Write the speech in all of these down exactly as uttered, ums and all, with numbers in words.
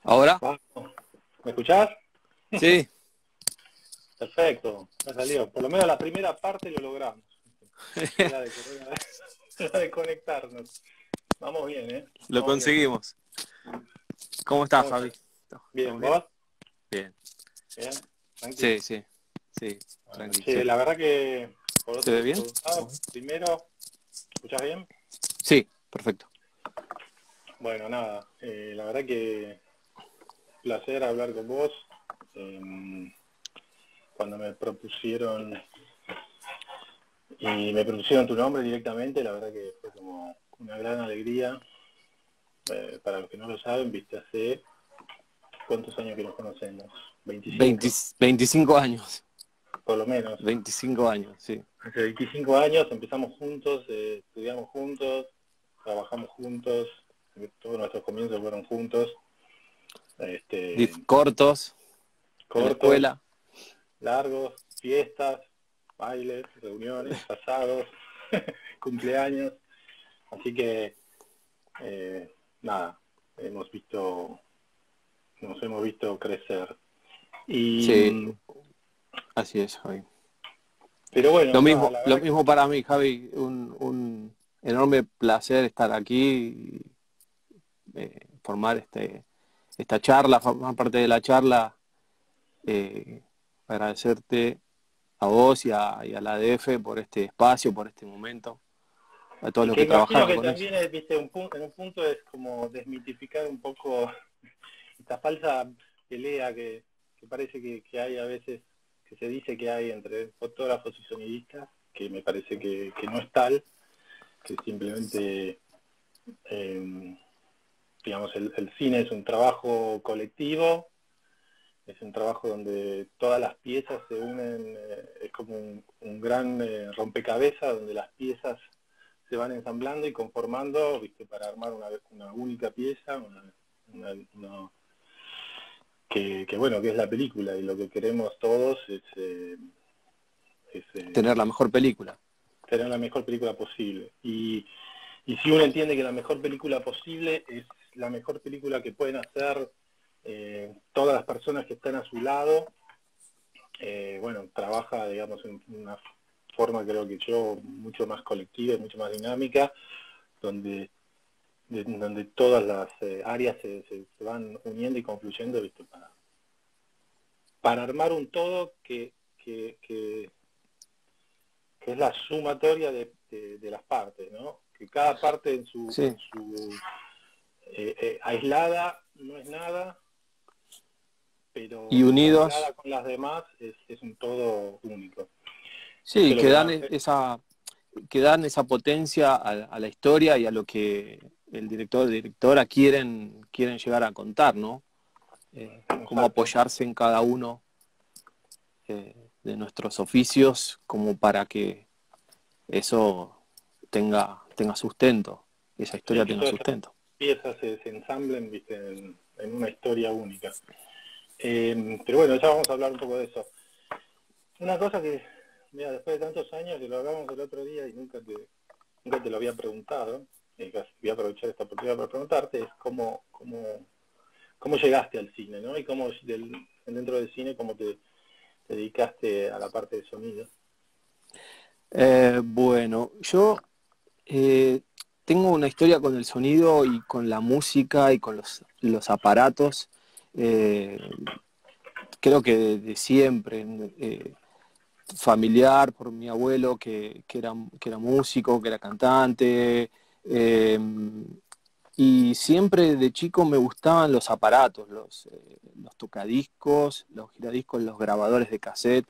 ¿Ahora? Vamos. ¿Me escuchás? Sí. Perfecto, me salió. Por lo menos la primera parte lo logramos. Era de, era de conectarnos. Vamos bien, ¿eh? Lo Vamos bien. conseguimos. ¿Cómo estás, ¿Cómo Fabi? estás? Bien, ¿Estamos bien? ¿vos? Bien. Bien, tranqui. Sí, sí, sí, Bueno, tranqui, che, sí. la verdad que por ¿Se otro, ve bien? por un lado, primero, ¿escuchás bien? Sí, perfecto. Bueno, nada, eh, la verdad que placer hablar con vos. Eh, cuando me propusieron y me propusieron tu nombre directamente, la verdad que fue como una gran alegría. Eh, para los que no lo saben, viste, hace ¿cuántos años que nos conocemos? veinte, veinticinco, veinticinco años. por lo menos. veinticinco años, sí. Hace veinticinco años empezamos juntos, eh, estudiamos juntos, trabajamos juntos, todos nuestros comienzos fueron juntos, Dif- este, cortos, en la cortos, escuela. largos, fiestas, bailes, reuniones, asados, cumpleaños. Así que, eh, nada, hemos visto, nos hemos visto crecer. Y, Sí, así es, Javi. pero bueno, Lo nada, mismo, la lo verdad mismo para mí, Javi. Un, un enorme placer estar aquí y eh, formar este, esta charla, formar parte de la charla. Eh, agradecerte a vos y a, y a la A D F por este espacio, por este momento, a todos y los que que imagino trabajaron que con eso. también es, viste, un punto, en un punto es como desmitificar un poco esta falsa pelea que, que parece que, que hay a veces, que se dice que hay entre fotógrafos y sonidistas, que me parece que, que no es tal, que simplemente, eh, digamos, el, el cine es un trabajo colectivo, es un trabajo donde todas las piezas se unen, eh, es como un, un gran eh, rompecabezas donde las piezas se van ensamblando y conformando, viste, para armar una, una única pieza, una, una, una, que, que bueno, que es la película, y lo que queremos todos es, eh, es eh, Tener la mejor película. tener la mejor película posible. Y, y si uno entiende que la mejor película posible es la mejor película que pueden hacer eh, todas las personas que están a su lado, eh, bueno, trabaja, digamos, en una forma, creo que yo, mucho más colectiva y mucho más dinámica, donde de, donde todas las eh, áreas se, se, se van uniendo y confluyendo, ¿viste? Para, para armar un todo que, que, que, que es la sumatoria de, de, de las partes, ¿no? Que cada parte en su, Sí. en su eh, eh, aislada no es nada, pero Y unidos, ensamblada con las demás es, es un todo único. Eso sí, es lo que que dan más... e- esa, que dan esa potencia a, a la historia y a lo que el director o directora quieren, quieren llegar a contar, ¿no? Eh, cómo Exacto. apoyarse en cada uno eh, de nuestros oficios como para que eso tenga, tenga sustento, esa Sí, historia que tenga todas esas sustento. piezas se, se ensamblen, ¿viste? En, en una historia única. Eh, pero bueno, ya vamos a hablar un poco de eso. Una cosa que, mira, después de tantos años, que lo hablamos el otro día y nunca te, nunca te lo había preguntado, eh, voy a aprovechar esta oportunidad para preguntarte, es cómo, cómo, cómo llegaste al cine, ¿no? Y cómo del, dentro del cine, cómo te, te dedicaste a la parte de sonido. Eh, bueno, yo eh, tengo una historia con el sonido y con la música y con los, los aparatos, eh, creo que de, de siempre, eh, familiar por mi abuelo que, que, era, que era músico, que era cantante, eh, y siempre de chico me gustaban los aparatos, los, eh, los tocadiscos, los giradiscos, los grabadores de cassette.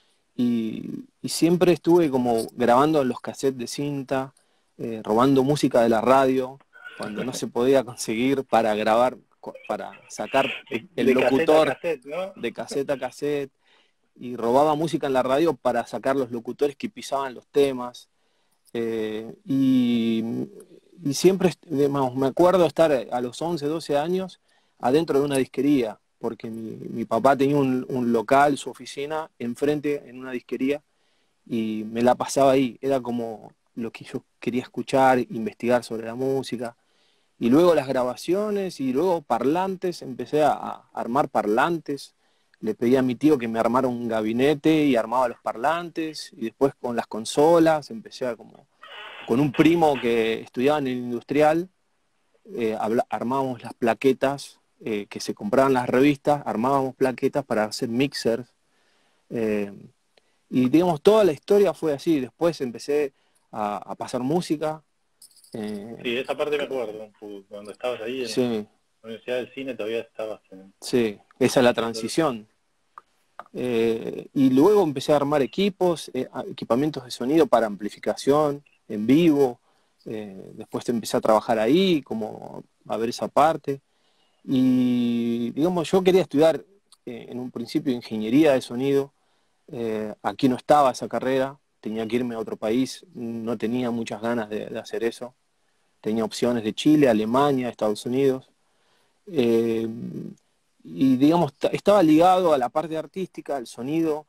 Y, y siempre estuve como grabando en los cassettes de cinta, eh, robando música de la radio, cuando no se podía conseguir para grabar, para sacar De, el de cassette a locutor cassette, ¿no? de cassette a cassette, y robaba música en la radio para sacar los locutores que pisaban los temas. Eh, y, y siempre, digamos, me acuerdo estar a los once, doce años adentro de una disquería, porque mi, mi papá tenía un, un local, su oficina, enfrente en una disquería, y me la pasaba ahí. Era como lo que yo quería escuchar, investigar sobre la música. y luego las grabaciones, y luego parlantes, empecé a, a armar parlantes, le pedí a mi tío que me armara un gabinete y armaba los parlantes, y después con las consolas, empecé a como, con un primo que estudiaba en el industrial, eh, habla, armábamos las plaquetas, eh, que se compraban las revistas, armábamos plaquetas para hacer mixers, eh, y digamos, toda la historia fue así. Después empecé a, a pasar música. Eh, Sí, esa parte me acuerdo, cuando estabas ahí en sí, la Universidad del Cine todavía estabas en, sí, esa es la haciendo... transición. Eh, y luego empecé a armar equipos, eh, equipamientos de sonido para amplificación en vivo. Eh, después empecé a trabajar ahí, como a ver esa parte. Y digamos, yo quería estudiar eh, en un principio ingeniería de sonido. Eh, aquí no estaba esa carrera, tenía que irme a otro país, no tenía muchas ganas de, de hacer eso. Tenía opciones de Chile, Alemania, Estados Unidos. Eh, y digamos, estaba ligado a la parte artística, al sonido,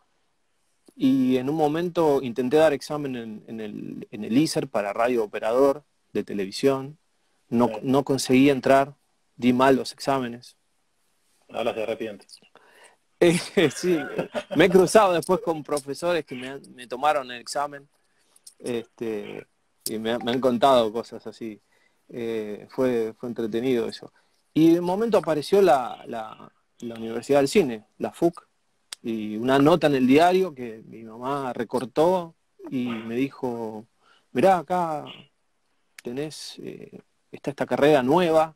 y en un momento intenté dar examen en, en el, en el I S E R para radio operador de televisión. No, Sí. no conseguí entrar, di mal los exámenes. Ahora se arrepiente. Eh, sí, me he cruzado después con profesores que me, han, me tomaron el examen, este, y me, me han contado cosas así. Eh, fue, fue entretenido eso. Y de momento apareció la, la, la Universidad del Cine, la F U C, y una nota en el diario que mi mamá recortó y me dijo, mirá, acá tenés, eh, está esta carrera nueva.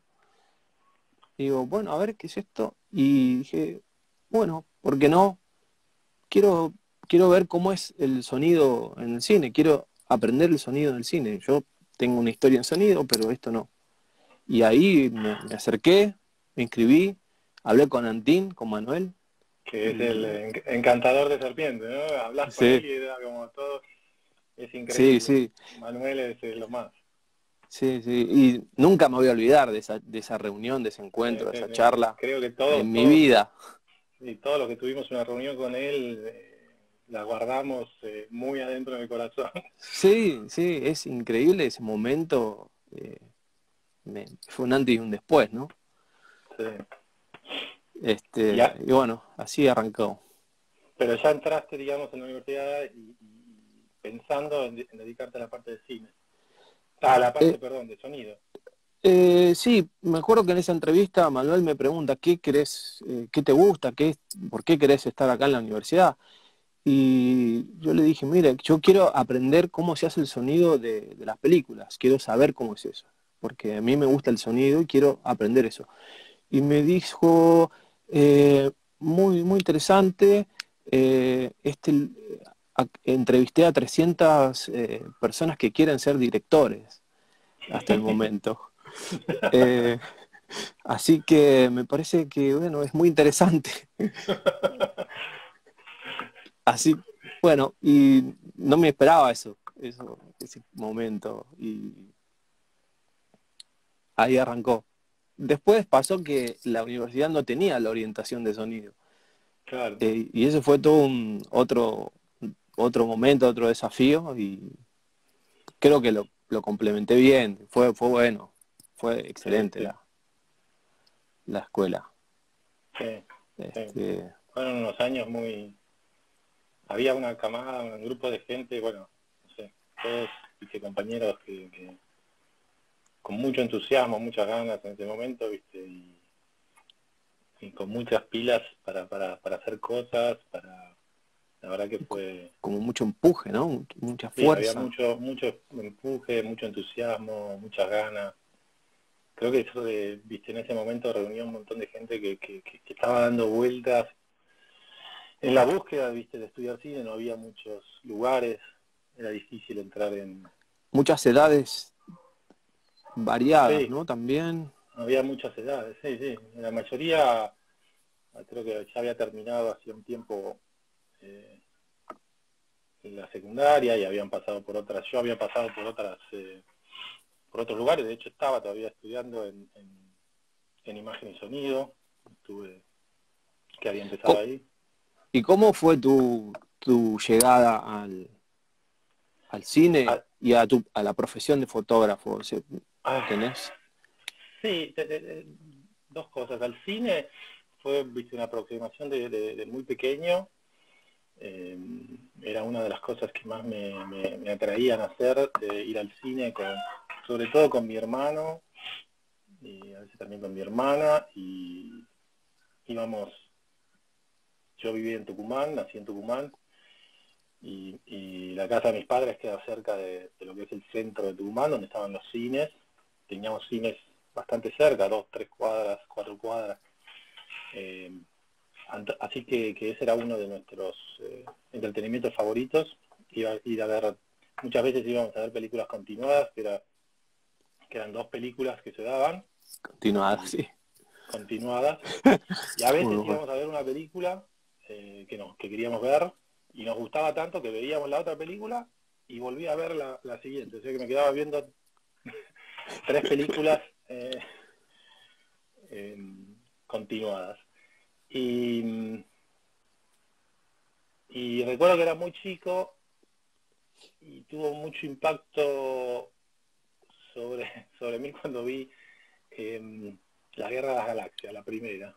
Y digo, bueno, a ver, ¿qué es esto? Y dije, bueno, ¿por qué no? Quiero, quiero ver cómo es el sonido en el cine, quiero aprender el sonido en el cine. Yo tengo una historia en sonido, pero esto no. Y ahí me, me acerqué, me inscribí, hablé con Antín, con Manuel. Que es el Y en- encantador de serpientes, ¿no? Hablas con él sí, y era como todo, es sí, increíble. sí, Manuel es eh, lo más. sí, sí. Y nunca me voy a olvidar de esa, de esa reunión, de ese Sí, encuentro, de sí, esa sí, sí. charla Creo que todos, en mi todos, vida. y todos los que tuvimos una reunión con él, eh, la guardamos eh, muy adentro del corazón. Sí, sí, es increíble ese momento. eh, me- fue un antes y un después, ¿no? Sí. Este, Ya, y bueno, así arrancó. pero ya entraste, digamos, en la universidad y, y pensando en, de- en dedicarte a la parte de cine. Ah, a la parte, Eh, perdón, de sonido. eh, sí, me acuerdo que en esa entrevista Manuel me pregunta qué querés, eh, qué te gusta, qué, por qué querés estar acá en la universidad. Y yo le dije, mira, yo quiero aprender cómo se hace el sonido de, de las películas, quiero saber cómo es eso, porque a mí me gusta el sonido y quiero aprender eso. Y me dijo, eh, muy, muy interesante, eh, este, a- entrevisté a trescientas eh, personas que quieren ser directores hasta el momento. Eh, Así que me parece que, bueno, es muy interesante. Así, bueno, y no me esperaba eso, eso, ese momento. Y ahí arrancó. Después pasó que la universidad no tenía la orientación de sonido. Claro, Eh, y eso fue todo un otro, otro momento, otro desafío. Y creo que lo, lo complementé bien. Fue, fue bueno. Fue sí, excelente sí, la, la escuela. sí, sí. Este, Fueron unos años muy... Había una camada, un grupo de gente, bueno, no sé, todos viste, compañeros que, que con mucho entusiasmo, muchas ganas en ese momento, viste, y, y con muchas pilas para, para, para hacer cosas, para... La verdad que fue... como mucho empuje, ¿no? Mucha Sí, había fuerza. mucho, mucho empuje, mucho entusiasmo, muchas ganas. Creo que eso de, viste, en ese momento reunió un montón de gente que, que, que, que estaba dando vueltas en la búsqueda, viste, de estudiar cine. No había muchos lugares, era difícil entrar en... Muchas edades variadas, Sí, ¿no? También. no había muchas edades, sí, sí. La mayoría, creo que ya había terminado hacía un tiempo eh, en la secundaria y habían pasado por otras, yo había pasado por otras, eh, por otros lugares. De hecho estaba todavía estudiando en, en, en imagen y sonido, estuve, que había empezado Co- ahí. ¿Y cómo fue tu, tu llegada al, al cine Ah, y a, tu, a la profesión de fotógrafo? O sea, ah, ¿tenés? Sí, te- te- te- dos cosas. Al cine fue, viste, una aproximación de, de- de muy pequeño. Eh, era una de las cosas que más me, me- me atraían a hacer, de ir al cine, con, sobre todo con mi hermano, y a veces también con mi hermana, y íbamos, yo vivía en Tucumán, nací en Tucumán, y, y la casa de mis padres queda cerca de, de lo que es el centro de Tucumán, donde estaban los cines. Teníamos cines bastante cerca, dos, tres cuadras, cuatro cuadras. Eh, ant- así que, que ese era uno de nuestros eh, entretenimientos favoritos. Iba, ir a ver, muchas veces íbamos a ver películas continuadas, que, era, que eran dos películas que se daban, Continuada, y sí. continuadas, y a Muy veces bueno. íbamos a ver una película eh, que, no, que queríamos ver, y nos gustaba tanto que veíamos la otra película y volví a ver la, la siguiente. O sea que me quedaba viendo tres películas eh, eh, continuadas. Y, y recuerdo que era muy chico y tuvo mucho impacto sobre, sobre mí cuando vi eh, La Guerra de las Galaxias, la primera.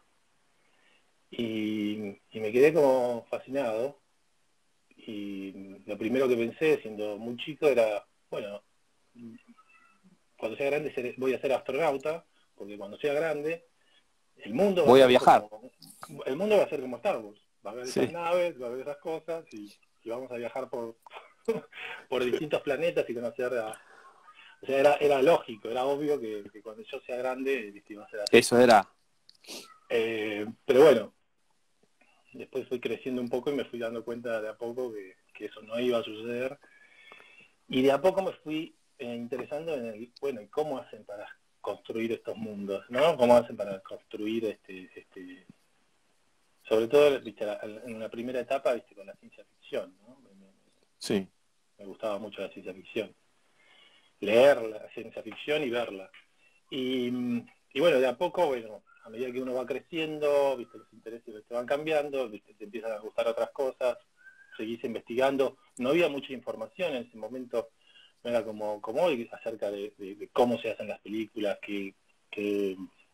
Y, y me quedé como fascinado. Y lo primero que pensé, siendo muy chico, era, bueno, cuando sea grande seré- voy a ser astronauta, porque cuando sea grande, el mundo va a Voy a ser viajar. como, el mundo va a ser como Star Wars. Va a haber esas Sí, naves, va a haber esas cosas, y, y vamos a viajar por, por distintos planetas y conocer a... O sea, era, era lógico, era obvio que, que cuando yo sea grande, viste, iba a ser así. eso era. Eh, pero bueno, después fui creciendo un poco y me fui dando cuenta de a poco que, que eso no iba a suceder. Y de a poco me fui eh, interesando en el, bueno, ¿y cómo hacen para construir estos mundos, ¿no? ¿Cómo hacen para construir este, este sobre todo, viste, en la primera etapa, viste, con la ciencia ficción, ¿no? Me, me- Sí. me gustaba mucho la ciencia ficción. Leer la ciencia ficción y verla. Y, y bueno, de a poco, bueno, a medida que uno va creciendo, viste, los intereses te van cambiando, viste, te empiezan a gustar otras cosas, seguís investigando. No había mucha información en ese momento, no era como, como hoy acerca de, de, de cómo se hacen las películas, que, que,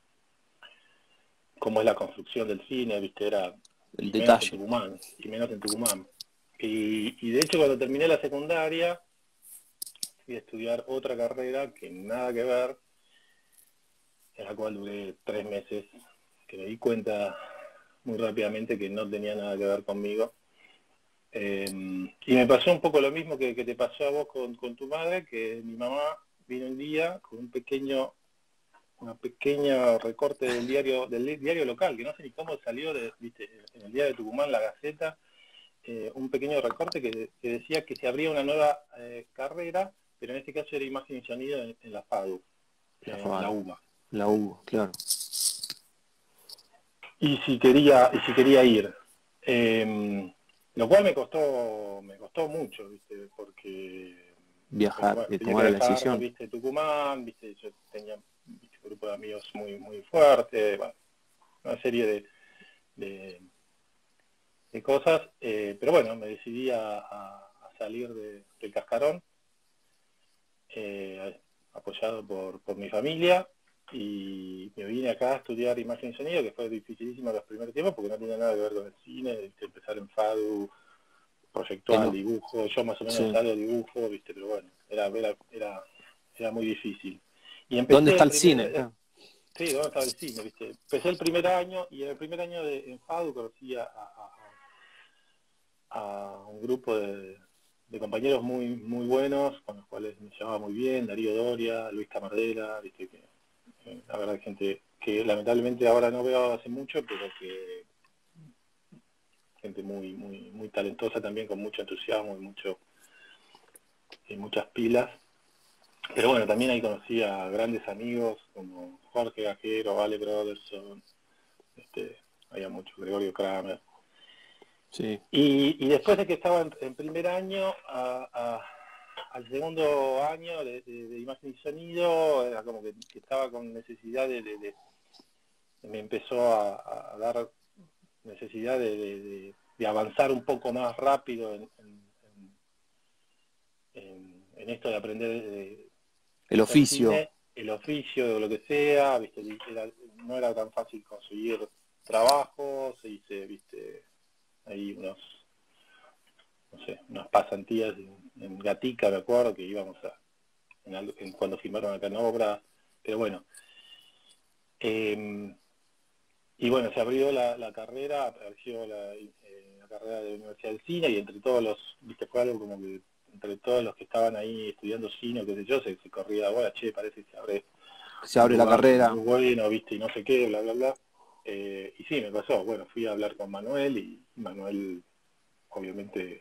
cómo es la construcción del cine, viste, era, El y menos en detalle. Tucumán, y menos en Tucumán. Y, y de hecho cuando terminé la secundaria, fui a estudiar otra carrera que nada que ver, en la cual duré tres meses, que me di cuenta muy rápidamente que no tenía nada que ver conmigo. Eh, y me pasó un poco lo mismo que, que te pasó a vos con, con tu madre, que mi mamá vino un día con un pequeño, una pequeña recorte del diario, del diario local, que no sé ni cómo salió, de, viste, en el diario de Tucumán, La Gaceta, eh, un pequeño recorte que, que decía que se abría una nueva eh, carrera, pero en este caso era imagen y sonido en, en la FADU, La en la Fabada. UBA. La Hugo, claro. Y si quería, y si quería ir. Eh, lo cual me costó, me costó mucho, viste, porque porque, Viajar, bueno, de tenía que tomar la dejar, decisión. viste, Tucumán, viste, yo tenía, viste, un grupo de amigos muy, muy fuerte, bueno, una serie de, de, de cosas, eh, pero bueno, me decidí a, a, a salir de, del cascarón, eh, apoyado por, por mi familia, y me vine acá a estudiar imagen y sonido, que fue dificilísimo los primeros tiempos, porque no tenía nada que ver con el cine, viste, empezar en FADU, proyectual, El, dibujo, yo más o menos sí. algo dibujo, viste, pero bueno, era, era, era, era muy difícil. Y ¿Dónde empecé está el el cine? primer, Claro. sí, ¿dónde estaba el cine, viste? Empecé el primer año, y en el primer año de en FADU conocí a, a, a un grupo de, de compañeros muy muy buenos, con los cuales me llevaba muy bien, Darío Doria, Luis Camardera, viste, que eh, la verdad gente que lamentablemente ahora no veo hace mucho, pero que gente muy muy muy talentosa también, con mucho entusiasmo y mucho y muchas pilas. Pero bueno, también ahí conocí a grandes amigos como Jorge Gajero, Vale Broderson, este, había mucho, Gregorio Kramer. Sí. Y, y después de que estaba en, en primer año, a, a, al segundo año de, de, de imagen y sonido, era como que, que estaba con necesidad de, de, de me empezó a, a dar necesidad de, de, de, de avanzar un poco más rápido en, en, en, en esto de aprender de, El de hacer oficio. cine. el oficio o lo que sea, viste, era, no era tan fácil conseguir trabajo, se hice, viste, ahí unos, no sé, unas pasantías en, en Gatica, me acuerdo, que íbamos a, en, en, cuando firmaron acá en obra, pero bueno, eh, y bueno, se abrió la, la carrera, apareció la, eh, la carrera de la Universidad del Cine, y entre todos los, viste, fue algo como que entre todos los que estaban ahí estudiando cine, qué sé yo, se, se corría, bueno, che, parece que se abre Se un abre la lugar carrera. muy bueno, viste, y no sé qué, bla, bla, bla. Eh, y sí, me pasó, bueno, fui a hablar con Manuel, y Manuel, obviamente,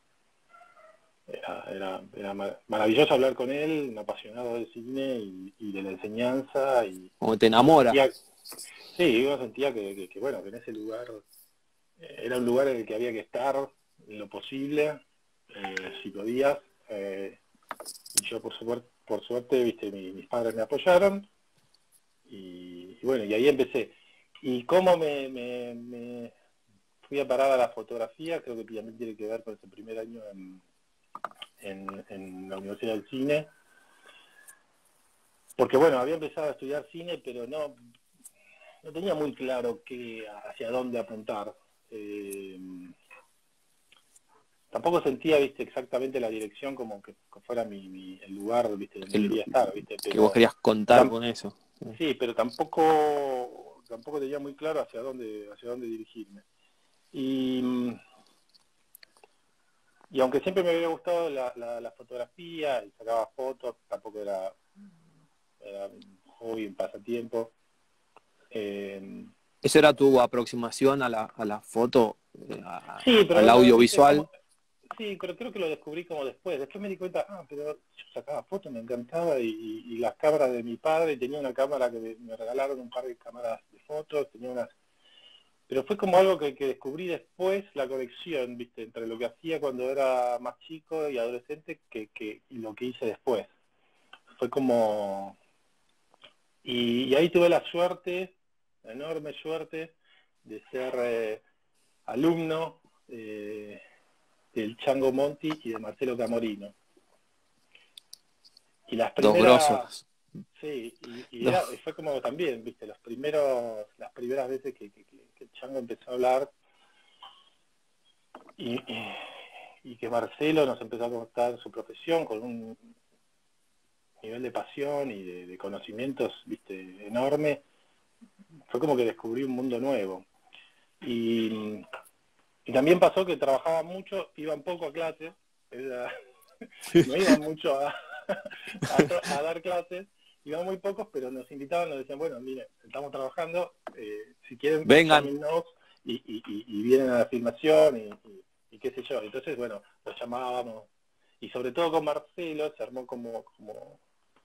era, era, era maravilloso hablar con él, un apasionado del cine y, y de la enseñanza, y, Como te y uno enamora. sentía, sí, uno sentía que, que, que, bueno, que en ese lugar, eh, era un lugar en el que había que estar en lo posible, eh, si podías, eh, y yo por suerte, por suerte, viste, mi, mis padres me apoyaron, y, y bueno, y ahí empecé. Y cómo me, me, me fui a parar a la fotografía, creo que también tiene que ver con ese primer año en, en, en la Universidad del Cine, porque bueno, había empezado a estudiar cine, pero no, no tenía muy claro qué, hacia dónde apuntar. Eh, tampoco sentía, viste, exactamente la dirección como que fuera mi, mi el lugar, viste, donde El, quería estar, viste, que vos pero querías contar con eso. sí, pero tampoco tampoco tenía muy claro hacia dónde hacia dónde dirigirme. Y, y aunque siempre me había gustado la, la, la fotografía y sacaba fotos, tampoco era, era un hobby, un pasatiempo. Eh, ¿Esa era tu aproximación a la, a la foto, eh, a- sí, pero al bueno, viste, audiovisual? como, sí, pero creo que lo descubrí como después. Después me di cuenta, ah, pero yo sacaba fotos, me encantaba, y, y, y las cámaras de mi padre, tenía una cámara que me, me regalaron un par de cámaras de fotos, tenía unas. Pero fue como algo que, que descubrí después, la conexión, viste, entre lo que hacía cuando era más chico y adolescente que, que, y lo que hice después. Fue como... Y, y ahí tuve la suerte, la enorme suerte, de ser eh, alumno eh, del Chango Monti y de Marcelo Camorino. Y las Dos primeras... grosos. Sí, y, y Dos. era, fue como también, viste, los primeros, las primeras veces que, que, que el Chango empezó a hablar, y, y, y que Marcelo nos empezó a contar su profesión con un nivel de pasión y de, de conocimientos, viste, enorme. Fue como que descubrí un mundo nuevo. Y, y también pasó que trabajaba mucho, iba un poco a clases, era, no iba mucho a, a, a dar clases, iba muy pocos, pero nos invitaban, nos decían, bueno, miren, estamos trabajando, eh, si quieren, Vengan. llámenos, y, y, y, y vienen a la filmación, y, y, y qué sé yo. Entonces, bueno, los llamábamos, y sobre todo con Marcelo se armó como, como,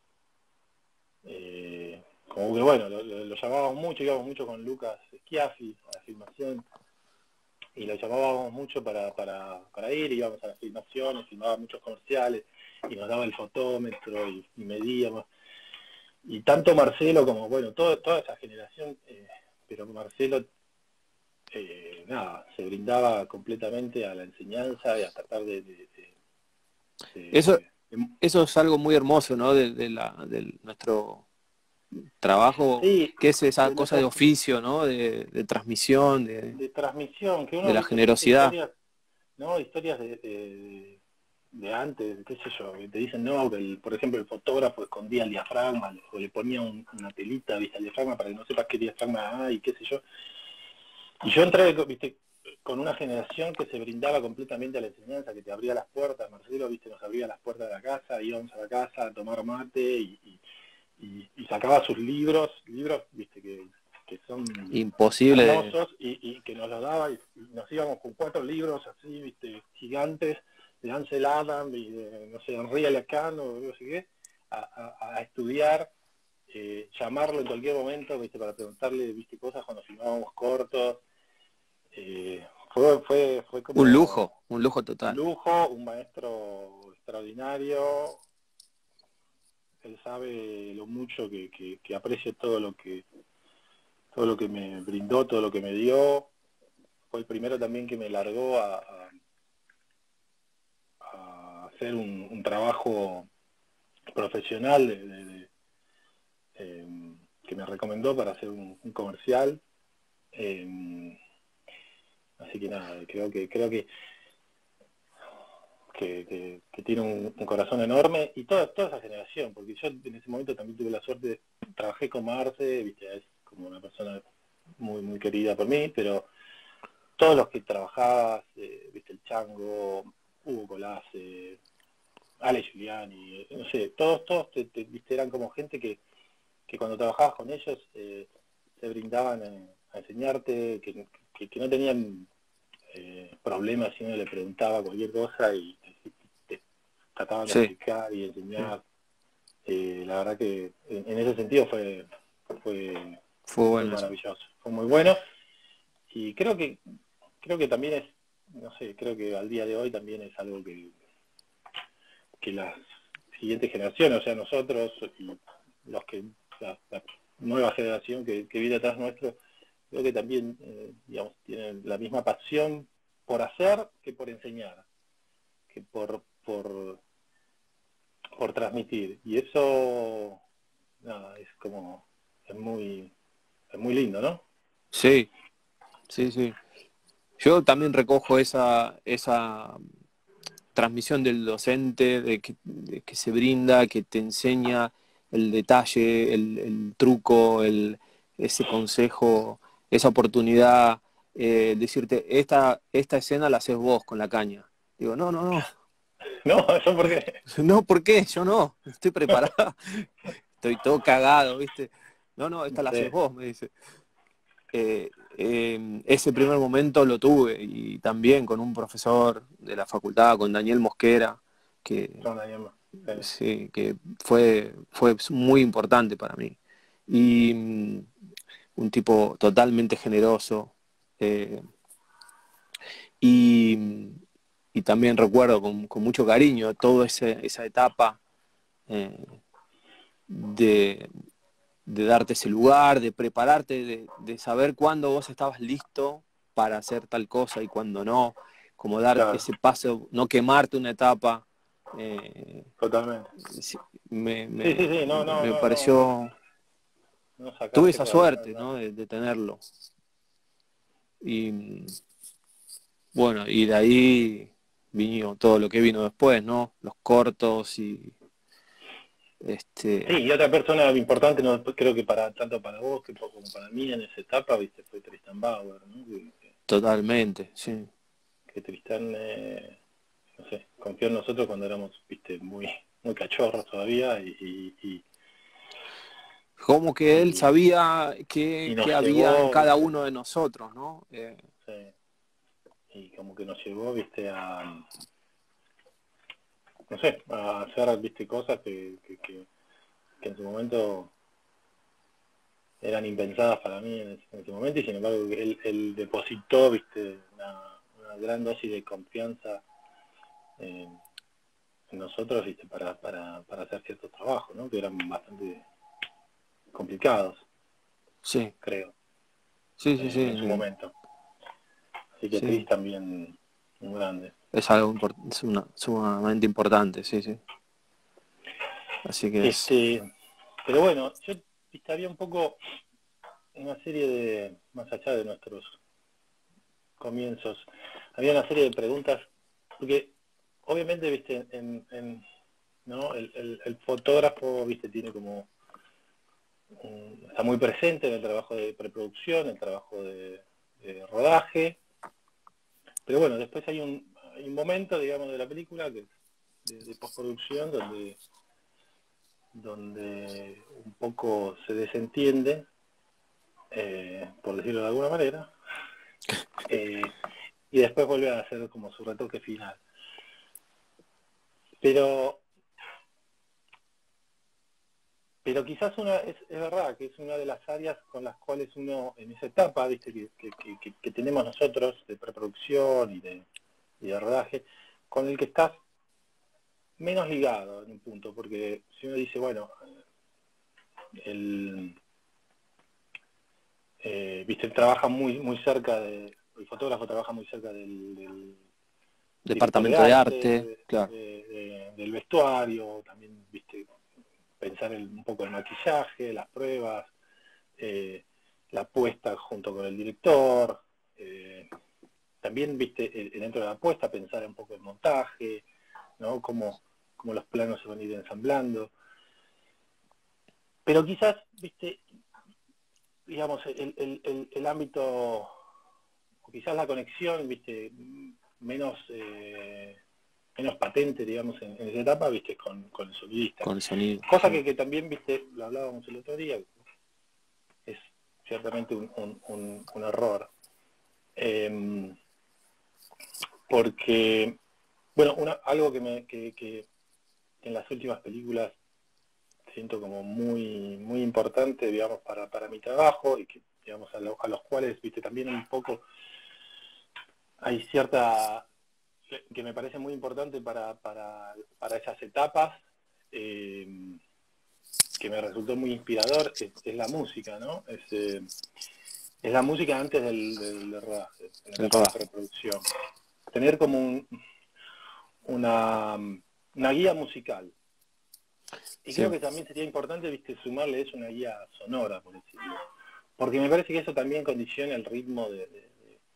eh, como que bueno, lo, lo, lo llamábamos mucho, íbamos mucho con Lucas Schiaffi a la filmación, y lo llamábamos mucho para, para, para ir, íbamos a las filmaciones, filmaba muchos comerciales, y nos daba el fotómetro, y, y medíamos. Y tanto Marcelo como, bueno, todo, toda esa generación, eh, pero Marcelo, eh, nada, se brindaba completamente a la enseñanza y a tratar de... de, de, Eso, de, de eso es algo muy hermoso, ¿no? De, de, la, de nuestro trabajo, sí, que es esa de cosa de nuestras oficio, ¿no? De, de transmisión, de, de transmisión, que de uno, la viste, escucha generosidad. historias, ¿no? Historias de, de, de antes, qué sé yo, que te dicen, no, que el, por ejemplo el fotógrafo escondía el diafragma, o le ponía un, una telita, viste, al diafragma para que no sepas qué diafragma hay, qué sé yo. Y yo entré, viste, con una generación que se brindaba completamente a la enseñanza, que te abría las puertas. Marcelo, viste, nos abría las puertas de la casa, íbamos a la casa a tomar mate, y, y, y, y sacaba sus libros, libros, viste, que, que son Imposible. hermosos, y, y que nos los daba, y, y nos íbamos con cuatro libros así, viste, gigantes, de Ansel Adams y de, no sé, Henri Lacan o no sé qué, a, a, a estudiar, eh, llamarlo en cualquier momento, viste, para preguntarle, viste, cosas cuando filmábamos cortos. Eh, fue, fue, fue Un como lujo, un lujo un total. lujo, un maestro extraordinario. Él sabe lo mucho que, que, que aprecio todo lo que todo lo que me brindó, todo lo que me dio. Fue el primero también que me largó a, a, a hacer un, un trabajo profesional de, de, me recomendó para hacer un, un comercial. Eh, así que nada, creo que creo que que, que, que tiene un, un corazón enorme, y toda, toda esa generación, porque yo en ese momento también tuve la suerte, trabajé con Marce, viste, es como una persona muy muy querida por mí, pero todos los que trabajabas, eh, viste, el Chango, Hugo Colase, Ale Giuliani, eh, no sé, todos, todos te, te, viste, eran como gente que, que cuando trabajabas con ellos eh, se brindaban a, a enseñarte, que, que, que no tenían eh, problemas si uno le preguntaba cualquier cosa y te, te trataban de Sí, explicar y sí. enseñar. Eh, la verdad que en, en ese sentido fue, fue Fue muy bueno eso. maravilloso, fue muy bueno, y creo que creo que también es, no sé, creo que al día de hoy también es algo que, que las siguientes generaciones, o sea, nosotros y los que, la, la nueva generación que, que viene atrás nuestro, creo que también, eh, digamos, tienen la misma pasión por hacer que por enseñar, que por, por, por transmitir. Y eso, nada, es como, es muy, es muy lindo, ¿no? Sí, sí, sí. Yo también recojo esa, esa transmisión del docente, de que, de que se brinda, que te enseña el detalle, el, el truco, el, ese consejo, esa oportunidad, eh, decirte, esta, esta escena la haces vos con la caña. Digo, no, no, no, No, eso porque, no, ¿por qué? Yo no, estoy preparado, estoy todo cagado, ¿viste? No, no, esta la haces sí, vos, me dice. Eh, eh, ese primer momento lo tuve y también con un profesor de la facultad, con Daniel Mosquera, que, son ahí más, sí, sí, que fue, fue muy importante para mí. Y mm, un tipo totalmente generoso. eh, y, y también recuerdo con, con mucho cariño toda esa etapa eh, de, de darte ese lugar, de prepararte, de, de saber cuándo vos estabas listo para hacer tal cosa y cuándo no, como dar claro, ese paso, no quemarte una etapa. eh, totalmente. sí, me, Sí, me, sí, sí, no, no, me no, no, no, pareció, no tuve sacarse esa para nada, suerte, nada. ¿no? de, de tenerlo. Y bueno, y de ahí vino todo lo que vino después, ¿no? Los cortos y Sí, este y otra persona importante, no, creo que para tanto para vos que como para mí en esa etapa, viste, fue Tristan Bauer, ¿no? Que, totalmente, sí. que Tristán, eh, no sé, confió en nosotros cuando éramos, viste, muy muy cachorros todavía, y, y, y, Como que él y, sabía y qué, nos qué había en llevó, cada viste, uno de nosotros, ¿no? Eh, sí, y como que nos llevó, viste, a, no sé, a hacer, viste, cosas que, que, que, que en su momento eran impensadas para mí en ese, en ese momento, y sin embargo él, él depositó, viste, una, una gran dosis de confianza en, en nosotros, viste, para, para, para hacer ciertos trabajos, ¿no? Que eran bastante complicados, sí, creo, sí, sí, eh, en su sí, momento. Así que Tris sí. también un grande. Es algo import- es una, sumamente importante, sí, sí. Así que es Este, pero bueno, yo estaría un poco en una serie de, más allá de nuestros comienzos, había una serie de preguntas, porque obviamente, viste, en, en ¿no? El, el, el fotógrafo, viste, tiene como un, está muy presente en el trabajo de preproducción, el trabajo de, de rodaje, pero bueno, después hay un, hay un momento, digamos, de la película que de, de postproducción donde donde un poco se desentiende, eh, por decirlo de alguna manera, eh, y después vuelve a hacer como su retoque final. Pero Pero quizás una es, es verdad que es una de las áreas con las cuales uno en esa etapa, viste, que, que, que, que tenemos nosotros de preproducción y de, y de rodaje, con el que estás menos ligado en un punto, porque si uno dice, bueno, el, eh, viste, trabaja muy muy cerca de, el fotógrafo trabaja muy cerca del, del director de departamento de arte, arte, claro. de, de, del vestuario, también, viste, pensar el, un poco el maquillaje, las pruebas, eh, la puesta junto con el director, eh, también, viste, eh, dentro de la puesta pensar un poco el montaje, ¿no? Cómo, cómo los planos se van a ir ensamblando. Pero quizás, viste, digamos, el, el, el, el ámbito, o quizás la conexión, viste, menos eh, menos patente, digamos, en, en esa etapa, viste, con, con el sonidista. Con el sonido. Cosa Sí. que, que también, viste, lo hablábamos el otro día, es ciertamente un, un, un, un error. Eh, porque, bueno, una, algo que, me, que, que en las últimas películas siento como muy muy importante, digamos, para, para mi trabajo, y que, digamos, a, lo, a los cuales, viste, también un poco hay cierta, que me parece muy importante para, para, para esas etapas, eh, que me resultó muy inspirador, es, es la música, ¿no? Es, eh, es la música antes del, del, del rodaje, en la etapa de preproducción. Tener como un, una, una guía musical. Y sí, creo que también sería importante, viste, sumarle eso una guía sonora, por decirlo. Porque me parece que eso también condiciona el ritmo de, de,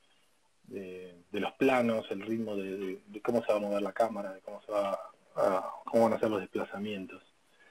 de, de los planos, el ritmo de, de, de cómo se va a mover la cámara, de cómo se va a, cómo van a ser los desplazamientos.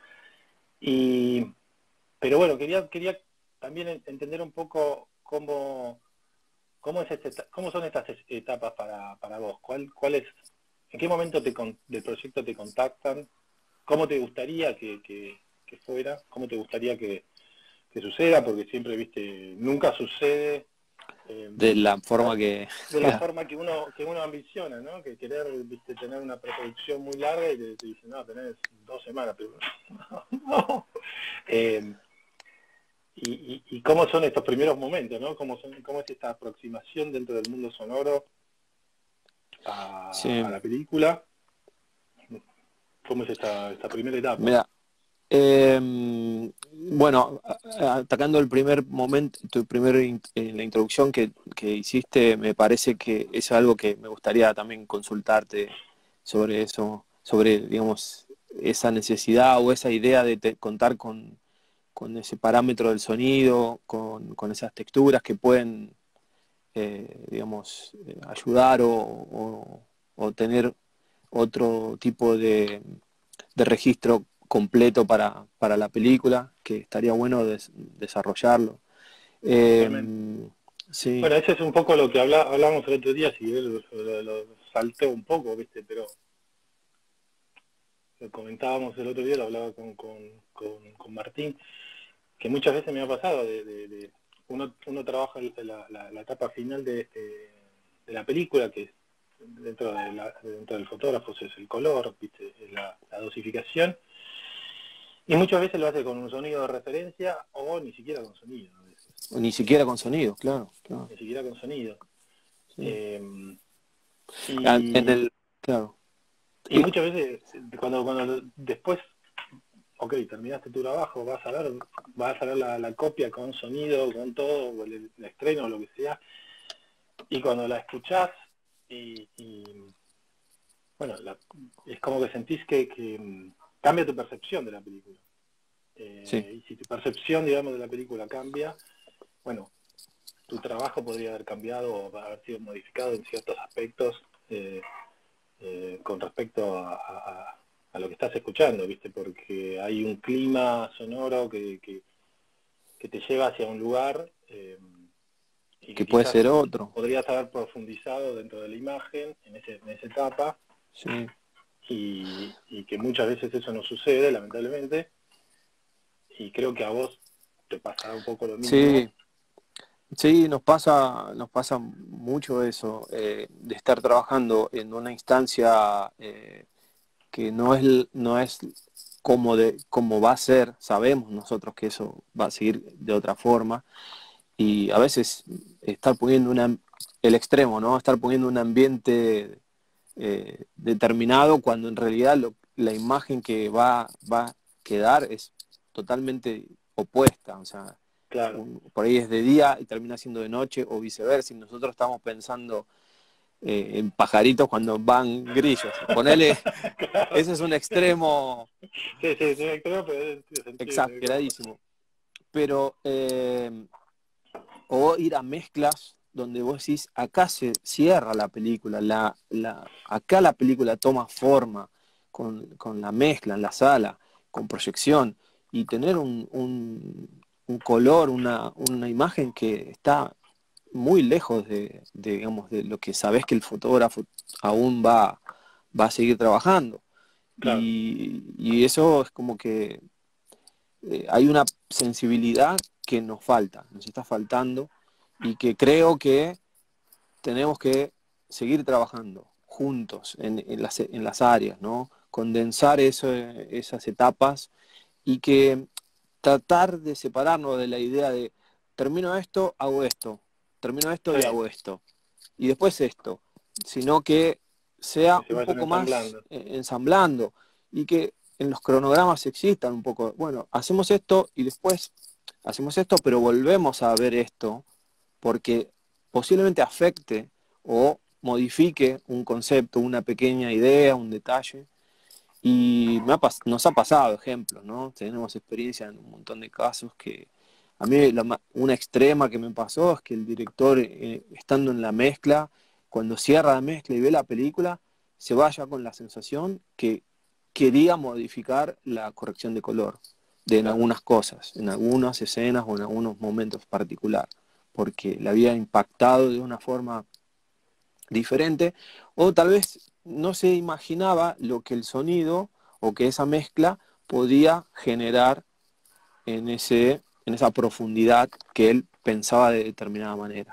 Y, pero bueno, quería, quería también entender un poco cómo, cómo, es este, cómo son estas etapas para, para vos. ¿Cuál, cuál es, ¿En qué momento te, del proyecto te contactan? ¿Cómo te gustaría que, que, que fuera? ¿Cómo te gustaría que, que suceda? Porque siempre, viste, nunca sucede eh, de la forma que de la forma que uno que uno ambiciona, ¿no? Que querer, viste, tener una preproducción muy larga y te, te dicen, no, tenés dos semanas, pero no, no. Eh, y, y, y cómo son estos primeros momentos, ¿no? Cómo, son, cómo es esta aproximación dentro del mundo sonoro a, sí. a la película. ¿Cómo es esta, esta primera etapa? Mira, eh, bueno, atacando el primer momento, tu primer in, eh, la introducción que, que hiciste, me parece que es algo que me gustaría también consultarte sobre eso, sobre, digamos, esa necesidad o esa idea de te, contar con, con ese parámetro del sonido, con, con esas texturas que pueden, eh, digamos, ayudar o, o, o tener otro tipo de, de registro completo para, para la película, que estaría bueno des, desarrollarlo. Eh, sí. Bueno, eso es un poco lo que habla, hablábamos el otro día, si él lo, lo, lo saltó un poco, viste, pero lo comentábamos el otro día, lo hablaba con, con, con, con Martín, que muchas veces me ha pasado, de, de, de uno, uno trabaja la, la, la etapa final de, de, de la película, que es dentro, de la, dentro del fotógrafo es el color, viste, la, la dosificación, y muchas veces lo hace con un sonido de referencia o ni siquiera con sonido. A veces. O ni siquiera con sonido, claro. claro. Ni siquiera con sonido. Sí. Eh, y, en el, claro. Y muchas veces, cuando, cuando después, ok, terminaste tu trabajo, vas a ver, vas a ver la, la copia con sonido, con todo, o el, el estreno, o lo que sea, y cuando la escuchás, y, y bueno, la, es como que sentís que, que cambia tu percepción de la película. Eh, sí. Y si tu percepción, digamos, de la película cambia, bueno, tu trabajo podría haber cambiado o haber sido modificado en ciertos aspectos eh, eh, con respecto a, a, a lo que estás escuchando, ¿viste? Porque hay un clima sonoro que, que, que te lleva hacia un lugar eh, y que, que puede ser otro. Podrías haber profundizado dentro de la imagen en, ese, en esa etapa. Sí. Y, y que muchas veces eso no sucede, lamentablemente, y creo que a vos te pasará un poco lo mismo. Sí, sí, nos pasa, nos pasa mucho eso, eh, de estar trabajando en una instancia eh, que no es, no es como, de, como va a ser, sabemos nosotros que eso va a seguir de otra forma, y a veces estar poniendo una, el extremo, ¿no? Estar poniendo un ambiente eh, determinado cuando en realidad lo, la imagen que va, va a quedar es totalmente opuesta, o sea, claro. un, por ahí es de día y termina siendo de noche o viceversa, y nosotros estamos pensando eh, en pajaritos cuando van grillos. Ponele, claro. Ese es un extremo sí, sí, sí, extremo, pero es sentido, exageradísimo. pero eh, o ir a mezclas donde vos decís, acá se cierra la película, la, la, acá la película toma forma con, con la mezcla en la sala, con proyección, y tener un, un, un color, una, una imagen que está muy lejos de, de, digamos, de lo que sabés que el fotógrafo aún va, va a seguir trabajando. Claro. Y, y eso es como que eh, hay una sensibilidad que nos falta, nos está faltando, y que creo que tenemos que seguir trabajando juntos en, en, las, en las áreas, ¿no? Condensar eso, esas etapas y que tratar de separarnos de la idea de termino esto, hago esto, termino esto y Sí, hago esto, y después esto, sino que sea que se un vayan poco más ensamblando. eh, ensamblando y que en los cronogramas existan un poco, bueno, hacemos esto y después hacemos esto, pero volvemos a ver esto porque posiblemente afecte o modifique un concepto, una pequeña idea, un detalle. Y me ha nos ha pasado ejemplos, ¿no? Tenemos experiencia en un montón de casos que a mí la, una extrema que me pasó es que el director, eh, estando en la mezcla, cuando cierra la mezcla y ve la película, se vaya con la sensación que quería modificar la corrección de color de en Claro. algunas cosas, en algunas escenas o en algunos momentos particulares, porque le había impactado de una forma diferente, o tal vez no se imaginaba lo que el sonido o que esa mezcla podía generar en, ese, en esa profundidad que él pensaba de determinada manera.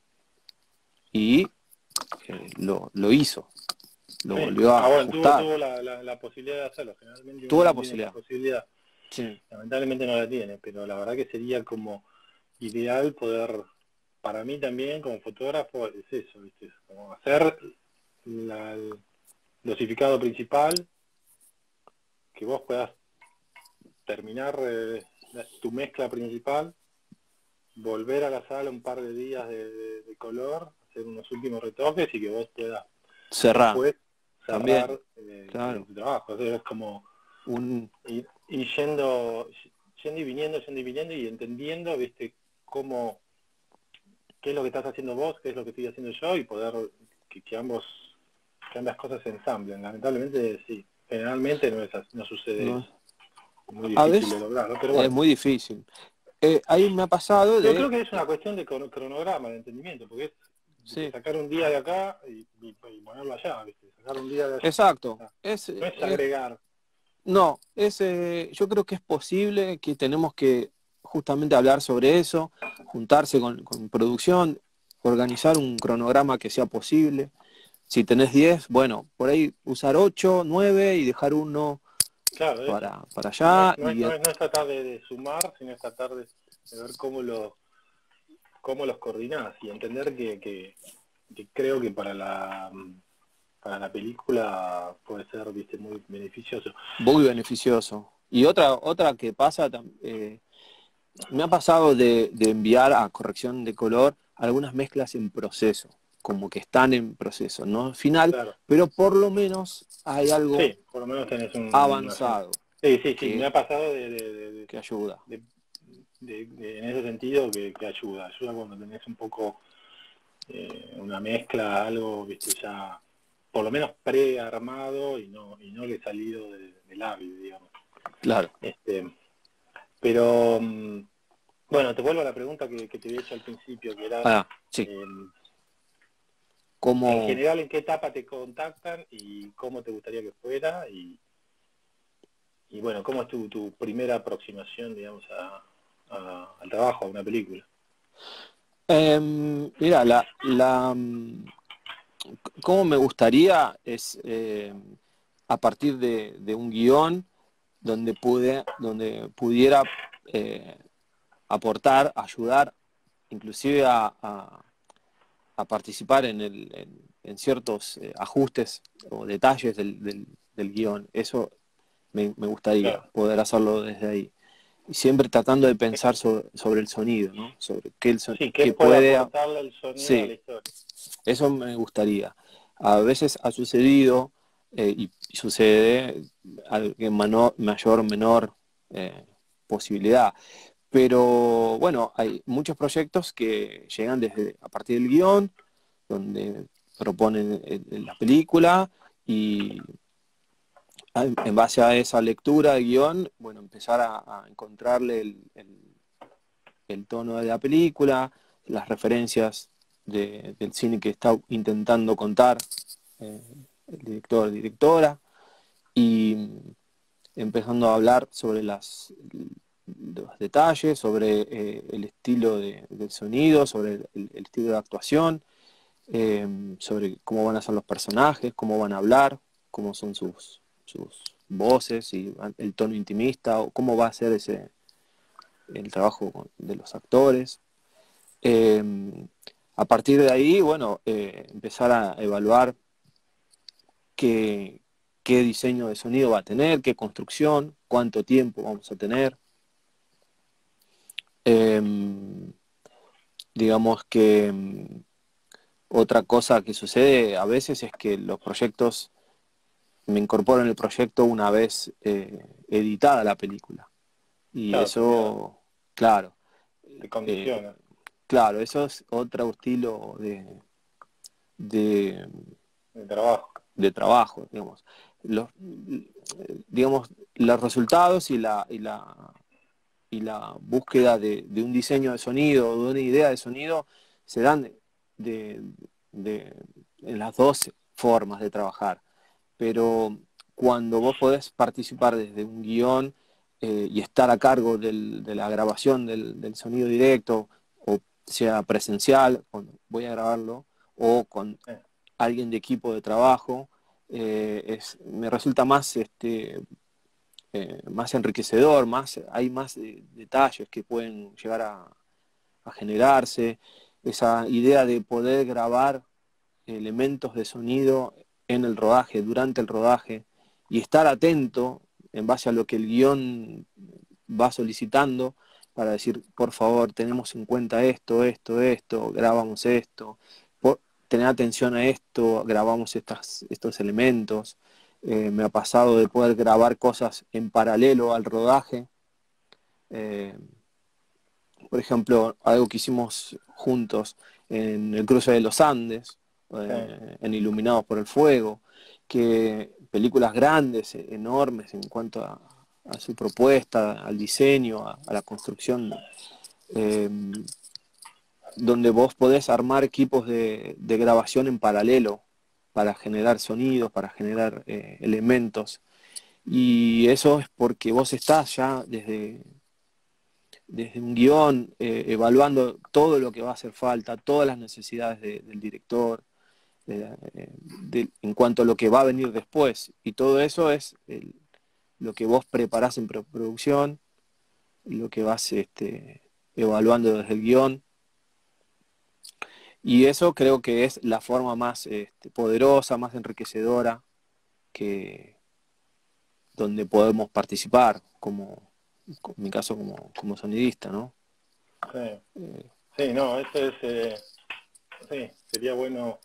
Y eh, lo, lo hizo, lo Sí. volvió a Ah, bueno, tuvo, ajustar, tuvo la, la, la posibilidad de hacerlo. Generalmente tuvo uno la no tiene esa posibilidad. posibilidad. Sí. Lamentablemente no la tiene, pero la verdad que sería como ideal poder, para mí también como fotógrafo, es eso, ¿viste? Es como hacer la, el dosificado principal, que vos puedas terminar eh, la- tu mezcla principal, volver a la sala un par de días de, de- de color, hacer unos últimos retoques y que vos puedas Cerrar, después también, cerrar eh, eh, claro. tu trabajo. O sea, es como Un, ir, ir yendo, yendo y viniendo, yendo y viniendo y entendiendo, viste, cómo, qué es lo que estás haciendo vos, qué es lo que estoy haciendo yo y poder que, que ambos, que ambas cosas se ensamblen. Lamentablemente sí, generalmente no es así, no sucede no, eso. Es muy a difícil de veces lograrlo, pero es bueno. muy difícil. Eh, ahí me ha pasado Yo creo de... que es una cuestión de cronograma, de entendimiento, porque es ¿viste? Sí, Sacar un día de acá y, y, y ponerlo allá, ¿viste? Sacar un día de allá. exacto. Ah, Es, no es es agregar. No, es, eh, yo creo que es posible, que tenemos que justamente hablar sobre eso, juntarse con, con producción, organizar un cronograma que sea posible. Si tenés diez, bueno, por ahí usar ocho, nueve y dejar uno Claro, eso. para, para No es, allá. no es, Y, no eh, es, no es tratar de, de sumar, sino es tratar de, de ver cómo, lo, cómo los coordinás y entender que, que, que creo que para la para la película puede ser, viste, muy beneficioso. muy beneficioso. Y otra, otra que pasa, tam- eh, me ha pasado de, de enviar a corrección de color algunas mezclas en proceso, como que están en proceso, no final, Claro. pero por lo menos hay algo Sí, por lo menos tenés un, una... avanzado Sí, sí, sí, me que, ha pasado de, de, de, de, que ayuda. de- de- de- en ese sentido que, que ayuda. Ayuda cuando tenés un poco eh, una mezcla, algo, viste, ya por lo menos prearmado y no y no que salido de, del hábil, digamos. Claro. Este, pero mm, bueno, te vuelvo a la pregunta que, que te había hecho al principio, que era Ah, sí. eh, en Como, general en qué etapa te contactan y cómo te gustaría que fuera y, y bueno, cómo es tu, tu primera aproximación, digamos, a, a- al trabajo, a una película. eh, mira, la, la, mm, cómo me gustaría es eh, a partir de, de un guión donde pude, donde pudiera eh, aportar, ayudar, inclusive a, a- a participar en, el, en, en ciertos eh, ajustes o detalles del, del, del guión. Eso me, me gustaría Claro. poder hacerlo desde ahí. Y siempre tratando de pensar sobre, sobre el sonido, ¿no? Sobre qué, el son, Sí, ¿qué qué puede puede... aportarle el sonido a la Sí, historia? eso me gustaría. A veces ha sucedido eh, y sucede al- en mano- mayor o menor eh, posibilidad, pero bueno, hay muchos proyectos que llegan desde a partir del guión, donde proponen el- el- la película y a- en base a esa lectura de guión, bueno, empezar a, a encontrarle el, el- el tono de la película, las referencias de- del cine que está intentando contar eh, el director o directora, y empezando a hablar sobre las, los detalles, sobre eh, el estilo de- del sonido, sobre el, el estilo de actuación, eh, sobre cómo van a ser los personajes, cómo van a hablar, cómo son sus, sus voces y el tono intimista, o cómo va a ser ese el trabajo de los actores. Eh, a partir de ahí, bueno, eh, empezar a evaluar qué, qué diseño de sonido va a tener, qué construcción, cuánto tiempo vamos a tener. Eh, digamos que mm, otra cosa que sucede a veces es que los proyectos, me incorporo en el proyecto una vez eh, editada la película. Y Claro, termina, eso, claro, te eh, condiciona claro, eso es otro estilo de, de, el trabajo. de trabajo, digamos. Los, digamos, los resultados y la, y la, y la búsqueda de, de un diseño de sonido o de una idea de sonido se dan de, de, de, en las dos formas de trabajar. Pero cuando vos podés participar desde un guión eh, y estar a cargo del, de la grabación del, del sonido directo, o sea presencial, cuando voy a grabarlo, o con Eh, alguien de equipo de trabajo, eh, es, me resulta más, este, eh, más enriquecedor, más, hay más eh, detalles que pueden llegar a, a generarse, esa idea de poder grabar elementos de sonido en el rodaje, durante el rodaje, y estar atento en base a lo que el guión va solicitando para decir, por favor, tenemos en cuenta esto, esto, esto, grabamos esto, por, tener atención a esto, grabamos estas, estos elementos. Eh, me ha pasado de poder grabar cosas en paralelo al rodaje. Eh, por ejemplo, algo que hicimos juntos en el cruce de los Andes, sí. eh, en Iluminados por el Fuego, que películas grandes, eh, enormes en cuanto a, a su propuesta, al diseño, a, a la construcción, eh, donde vos podés armar equipos de, de grabación en paralelo para generar sonidos, para generar eh, elementos. Y eso es porque vos estás ya desde desde un guión, eh, evaluando todo lo que va a hacer falta, todas las necesidades de, del director, de, de, en cuanto a lo que va a venir después. Y todo eso es el, lo que vos preparás en preproducción, lo que vas este, evaluando desde el guión. Y eso creo que es la forma más este, poderosa, más enriquecedora, que donde podemos participar, como en mi caso como, como sonidista, ¿no? Sí, Eh, sí, no, eso es, eh, sí, sería bueno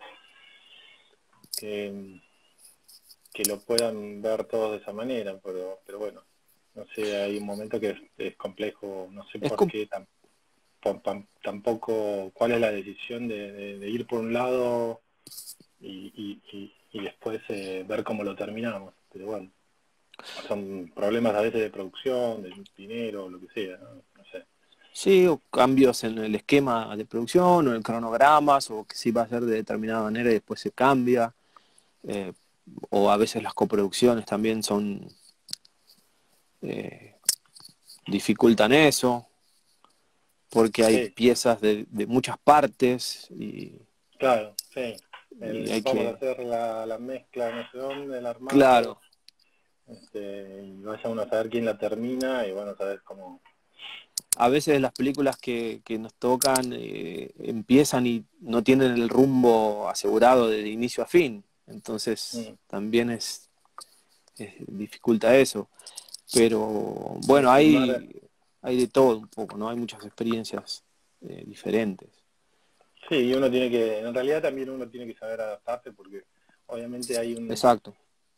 que, que lo puedan ver todos de esa manera, pero, pero bueno, no sé, hay un momento que es, es complejo, no sé es por qué tam- pam- pam- tampoco, cuál es la decisión de, de- de ir por un lado y, y, y, y después eh, ver cómo lo terminamos, pero bueno, son problemas a veces de producción, de dinero, lo que sea, no, no sé. Sí, o cambios en el esquema de producción o en cronogramas, o que sí va a ser de determinada manera y después se cambia. eh, o a veces las coproducciones también son eh, dificultan eso, porque hay Sí, piezas de, de muchas partes y, claro, sí. y El, hay vamos a que, hacer la, la mezcla, no sé dónde, el armado, claro, este, y vaya uno a saber quién la termina y bueno, saber cómo. a veces las películas que, que nos tocan eh, empiezan y no tienen el rumbo asegurado de inicio a fin, entonces Mm, también es, es dificulta eso. Pero sí, bueno, filmar, hay, hay de todo un poco, ¿no? Hay muchas experiencias eh, diferentes. sí, y uno tiene que, en realidad también uno tiene que saber adaptarse porque obviamente hay un, Exacto.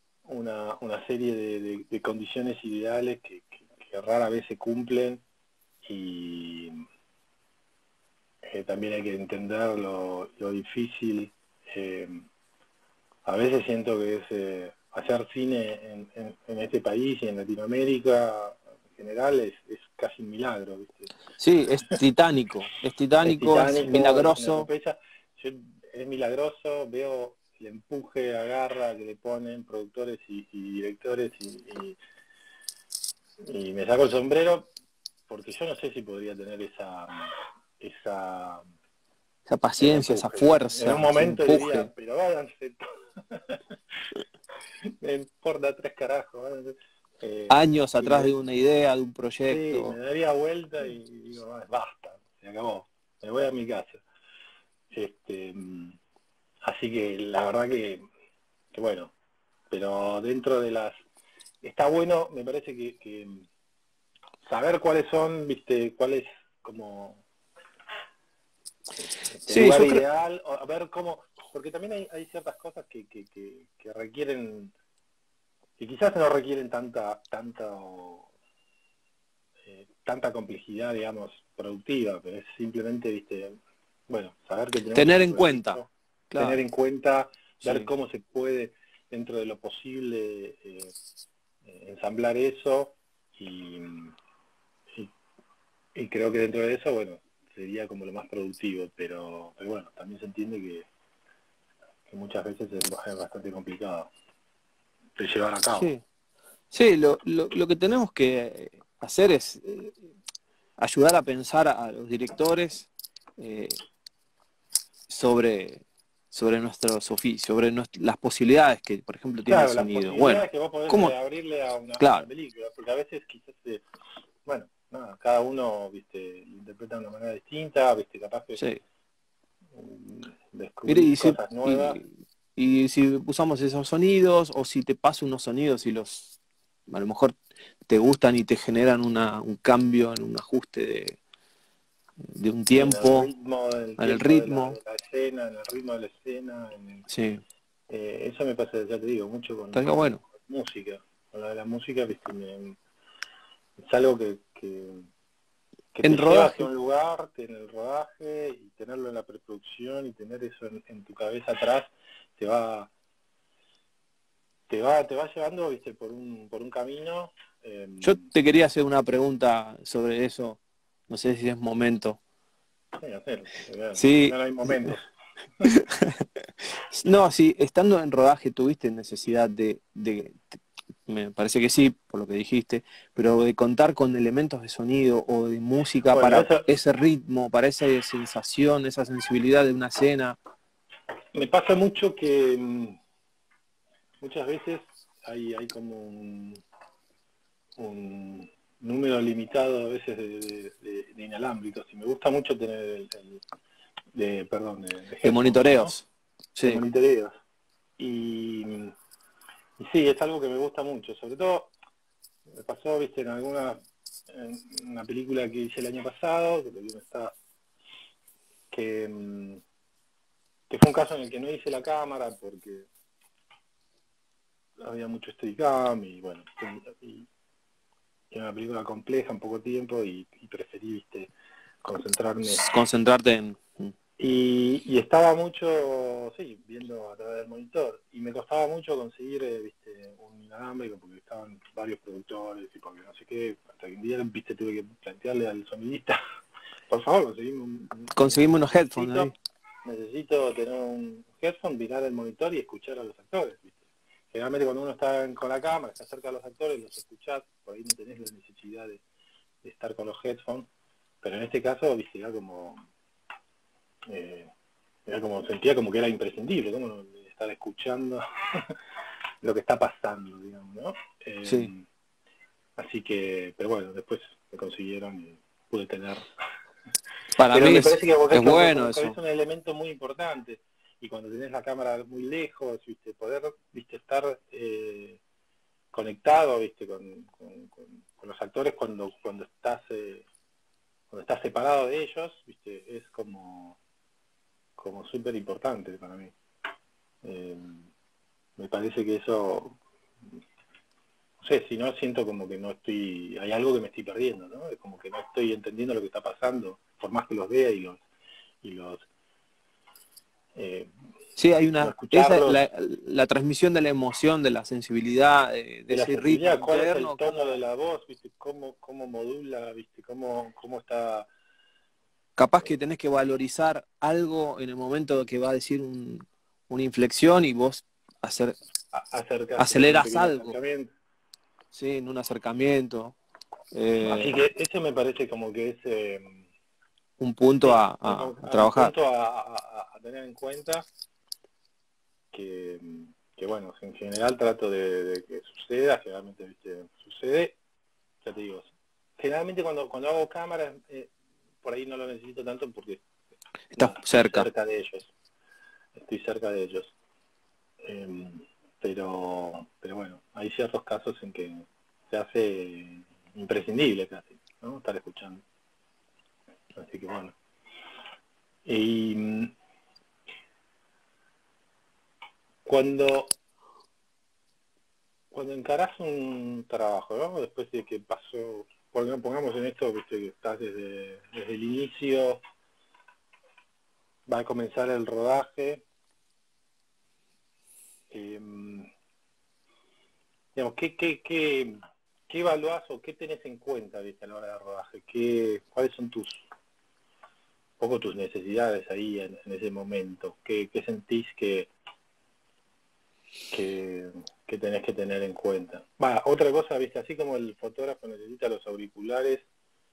una, una serie de, de- de condiciones ideales que, que- que rara vez se cumplen y eh, también hay que entender lo, lo difícil. Eh, a veces siento que es eh, hacer cine en, en, en este país y en Latinoamérica en general es, es casi un milagro, ¿viste? Sí, es titánico, es Es titánico, es titánico, es una milagroso. epopeya. Yo, es milagroso, veo el empuje, agarra que le ponen productores y, y directores y, y, y me saco el sombrero porque yo no sé si podría tener esa esa Esa ese paciencia, esa empuje. En un fuerza, ese momento diría, empuje. pero váyanse, me importa tres carajos. Váyanse. Eh, Años y atrás me, de una idea, de un sí, me proyecto. daría vuelta y digo, "Ah, basta, se acabó, me voy a mi casa". Este, así que la verdad que, que bueno, pero dentro de las... Está bueno, me parece que, que saber cuáles son, viste, cuál es como el Sí, lugar yo creo, ideal, o a ver cómo, porque también hay, hay ciertas cosas que, que, que, que requieren, que quizás no requieren tanta, tanta, eh, tanta complejidad, digamos, productiva, pero es simplemente, viste, bueno, saber que tenemos tener este en cuenta. proyecto, tener Claro, en cuenta, ver sí. cómo se puede, dentro de lo posible, eh, eh, ensamblar eso y, y, y creo que dentro de eso, bueno, sería como lo más productivo, pero, pero bueno, también se entiende que, que muchas veces es bastante complicado de llevar a cabo. Sí, sí, lo, lo, lo que tenemos que hacer es eh, ayudar a pensar a los directores eh, sobre, sobre nuestros oficios, sobre nuest- las posibilidades que, por ejemplo, tiene el Claro, las sonido. Bueno, posibilidades que vos podés ¿cómo? eh, abrirle a una, a una Claro, película, porque a veces quizás, eh, bueno, nada, cada uno, viste, lo interpreta de una manera distinta, viste, capaz que sí. mm, Mire, descubrís y si, cosas nuevas. y, y si usamos esos sonidos, o si te paso unos sonidos y los a lo mejor te gustan y te generan una, un cambio en un ajuste de, de un Sí, en el tiempo, ritmo, en el en el tiempo de la, ritmo, de la escena, en el ritmo de la escena, en el- sí, eh, eso me pasa, ya te digo, mucho con, estaría con, bueno. con música. Con la de la música, viste, me- es algo que, que, que te En lleva hacia rodaje, un lugar en el rodaje y tenerlo en la preproducción y tener eso en, en tu cabeza atrás, te va, te va, te va llevando, viste, por un, por un camino. eh, yo te quería hacer una pregunta sobre eso, no sé si es momento. sí, hacer, al Sí, final hay momentos. no, sí, estando en rodaje tuviste necesidad de, de, me parece que sí, por lo que dijiste, pero de contar con elementos de sonido o de música Bueno, para eso ese ritmo, para esa sensación, esa sensibilidad de una escena. me pasa mucho que mm, muchas veces hay, hay como un, un número limitado a veces de, de, de- de inalámbricos y me gusta mucho tener el, el- de, perdón, de, de De headphones, ¿no? monitoreos. De Sí, monitoreos. Y, y sí, es algo que me gusta mucho, sobre todo me pasó, viste, en alguna en una película que hice el año pasado, que, no está, que, mm, que fue un caso en el que no hice la cámara porque había mucho Steadicam y bueno, y, y era una película compleja en poco tiempo y, y preferí, viste, concentrarme. concentrarte en... Y, y estaba mucho, sí, viendo a través del monitor. Y me costaba mucho conseguir, eh, viste, un inalámbrico porque estaban varios productores y porque no sé qué. Hasta que un día, viste, tuve que plantearle al sonidista, por favor, conseguime un, un- Conseguimos un- unos headphones necesito, ahí. necesito tener un headphone, mirar el monitor y escuchar a los actores, viste. Generalmente cuando uno está en- con la cámara, está cerca de los actores, los escuchás, por ahí no tenés la necesidad de, de estar con los headphones. Pero en este caso, viste, era como... Eh, era como, sentía como que era imprescindible, como no estar escuchando lo que está pasando, digamos, ¿no? Sí. Eh, así que, pero bueno, después me consiguieron y pude tener. Para Pero mí me parece es, que vos es eso me bueno parece eso. un elemento muy importante. Y cuando tenés la cámara muy lejos, viste, poder, viste, estar eh, conectado, viste, con, con, con- con los actores cuando, cuando estás, eh, cuando estás separado de ellos, viste, es como, como súper importante para mí. Eh, me parece que eso no sé, si no siento como que no estoy, hay algo que me estoy perdiendo, ¿no? Es como que no estoy entendiendo lo que está pasando, por más que los vea y los, y los, eh, Sí, hay no una, esa, escucharlos, la, la transmisión de la emoción, de la sensibilidad, de, de de la ese ritmo sensibilidad, cuál es el interno, tono de cómo la voz, ¿viste? Cómo, cómo modula, ¿viste? Cómo, cómo está capaz que eh, tenés que valorizar algo en el momento que va a decir un- una inflexión y vos hacer, a- acerca, hacer un aceleras pequeño algo, acercamiento. ¿sí? En un acercamiento, Así eh, que eso me parece como que es, eh, un punto sí, a, es a- como a un trabajar. punto a, a- a tener en cuenta que, que, bueno, en general trato de, de que suceda, generalmente, ¿viste? Sucede, ya te digo, generalmente cuando, cuando hago cámaras, eh, por ahí no lo necesito tanto porque, Estás nada, estoy cerca. cerca de ellos, estoy cerca de ellos. Eh, pero, pero bueno, hay ciertos casos en que se hace imprescindible casi, ¿no? Estar escuchando. Así que bueno. Y mm, cuando, cuando encarás un trabajo, ¿no? Después de que pasó, pong- pongamos en esto, viste, que estás desde, desde el inicio, va a comenzar el rodaje, eh, digamos, ¿qué, qué, qué, qué evaluás o qué tenés en cuenta, viste, a la hora del rodaje? ¿Qué, cuáles son tus, un poco tus necesidades ahí en, en ese momento? ¿Qué, qué sentís que, que, que tenés que tener en cuenta? Va, otra cosa, viste, así como el fotógrafo necesita los auriculares,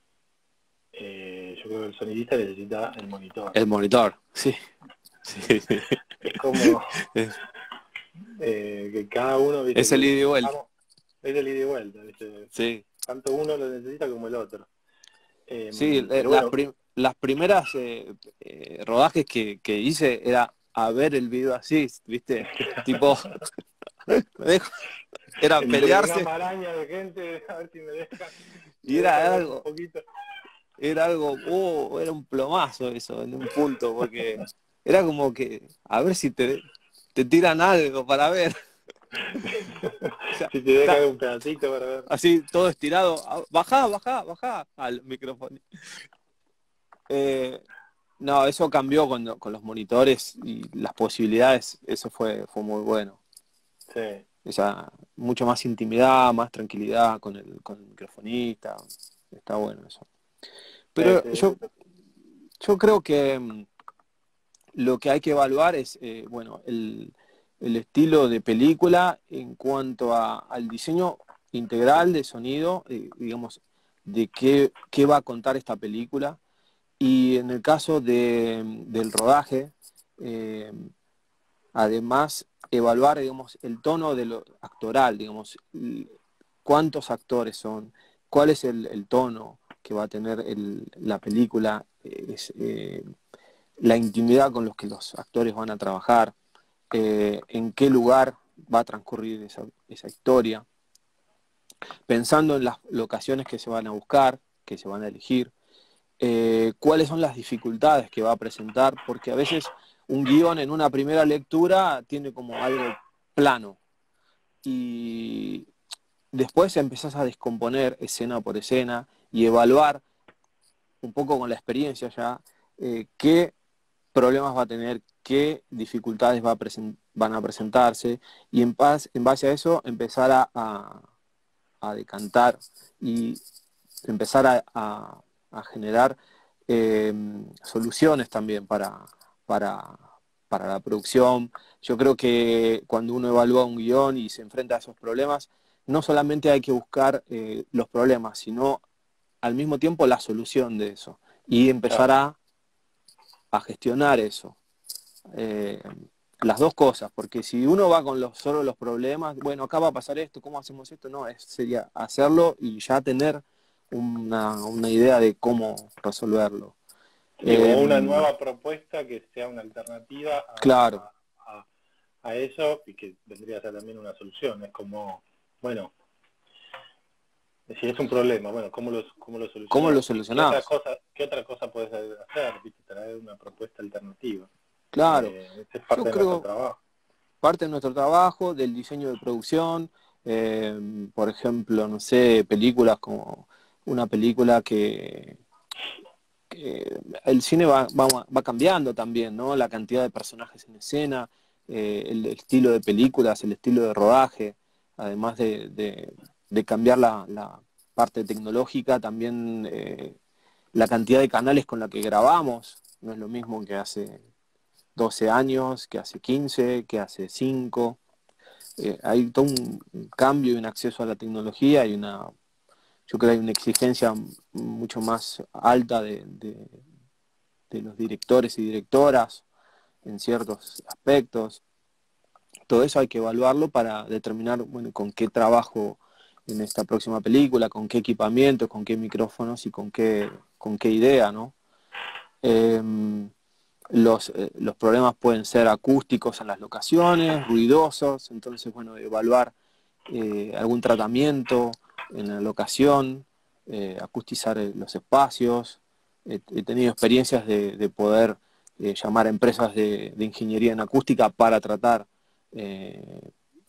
eh, yo creo que el sonidista necesita el monitor. El monitor, sí. Sí, sí. Es como Es, eh, que cada uno, viste, es el que ida y vuelta. vamos, es el ida y vuelta, viste, Sí. tanto uno lo necesita como el otro. Sí, Eh, eh, pero las, bueno, prim- las primeras eh, eh, rodajes que, que hice era a ver el video así, ¿viste? Tipo, me dejo- era entre una pelearse maraña de gente, a ver si me dejan, me y dejan era ver un algo, poquito. era algo, oh, era un plomazo eso en un punto, porque era como que a ver si te, te tiran algo para ver. O sea, Si te está dejan un pedacito para ver. así todo estirado, ah, bajá, bajá, bajá al micrófono. Eh, no, eso cambió cuando, con los monitores y las posibilidades, eso fue, fue muy bueno. Sí, Esa, mucho más intimidad, más tranquilidad con el, con el microfonista, está bueno eso. sí, Pero sí, yo, yo creo que mm, lo que hay que evaluar es, eh, bueno, el, el estilo de película en cuanto a- al diseño integral de sonido, eh, digamos, de qué, qué va a contar esta película. Y en el caso de, del rodaje, eh, además, evaluar, digamos, el tono de lo actoral, digamos, cuántos actores son, cuál es el, el tono que va a tener el- la película, eh, es, eh, la intimidad con los que los actores van a trabajar, eh, en qué lugar va a transcurrir esa, esa historia, pensando en las locaciones que se van a buscar, que se van a elegir, eh, cuáles son las dificultades que va a presentar, porque a veces un guión en una primera lectura tiene como algo plano y después empezás a descomponer escena por escena y evaluar un poco con la experiencia ya eh, qué problemas va a tener, qué dificultades va a presen- van a presentarse y en, paz, en base a eso empezar a, a, a decantar y empezar a, a, a generar eh, soluciones también para, para, para la producción. Yo creo que cuando uno evalúa un guión y se enfrenta a esos problemas, no solamente hay que buscar eh, los problemas, sino al mismo tiempo la solución de eso y empezar claro. a, a gestionar eso. Eh, las dos cosas, porque si uno va con los, solo los problemas, bueno, acá va a pasar esto, ¿cómo hacemos esto? No, es, sería hacerlo y ya tener una, una idea de cómo resolverlo. Sí, o Eh, una nueva propuesta que sea una alternativa claro, a, a, a, a eso y que vendría a ser también una solución. Es como, bueno, si es un problema, bueno, ¿cómo lo, cómo lo ¿cómo lo solucionamos? ¿Qué, qué otra solucionamos? cosa, qué otra cosa puedes hacer? ¿Viste? Traer una propuesta alternativa. Claro, Eh, este es yo parte de nuestro creo trabajo. parte de nuestro trabajo, del diseño de producción, Eh, por ejemplo, no sé, películas como una película que, que el cine va, va, va cambiando también, ¿no? La cantidad de personajes en escena, eh, el estilo de películas, el estilo de rodaje, además de, de, de cambiar la, la, parte tecnológica, también eh, la cantidad de canales con la que grabamos, no es lo mismo que hace doce años, que hace quince, que hace cinco. Eh, hay todo un, un cambio y un acceso a la tecnología y una, yo creo que hay una exigencia mucho más alta de, de, de los directores y directoras en ciertos aspectos. Todo eso hay que evaluarlo para determinar, bueno, con qué trabajo en esta próxima película, con qué equipamiento, con qué micrófonos y con qué, con qué idea, ¿no? Eh, los, eh, los problemas pueden ser acústicos en las locaciones, ruidosos, entonces, bueno, evaluar eh, algún tratamiento en la locación, eh, acustizar eh, los espacios. Eh, he tenido experiencias de, de poder eh, llamar a empresas de, de ingeniería en acústica para tratar eh,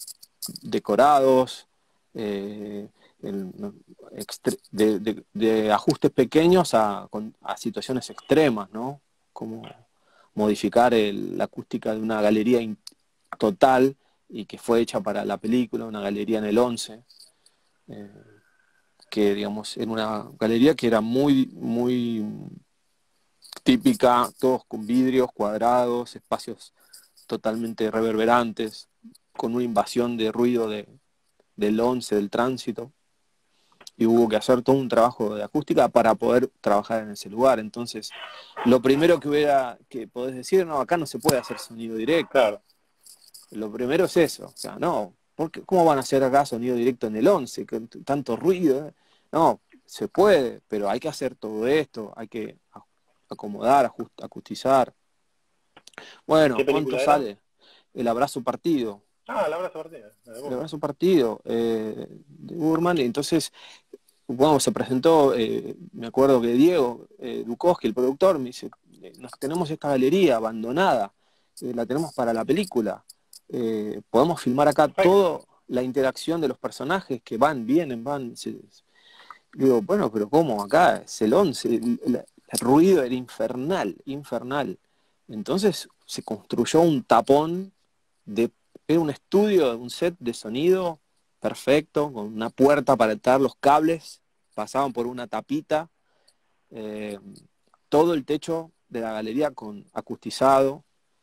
decorados, eh, el, de, de, de, ajustes pequeños a, a situaciones extremas, ¿no? Como modificar el, la acústica de una galería in, total y que fue hecha para la película, una galería en el once, eh, que digamos, en una galería que era muy, muy típica, todos con vidrios cuadrados, espacios totalmente reverberantes, con una invasión de ruido de, del once, del tránsito, y hubo que hacer todo un trabajo de acústica para poder trabajar en ese lugar. Entonces, lo primero que hubiera que podés decir, no, acá no se puede hacer sonido directo. Claro. Lo primero es eso, o sea, no, porque ¿cómo van a hacer acá sonido directo en el once, con tanto ruido? No, se puede, pero hay que hacer todo esto, hay que acomodar, ajust, acustizar. Bueno, ¿Qué ¿cuánto película era? sale? El abrazo partido. Ah, el abrazo partido. El abrazo partido eh, de Burman, y entonces bueno, se presentó, eh, me acuerdo que Diego eh, Dukowski, el productor, me dice, nos tenemos esta galería abandonada, eh, la tenemos para la película, eh, podemos filmar acá Perfecto. toda la interacción de los personajes que van, vienen, van. Se... Digo, bueno, pero ¿cómo? Acá es el once, el, el, el ruido era infernal, infernal. Entonces se construyó un tapón de, era un estudio, un set de sonido perfecto, con una puerta para entrar los cables, pasaban por una tapita, eh, todo el techo de la galería con acustizado,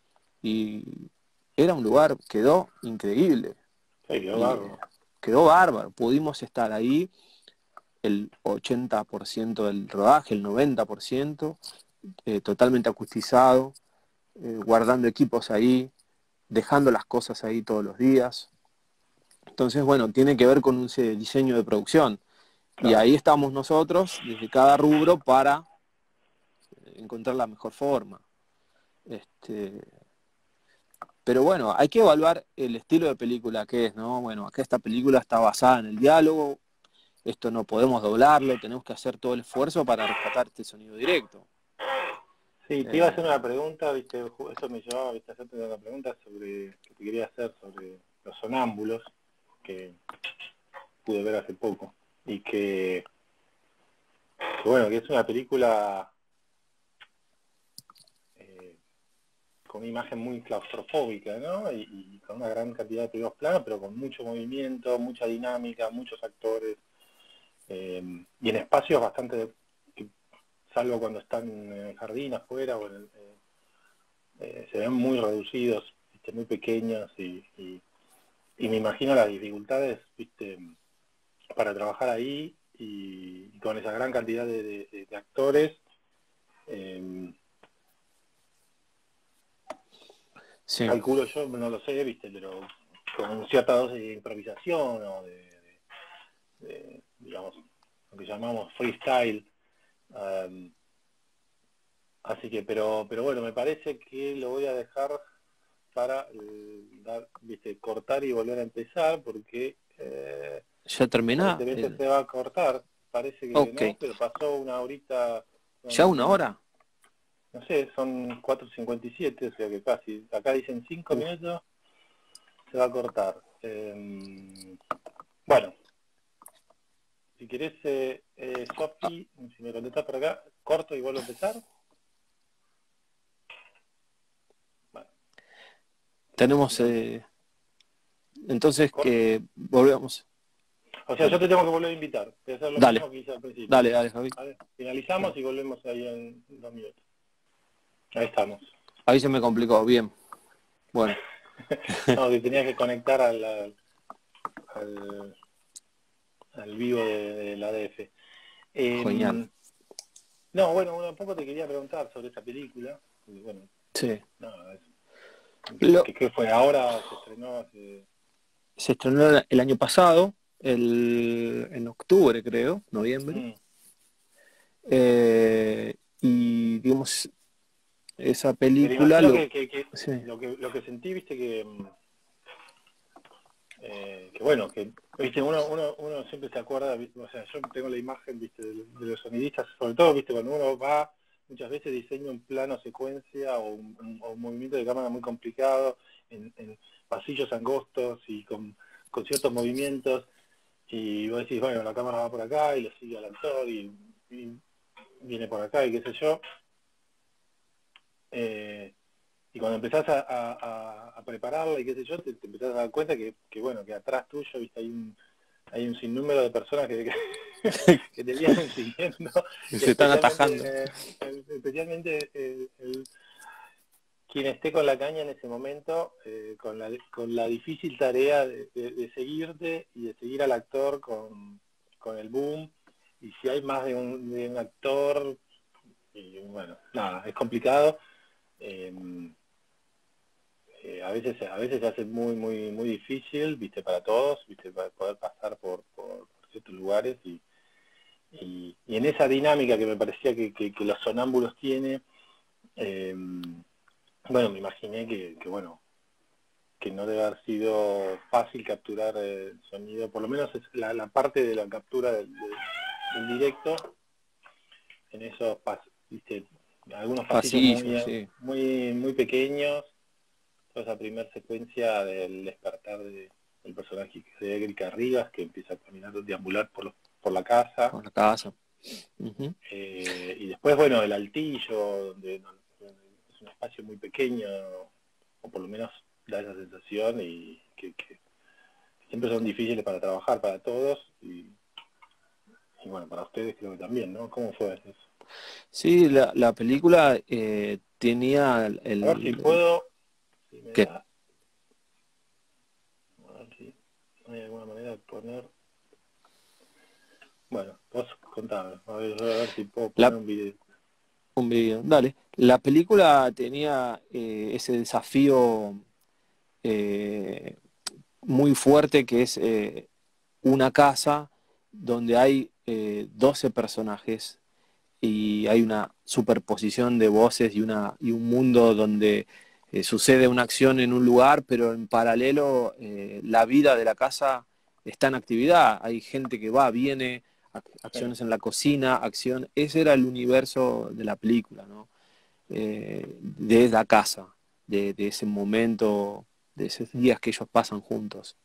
y era un lugar, quedó increíble, Sí, quedó y bárbaro. quedó bárbaro, pudimos estar ahí el ochenta por ciento del rodaje, el noventa por ciento, eh, totalmente acustizado, eh, guardando equipos ahí, dejando las cosas ahí todos los días. Entonces, bueno, tiene que ver con un diseño de producción. Claro. Y ahí estamos nosotros, desde cada rubro, para encontrar la mejor forma. Este, pero bueno, hay que evaluar el estilo de película que es, ¿no? Bueno, acá esta película está basada en el diálogo, esto no podemos doblarlo, tenemos que hacer todo el esfuerzo para rescatar este sonido directo. Sí, te iba a Eh, hacer una pregunta, viste, eso me llevaba, viste, a hacerte una pregunta sobre, que te quería hacer sobre los sonámbulos, que pude ver hace poco, y que, que bueno, que es una película eh, con una imagen muy claustrofóbica, ¿no? Y, y con una gran cantidad de primeros planos, pero con mucho movimiento, mucha dinámica, muchos actores, eh, y en espacios bastante, que, salvo cuando están en el jardín afuera, o en el, eh, eh, se ven muy reducidos, ¿viste? Muy pequeños, y, y, y me imagino las dificultades, ¿viste? Para trabajar ahí, y, y con esa gran cantidad de, de, de actores. Eh, sí. Calculo yo, no lo sé, viste, pero con cierta dosis de improvisación o de, de, de digamos, lo que llamamos freestyle. Um, así que, pero, pero bueno, me parece que lo voy a dejar para eh, dar, viste, cortar y volver a empezar, porque eh, ¿Ya termina? aparentemente El... se va a cortar. Parece que Ok. no, pero pasó una horita. ¿Ya Son, una hora? no sé, son cuatro cincuenta y siete, o sea que casi, acá dicen cinco Uf. minutos, se va a cortar. Eh, Bueno, si querés, eh, eh, Sofi, si me contestás por acá, corto y vuelvo a empezar. Bueno, Tenemos, entonces, eh, entonces corto. que volvemos. O sea, yo te tengo que volver a invitar. Voy a hacer lo Dale, mismo que hice al principio. dale, dale, Javi. ¿Vale? Finalizamos y volvemos ahí en dos minutos. Ahí estamos. Ahí se me complicó, bien. Bueno, No, que tenías que conectar al, al, al, al vivo de, de la D F. genial. Eh, no, bueno, un poco te quería preguntar sobre esta película. Y bueno, Sí. nada, es, Lo, que, que fue ahora, se estrenó hace... se estrenó el año pasado, el, en octubre creo, noviembre. Mm. Eh, y digamos, esa Pero película imagino lo... que, que, que Sí, lo que lo que sentí, viste, que, mm, eh, que bueno, que viste uno, uno, uno siempre se acuerda, ¿viste? O sea, yo tengo la imagen, viste, de, de los sonidistas, sobre todo, viste, cuando uno va, muchas veces diseña un plano secuencia o un, un- o un movimiento de cámara muy complicado, en, en pasillos angostos y con, con ciertos movimientos, y vos decís, bueno, la cámara va por acá y lo sigue al actor y, y viene por acá y qué sé yo. Eh, y cuando empezás a, a, a- a prepararla y qué sé yo, te, te empezás a dar cuenta que, que bueno, que atrás tuyo, viste, hay un, hay un sinnúmero de personas que, que, que te vienen siguiendo, y se están atajando. especialmente, eh, especialmente el, el- quien esté con la caña en ese momento, eh, con, la, con la difícil tarea de, de- de seguirte y de seguir al actor con, con el boom, y si hay más de un, de un actor, y bueno, nada, es complicado. eh, Eh, a veces a veces se hace muy muy muy difícil, viste, para todos, viste, para poder pasar por, por, por ciertos lugares y, y, y en esa dinámica que me parecía que, que, que los sonámbulos tiene, eh, bueno, me imaginé que, que bueno, que no debe haber sido fácil capturar el sonido, por lo menos es la, la parte de la captura del, del- del directo en esos pas, viste, algunos pasillos Pasillos, muy sí. muy muy pequeños, toda esa primera secuencia del despertar de, del personaje de Erika Rivas, que empieza a caminar, a deambular por, los, por la casa, Por la casa. Uh-huh. eh, y después, bueno, el altillo, donde, donde es un espacio muy pequeño, o por lo menos da esa sensación, y que, que siempre son difíciles para trabajar para todos, y, y bueno, para ustedes creo que también, ¿no? ¿Cómo fue eso? Sí, la, la película eh, tenía el, A ver si el- puedo, si me ¿qué? da, a ver si hay alguna manera de poner... Bueno, vos contame, a ver, a ver si puedo poner La, un video. un video, dale. La película tenía eh, ese desafío eh, muy fuerte que es eh, una casa donde hay eh, doce personajes y hay una superposición de voces y, una, y un mundo donde eh, sucede una acción en un lugar, pero en paralelo eh, la vida de la casa está en actividad. Hay gente que va, viene, ac- Sí. acciones en la cocina, acción. Ese era el universo de la película, ¿no? Eh, de la casa, de, de ese momento, de esos días que ellos pasan juntos.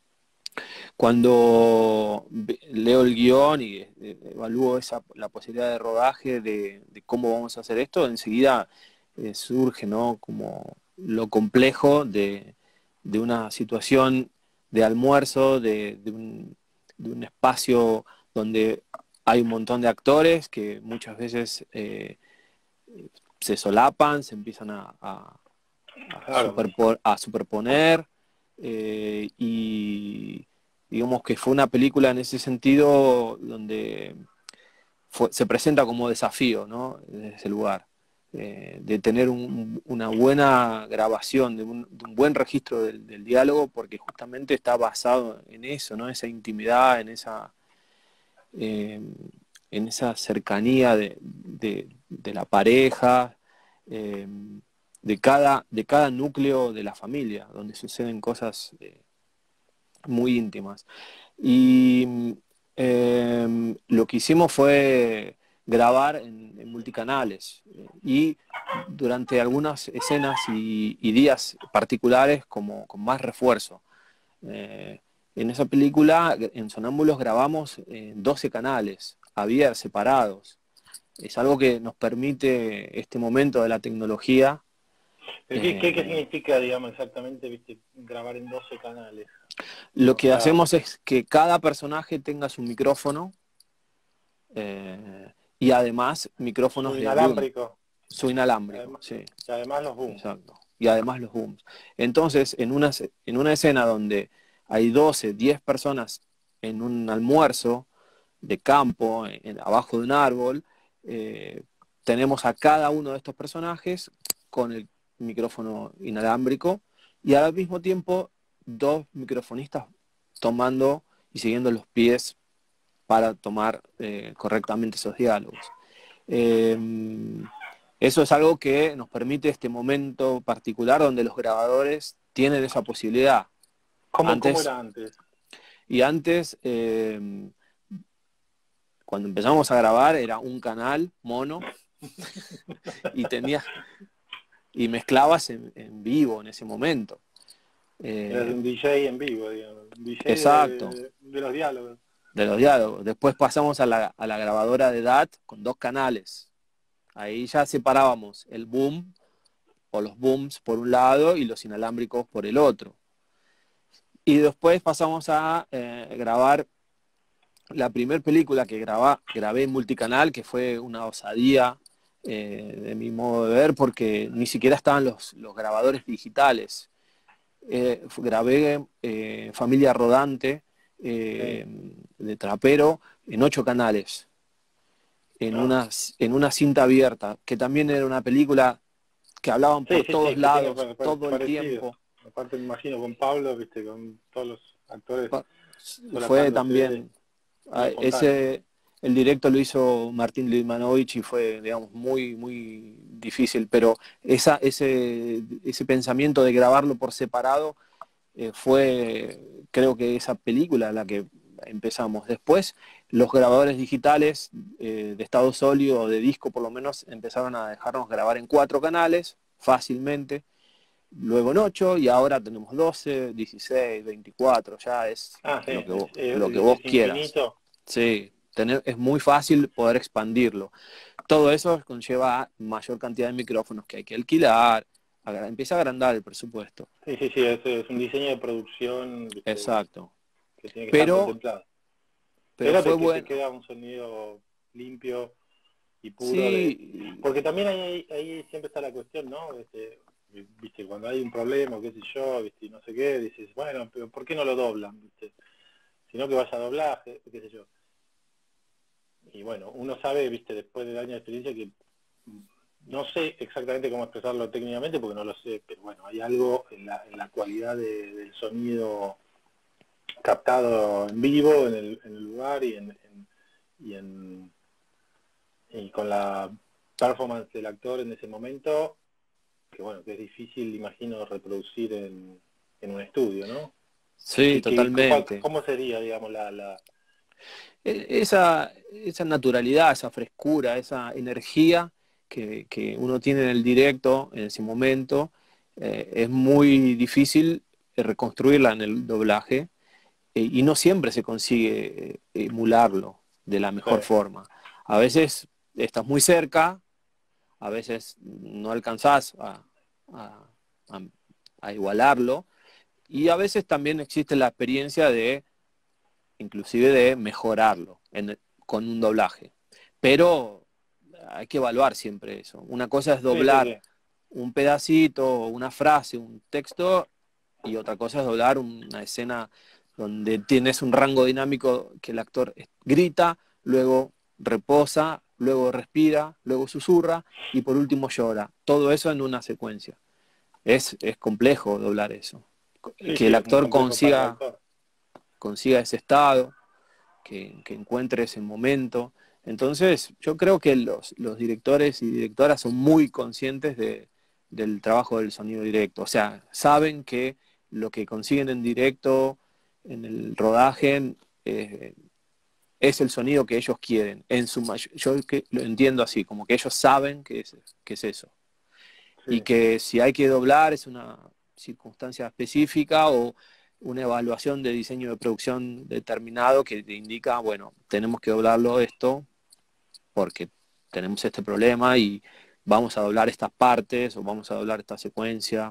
Cuando ve- leo el guión y eh, evalúo esa, la posibilidad de rodaje de, de cómo vamos a hacer esto, enseguida eh, surge, ¿no? Como lo complejo de, de una situación de almuerzo, de, de un, de un espacio donde hay un montón de actores que muchas veces eh, se solapan, se empiezan a, a- a Claro, superpo- a superponer, eh, y digamos que fue una película en ese sentido donde fue- se presenta como desafío, ¿no? Desde ese lugar, eh, de tener un- una buena grabación, de un, de un buen registro del, del diálogo, porque justamente está basado en eso, ¿no? Esa intimidad, en esa, eh, en esa cercanía de, de- de la pareja, eh, de cada, de cada núcleo de la familia, donde suceden cosas eh, muy íntimas. Y eh, lo que hicimos fue grabar en, en multicanales, eh, y durante algunas escenas y, y días particulares como con más refuerzo. Eh, en esa película, en Sonámbulos, grabamos en doce canales, abiertos, separados. Es algo que nos permite este momento de la tecnología. ¿Qué, qué, qué Eh, significa, digamos, exactamente, viste, grabar en doce canales? lo O que sea, hacemos es que cada personaje tenga su micrófono, eh, y además su micrófonos de boom, inalámbrico. su inalámbrico, Además, sí, y además los booms. exacto. Y además los booms. Entonces, en una, en una escena donde hay doce, diez personas en un almuerzo de campo, en, abajo de un árbol, eh, tenemos a cada uno de estos personajes con el micrófono inalámbrico y al mismo tiempo dos microfonistas tomando y siguiendo los pies para tomar eh, correctamente esos diálogos. Eh, eso es algo que nos permite este momento particular donde los grabadores tienen esa posibilidad. ¿Cómo, cómo Antes, era antes? y antes, eh, cuando empezamos a grabar, era un canal mono y tenía y mezclabas en, en vivo en ese momento. Eras Eh, un D J en vivo, digamos. Un D J exacto, de, de los diálogos. de los diálogos. Después pasamos a la, a la grabadora de D A T con dos canales. Ahí ya separábamos el boom o los booms por un lado y los inalámbricos por el otro. Y después pasamos a eh, grabar la primera película que grabá, grabé en multicanal, que fue una osadía eh, de mi modo de ver, porque ni siquiera estaban los, los grabadores digitales. Eh, grabé eh, Familia Rodante, eh, Sí. de Trapero, en ocho canales, en No. una, en una cinta abierta, que también era una película que hablaban Sí, por sí, todos sí, que tiene lados, pa- pa- todo el parecido. tiempo. Aparte me imagino con Pablo, viste, con todos los actores Fue solapándose, también, muy espontáneo. ese, el directo lo hizo Martín Litmanovich y fue, digamos, muy, muy difícil, pero esa, ese, ese pensamiento de grabarlo por separado eh, fue, creo que esa película la que empezamos. Después, los grabadores digitales eh, de estado sólido o de disco por lo menos empezaron a dejarnos grabar en cuatro canales fácilmente, luego en ocho y ahora tenemos doce, dieciséis, veinticuatro, ya es Ah, sí, lo que es, vos, lo que es, vos es quieras. infinito. Sí, tener, es muy fácil poder expandirlo. Todo eso conlleva a mayor cantidad de micrófonos que hay que alquilar, agra- empieza a agrandar el presupuesto. Sí, sí, sí, es, es un diseño de producción, viste, Exacto. que tiene que estar Pero, contemplado. pero Pero fue de que te bueno. queda un sonido limpio y puro de... Sí, Porque también ahí, ahí siempre está la cuestión, ¿no? Este, viste, cuando hay un problema, qué sé yo, viste, y no sé qué, dices, bueno, pero ¿por qué no lo doblan? ¿Viste? Sino que vaya a doblaje, qué sé yo. Y bueno, uno sabe, viste, después de años de experiencia que no sé exactamente cómo expresarlo técnicamente porque no lo sé, pero bueno, hay algo en la, en la cualidad de, del sonido captado en vivo en el, en el lugar y en, en- y en y con la performance del actor en ese momento, que bueno, que es difícil, imagino, reproducir en, en un estudio, ¿no? sí, ¿Qué, qué, cuál- totalmente. ¿Cómo sería, digamos, la... la E- Esa, esa naturalidad, esa frescura, esa energía que, que uno tiene en el directo, en ese momento, eh, es muy difícil reconstruirla en el doblaje, eh, y no siempre se consigue eh, emularlo de la mejor sí, forma. A veces estás muy cerca, a veces no alcanzás a, a- a- a igualarlo, y a veces también existe la experiencia de, inclusive de mejorarlo en- con un doblaje. Pero hay que evaluar siempre eso. Una cosa es sí, sí, doblar sí. un pedacito, una frase, un texto, y otra cosa es doblar una escena donde tienes un rango dinámico que el actor grita, luego reposa, luego respira, luego susurra y por último llora. Todo eso en una secuencia. Es, es complejo doblar eso. Sí, Que sí, el es muy actor complejo para el consiga, actor. consiga ese estado, que, que encuentre ese momento. Entonces, yo creo que los, los directores y directoras son muy conscientes de, del trabajo del sonido directo. O sea, saben que lo que consiguen en directo, en el rodaje, eh, es el sonido que ellos quieren. En su may- yo que lo entiendo así, como que ellos saben que es, que es eso. Y Sí, que si hay que doblar es una circunstancia específica o una evaluación de diseño de producción determinado que te indica, bueno, tenemos que doblarlo esto porque tenemos este problema y vamos a doblar estas partes o vamos a doblar esta secuencia.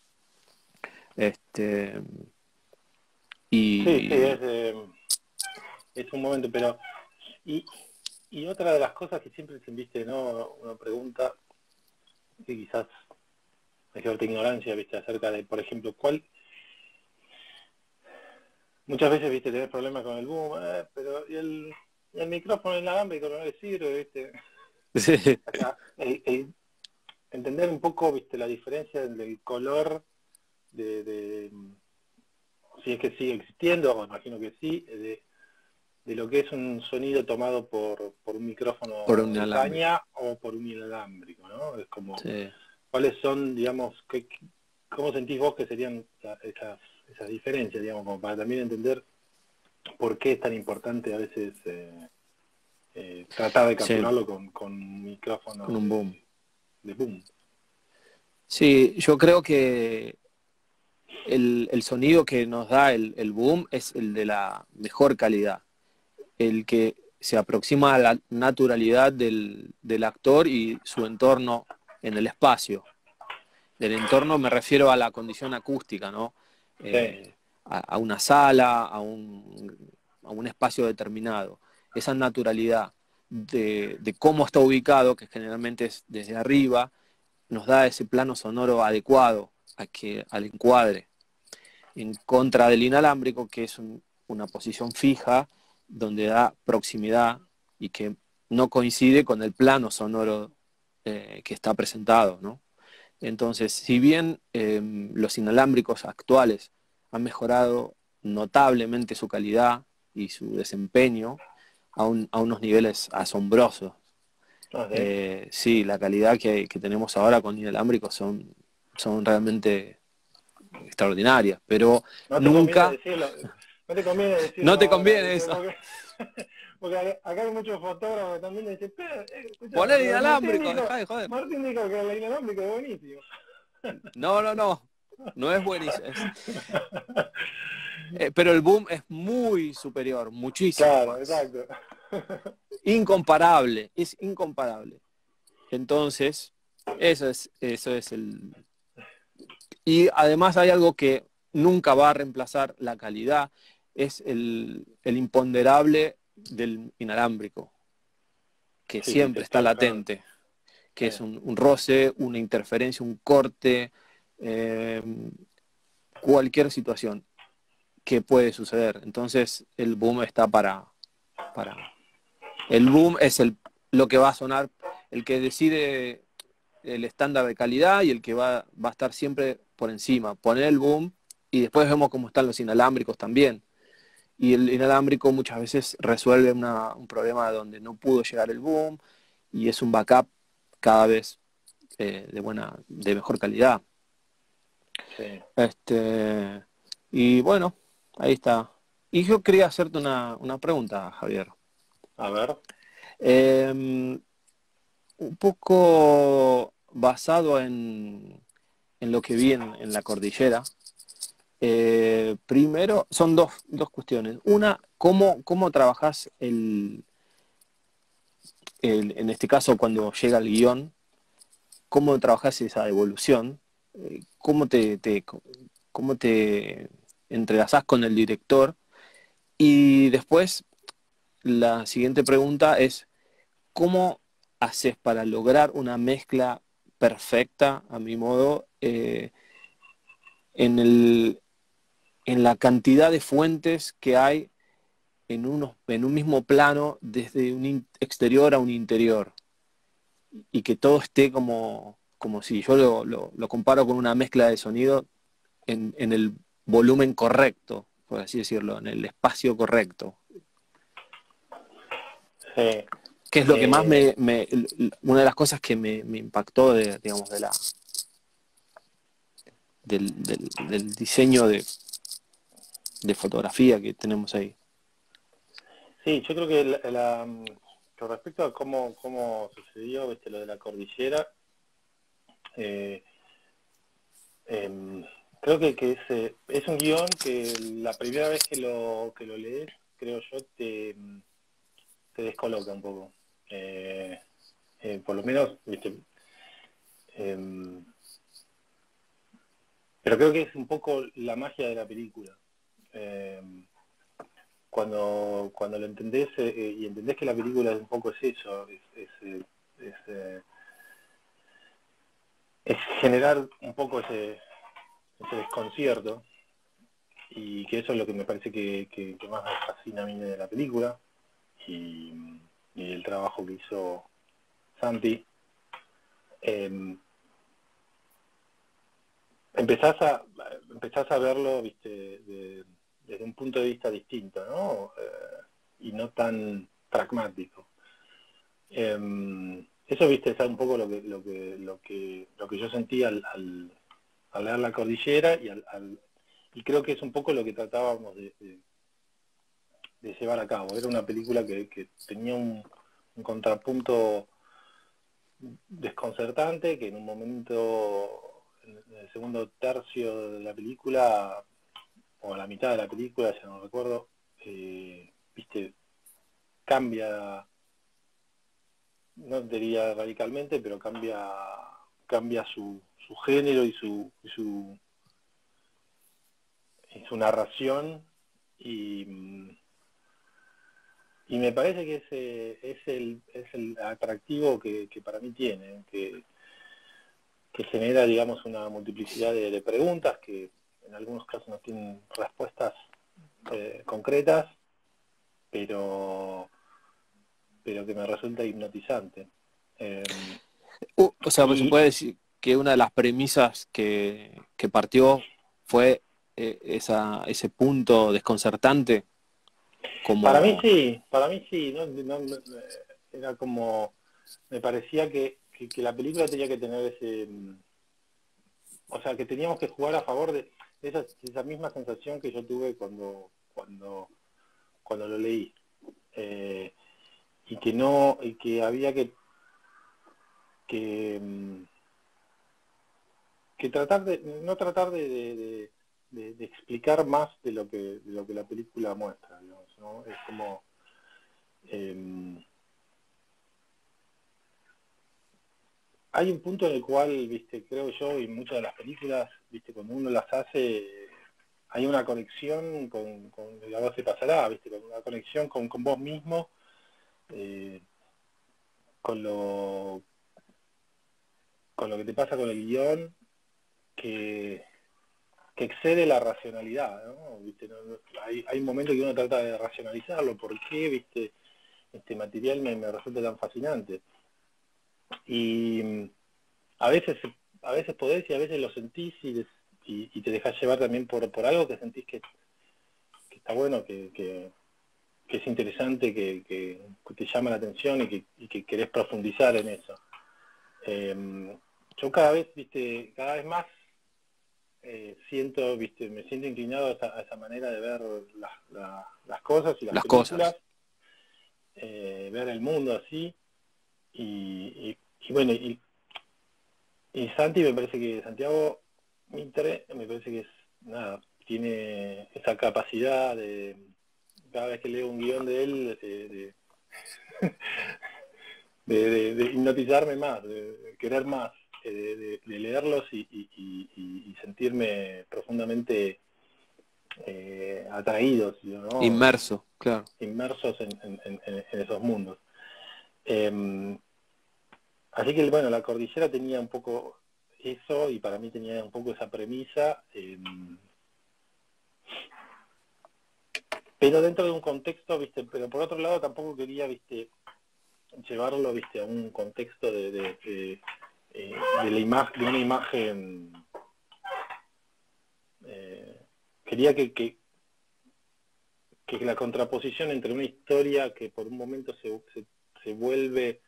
Este, Sí, sí, y es, eh, es un momento, pero... Y, y otra de las cosas que siempre se viste, ¿no? Una pregunta que quizás hay cierta ignorancia, viste, acerca de, por ejemplo, cuál... Muchas veces, viste, tenés problemas con el boom, eh, pero y el, y el micrófono inalámbrico no le sirve, viste. sí, O sea, el- el entender un poco, viste, la diferencia del color de, de, si es que sigue existiendo, o imagino que sí, de, de lo que es un sonido tomado por, por un por micrófono un de alambre. caña o por un inalámbrico, ¿no? Es como, Sí. ¿cuáles son, digamos, qué, cómo sentís vos que serían la- esas, esas diferencias, digamos, como para también entender por qué es tan importante a veces eh, eh, tratar de Sí, capturarlo con, con con micrófonos un boom. de, de boom? Sí, yo creo que el, el sonido que nos da el, el boom es el de la mejor calidad, el que se aproxima a la naturalidad del, del actor y su entorno en el espacio. Del entorno me refiero a la condición acústica, ¿no? Sí, Eh, a, a una sala, a un, a un espacio determinado. Esa naturalidad de, de cómo está ubicado, que generalmente es desde arriba, nos da ese plano sonoro adecuado a que, al encuadre, en contra del inalámbrico, que es un, una posición fija, donde da proximidad y que no coincide con el plano sonoro eh, que está presentado, ¿no? Entonces, si bien eh, los inalámbricos actuales han mejorado notablemente su calidad y su desempeño a, un, a unos niveles asombrosos, no sé. eh, sí, la calidad que, que, tenemos ahora con inalámbricos son, son realmente extraordinarias, pero No te conviene nunca, decirlo, no te conviene no decirlo te ahora, conviene ¿viste? eso. Porque, porque acá hay muchos fotógrafos que también dicen, pero, eh, escuchá, Poner pero Martín inalámbrico, dijo, dejá de joder. Martín dijo que el inalámbrico es buenísimo. No, no, no, no es buenísimo. Es, eh, pero el boom es muy superior, muchísimo Claro, más. exacto. Incomparable, es incomparable. Entonces, eso es, eso es el... Y además hay algo que nunca va a reemplazar la calidad, es el, el imponderable del inalámbrico, que Sí, sí, sí, siempre está está claro. latente, que es Sí, un, un roce, una interferencia, un corte, eh, cualquier situación que puede suceder. Entonces el boom está para, para... El boom es el, lo que va a sonar, el que decide el estándar de calidad y el que va, va a estar siempre por encima. Poner el boom y después vemos cómo están los inalámbricos también. Y el inalámbrico muchas veces resuelve una, un problema donde no pudo llegar el boom y es un backup cada vez eh, de buena, de mejor calidad. sí. Este, y bueno, ahí está. Y yo quería hacerte una, una pregunta, Javier. A ver. Eh, un poco basado en, en lo que vi en, en la cordillera. Eh, primero, son dos, dos cuestiones. Una, ¿cómo, cómo trabajás el, el, en este caso cuando llega el guión? ¿Cómo trabajás esa evolución? Eh, ¿Cómo te, te, cómo te entrelazás con el director? Y después, la siguiente pregunta es, ¿cómo haces para lograr una mezcla perfecta, a mi modo, eh, en, el, en la cantidad de fuentes que hay en, unos, en un mismo plano, desde un in- exterior a un interior, y que todo esté como, como si yo lo, lo, lo comparo con una mezcla de sonido en, en el volumen correcto, por así decirlo, en el espacio correcto? Sí. Que es lo que más Eh, me, me una de las cosas que me, me impactó de, digamos, de la, del, del, del diseño de, de fotografía que tenemos ahí. sí, yo creo que la, la, con respecto a cómo, cómo sucedió, viste, lo de la cordillera, eh, eh, creo que, que es, eh, es un guión que la primera vez que lo, que lo lees, creo yo, te, te descoloca un poco. Eh, eh, por lo menos, viste, eh, pero creo que es un poco la magia de la película. Eh, cuando, cuando lo entendés eh, y entendés que la película es un poco es eso, es, es, eh, es, eh, es generar un poco ese, ese desconcierto, y que eso es lo que me parece que, que, que más me fascina a mí de la película, y, y el trabajo que hizo Santi. Eh, empezás a empezás a verlo, viste, de, desde un punto de vista distinto, ¿no? Eh, y no tan pragmático. Eh, eso, viste, es un poco lo que lo que lo que lo que yo sentí al, al, al leer La Cordillera, y al, al, y creo que es un poco lo que tratábamos de, de, de llevar a cabo. Era una película que, que tenía un, un contrapunto desconcertante, que en un momento, en el segundo tercio de la película, o a la mitad de la película, ya no recuerdo, eh, viste, cambia, no diría radicalmente, pero cambia cambia su, su género y su, y su y su narración, y, y me parece que ese es el, es el atractivo que, que para mí tiene, que, que genera, digamos, una multiplicidad de, de preguntas que en algunos casos no tienen respuestas eh, concretas, pero pero que me resulta hipnotizante. Eh, Uh, o sea, pues se y puede decir que una de las premisas que, que partió fue eh, esa, ese punto desconcertante, para mí como... sí, para mí sí, ¿no? No, no, era como, me parecía que, que, que la película tenía que tener ese, o sea, que teníamos que jugar a favor de esa, esa misma sensación que yo tuve cuando cuando cuando lo leí, eh, y que no, y que había que que, que tratar de, no tratar de, de, de, de, de explicar más de lo que de lo que la película muestra, digamos, ¿no? Es como eh, hay un punto en el cual, viste, creo yo, y muchas de las películas, viste, cuando uno las hace, hay una conexión con, con la voz se pasará, viste, con una conexión con, con vos mismo, eh, con lo con lo que te pasa con el guión, que, que excede la racionalidad, ¿no? ¿Viste? No, no, hay, hay momentos que uno trata de racionalizarlo, ¿por qué, viste, este material me, me resulta tan fascinante? Y a veces a veces podés y a veces lo sentís, y, des, y, y te dejás llevar también por, por algo que sentís que, que está bueno, que, que, que es interesante, que, que, que te llama la atención, y que, y que querés profundizar en eso. Eh, yo cada vez, viste, cada vez más eh, siento, viste, me siento inclinado a esa, a esa manera de ver las, la, las cosas y las las películas, cosas. eh, ver el mundo así, y, y, y bueno, y, y Santi, me parece que Santiago Mitre, me parece que es, nada, tiene esa capacidad de, cada vez que leo un guión de él, de, de, de, de, de hipnotizarme más, de, de querer más, de, de, de leerlos y, y, y, y sentirme profundamente eh, atraídos, ¿no? Inmerso, claro. Inmersos en, en, en, en esos mundos. Eh, así que, bueno, La Cordillera tenía un poco eso, y para mí tenía un poco esa premisa, eh, pero dentro de un contexto, viste, pero por otro lado tampoco quería, viste, llevarlo, viste, a un contexto de, de, de, eh, de la imagen, de una imagen, eh, quería que, que, que la contraposición entre una historia que por un momento se, se, se vuelve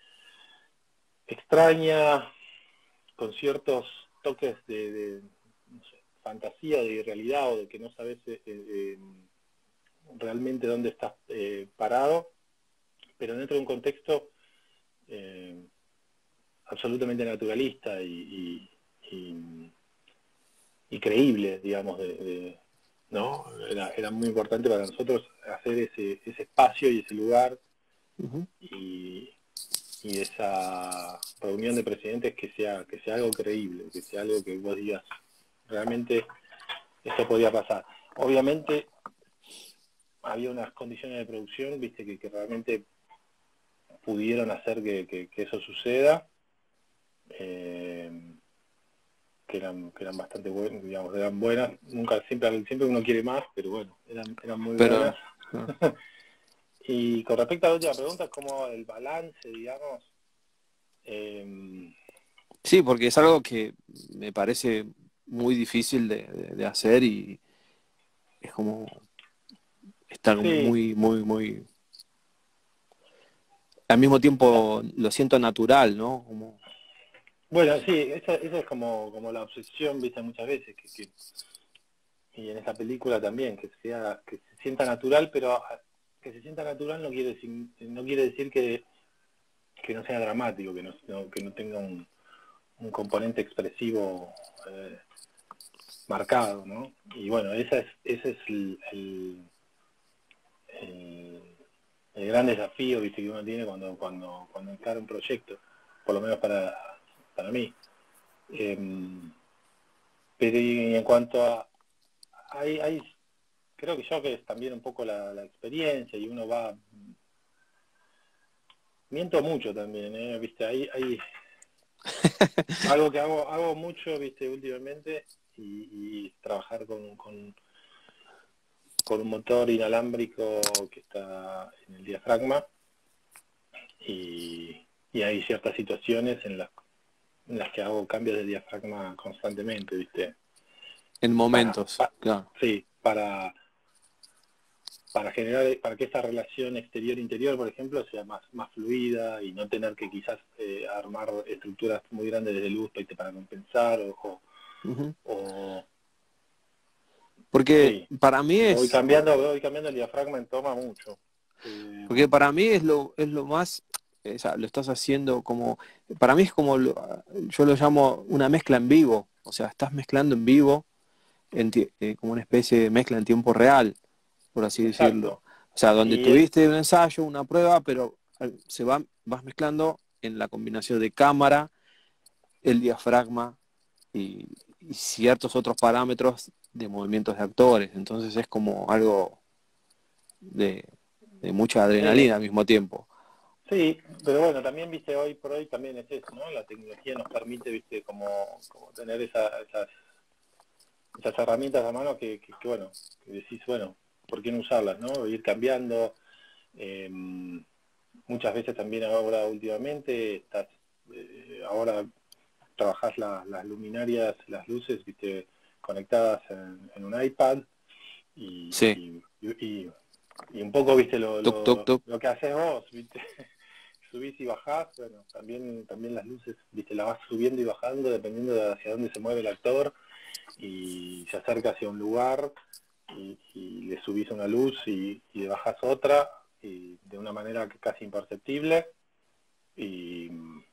extraña, con ciertos toques de, de no sé, fantasía, de irrealidad, o de que no sabes eh, eh, realmente dónde estás eh, parado, pero dentro de un contexto eh, absolutamente naturalista, y, y, y, y creíbles, digamos, de, de- ¿no? Era, era muy importante para nosotros hacer ese, ese espacio y ese lugar Ujú. y, y esa reunión de presidentes que sea, que sea algo creíble, que sea algo que vos digas, realmente esto podía pasar. Obviamente había unas condiciones de producción, viste, que, que realmente pudieron hacer que, que- que eso suceda, eh, que eran, que eran bastante buenas, digamos, eran buenas, nunca, siempre, siempre uno quiere más, pero bueno, eran, eran muy buenas. Pero, ah, Y con respecto a la última pregunta, ¿cómo el balance, digamos? Eh, sí, porque es algo que me parece muy difícil de, de- de hacer y es como estar sí, muy, muy, muy... Al mismo tiempo lo siento natural, ¿no? Como, bueno, sí, esa, esa es como, como la obsesión, viste, muchas veces, que, que, y en esta película también, que sea, que se sienta natural, pero que se sienta natural no quiere decir, no quiere decir que, que no sea dramático, que no, no- que no tenga un, un componente expresivo eh, marcado, ¿no? Y bueno, esa es, ese es el, el, el, el gran desafío, viste, que uno tiene cuando, cuando, cuando encara un proyecto, por lo menos para, para mí. Eh, pero y en cuanto a, hay, hay, creo que yo que es también un poco la, la experiencia y uno va, miento mucho también, ¿eh? Viste, hay, hay algo que hago, hago mucho, viste, últimamente y, y trabajar con, con, con un motor inalámbrico que está en el diafragma y, y hay ciertas situaciones en las, en las que hago cambios de diafragma constantemente, viste, en para, momentos, pa, claro. sí, para para generar, para que esa relación exterior-interior, por ejemplo, sea más, más fluida y no tener que quizás eh, armar estructuras muy grandes de luz para compensar o, o, Ujú. o Porque sí, para mí voy es, cambiando, voy cambiando el diafragma en toma mucho. Eh, porque para mí es lo, es lo más, o sea, lo estás haciendo como, para mí es como, lo- yo lo llamo una mezcla en vivo, o sea, estás mezclando en vivo, en ti- eh, como una especie de mezcla en tiempo real, por así decirlo. exacto. O sea, donde Y es, tuviste un ensayo, una prueba, pero eh, se va, vas mezclando en la combinación de cámara, el diafragma y, y ciertos otros parámetros de movimientos de actores. Entonces es como algo de, de mucha sí, adrenalina al mismo tiempo. sí, pero bueno, también, viste, hoy por hoy también es eso, ¿no? La tecnología nos permite, viste, como, como tener esa, esas esas herramientas a mano que, que, que, bueno, que decís, bueno, ¿por qué no usarlas, no? Ir cambiando. Eh, muchas veces también ahora últimamente estás, eh, ahora trabajás la, las luminarias, las luces, viste, conectadas en, en un iPad y, Sí, y, y, y un poco, viste, lo, toc, toc, lo, toc. lo que haces vos, viste, subís y bajás, bueno, también, también las luces, viste, las vas subiendo y bajando dependiendo de hacia dónde se mueve el actor y se acerca hacia un lugar y, y le subís una luz y, y le bajás otra y de una manera que casi imperceptible y,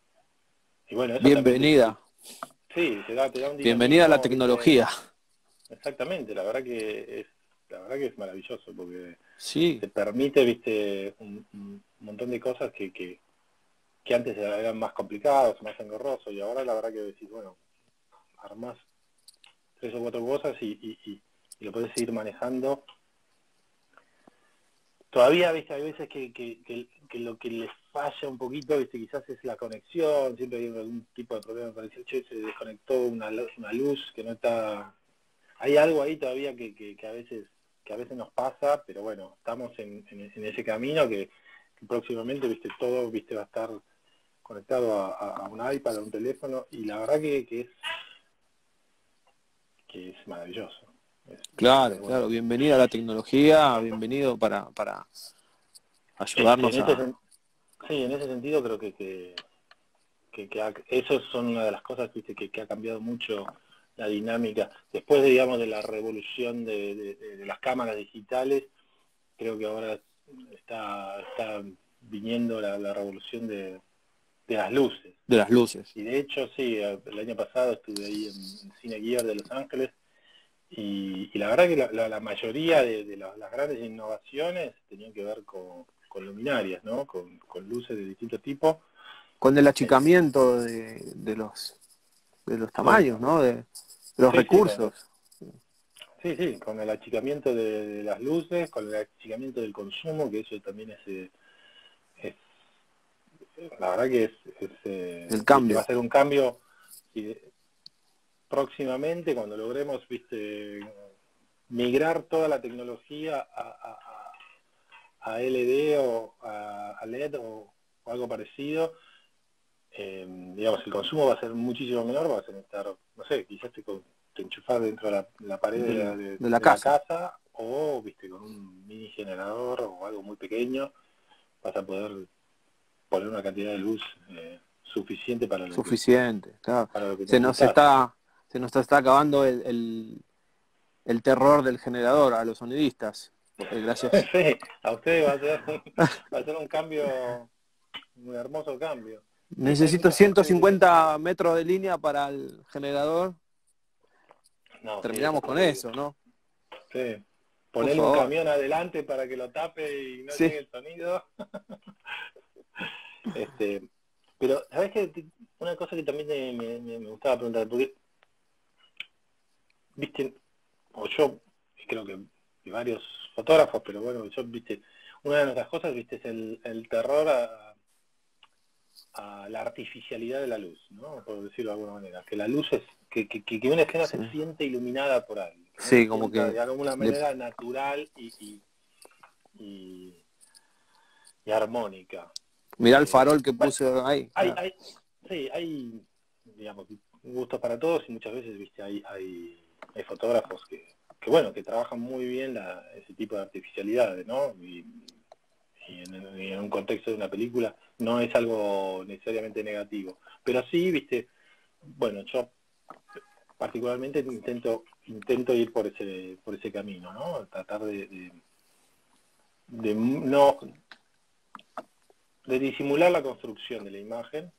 y bueno, eso también te, te- Bienvenida, sí, te da, te da un bienvenida a la dinamismo, viste, tecnología. exactamente, la verdad que es, la verdad que es maravilloso porque Sí, te permite, viste, un, un montón de cosas que, que, que antes eran más complicados, más engorrosos y ahora la verdad que decís, bueno, armás tres o cuatro cosas y, y, y, y lo podés seguir manejando. Todavía, viste, hay veces que, que, que, que lo que les falla un poquito, viste, quizás es la conexión, siempre hay algún tipo de problema, parece, che, se desconectó una, una luz que no está... Hay algo ahí todavía que, que, que a veces que a veces nos pasa, pero bueno, estamos en, en, en ese camino que, que próximamente, viste, todo, viste, va a estar conectado a, a, a un iPad, a un teléfono, y la verdad que, que es que es maravilloso. Es, claro, eh, bueno, claro, bienvenida a la tecnología, bienvenido para, para este, en ayudarnos ese, a... sen- sí, en ese sentido creo que, que, que, que ha- eso son una de las cosas, viste, que, que ha cambiado mucho la dinámica. Después, de, digamos, de la revolución de, de- de- de las cámaras digitales, creo que ahora está, está viniendo la, la revolución de, de las luces. de las luces. Y de hecho, sí, el año pasado estuve ahí en, en Cine Gear de Los Ángeles Y, y la verdad que la, la, la mayoría de, de las, las grandes innovaciones tenían que ver con, con luminarias, ¿no? Con, con luces de distintos tipos. Con el Eh, achicamiento de, de los de los sí, tamaños, ¿no? De, de los sí, sí, con, recursos. sí, sí, con el achicamiento de, de las luces, con el achicamiento del consumo, que eso también es, eh, es la verdad que es, es El eh, viste, va a cambio. ser un cambio y próximamente cuando logremos, viste, migrar toda la tecnología a, a, a L E D o a, a L E D o, o algo parecido, eh, digamos, el consumo va a ser muchísimo menor, va a ser estar, no sé, quizás te, te enchufás dentro de la, la pared de la, Del, de, de la de la casa. casa o, viste, con un mini generador o algo muy pequeño, vas a poder poner una cantidad de luz eh, suficiente para lo que Suficiente, claro. para lo que Se nos necesitas. está, se nos está acabando el, el, el terror del generador a los sonidistas. Eh, gracias. Sí, a ustedes va a ser un, va a ser un cambio, un hermoso cambio. Sí, hay Necesito mucha ciento gente, cincuenta metros de línea para el generador. no, sí, eso Terminamos es con terrible. eso, ¿no? Sí. Por Ponerle un favor. camión adelante para que lo tape y no Sí. llegue el sonido. este, pero, ¿sabes qué? Una cosa que también me, me, me gustaba preguntar, porque, viste, o yo creo que varios fotógrafos, pero bueno, yo, viste, una de nuestras cosas, viste, es el, el terror a, a la artificialidad de la luz, ¿no? Por decirlo de alguna manera. Que la luz es, que, que, que una escena Sí, se siente iluminada por alguien, que no se sí, como sienta que de alguna le- manera natural y, y, y, y armónica. mirá el Eh, farol que bueno, puse ahí. hay, Claro. hay, sí, hay, digamos, gustos para todos y muchas veces, viste, hay, hay, hay fotógrafos que, que, bueno, que trabajan muy bien la, ese tipo de artificialidades, ¿no? Y, y, en, y en un contexto de una película no es algo necesariamente negativo. Pero sí, viste, bueno, yo particularmente intento intento ir por ese por ese camino, ¿no? Tratar de, de, de no de disimular la construcción de la imagen.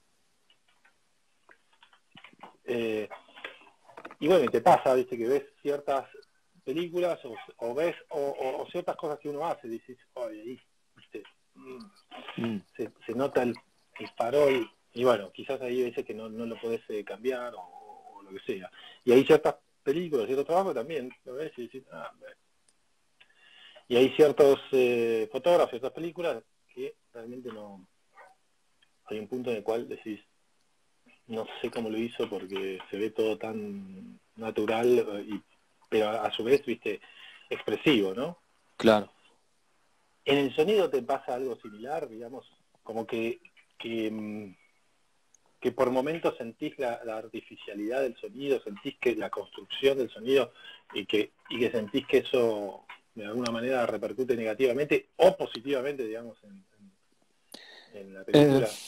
Eh, y bueno, te pasa, viste, que ves ciertas películas o, o ves o, o, o ciertas cosas que uno hace, dices, oye, ahí, viste, mm, Mm. se, se nota el, el farol, y bueno, quizás ahí dice que no, no lo podés eh, cambiar o, o lo que sea. Y hay ciertas películas, ciertos trabajos también, lo ves y decís, ah, bueno. Y hay ciertos eh, fotógrafos, ciertas películas que realmente no, hay un punto en el cual decís, no sé cómo lo hizo porque se ve todo tan natural, eh, y, pero a, a su vez, viste, expresivo, ¿no? Claro. En el sonido te pasa algo similar, digamos, como que, que, mm, que por momentos sentís la, la artificialidad del sonido, sentís que la construcción del sonido y que, y que sentís que eso de alguna manera repercute negativamente o positivamente, digamos, en, en, en la Eh, película.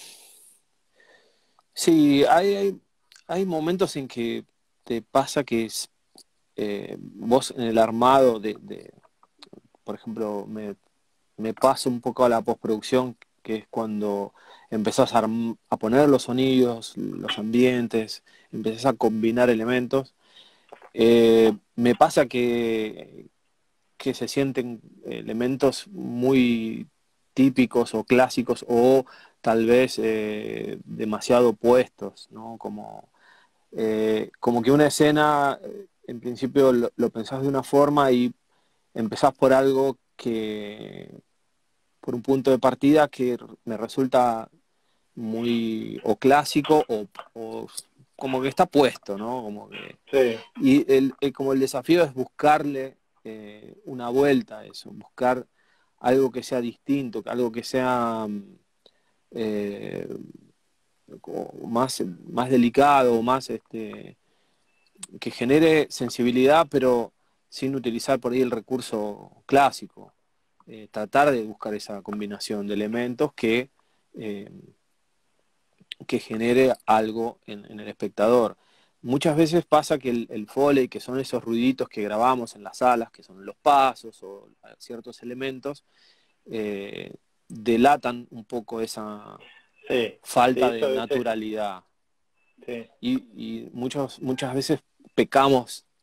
sí, hay, hay, hay momentos en que te pasa que es, eh, vos en el armado de, de por ejemplo, me, me pasa un poco a la postproducción, que es cuando empezás a, arm- a poner los sonidos, los ambientes, empezás a combinar elementos. Eh, me pasa que, que se sienten elementos muy típicos o clásicos o tal vez eh, demasiado opuestos, ¿no? Como, eh, como que una escena, eh, en principio lo, lo pensás de una forma y empezás por algo que, por un punto de partida que me resulta muy o clásico o, o como que está puesto, ¿no? Como que, Sí, y el, el- como el desafío es buscarle eh, una vuelta a eso, buscar algo que sea distinto, algo que sea eh, como más, más delicado, más este, que genere sensibilidad, pero sin utilizar por ahí el recurso clásico. Eh, tratar de buscar esa combinación de elementos que, eh, que genere algo en, en el espectador. Muchas veces pasa que el, el Foley, que son esos ruiditos que grabamos en las salas, que son los pasos o ciertos elementos, eh, delatan un poco esa sí, sí, falta de eso a veces, naturalidad. sí, Y, y muchos, muchas veces pecamos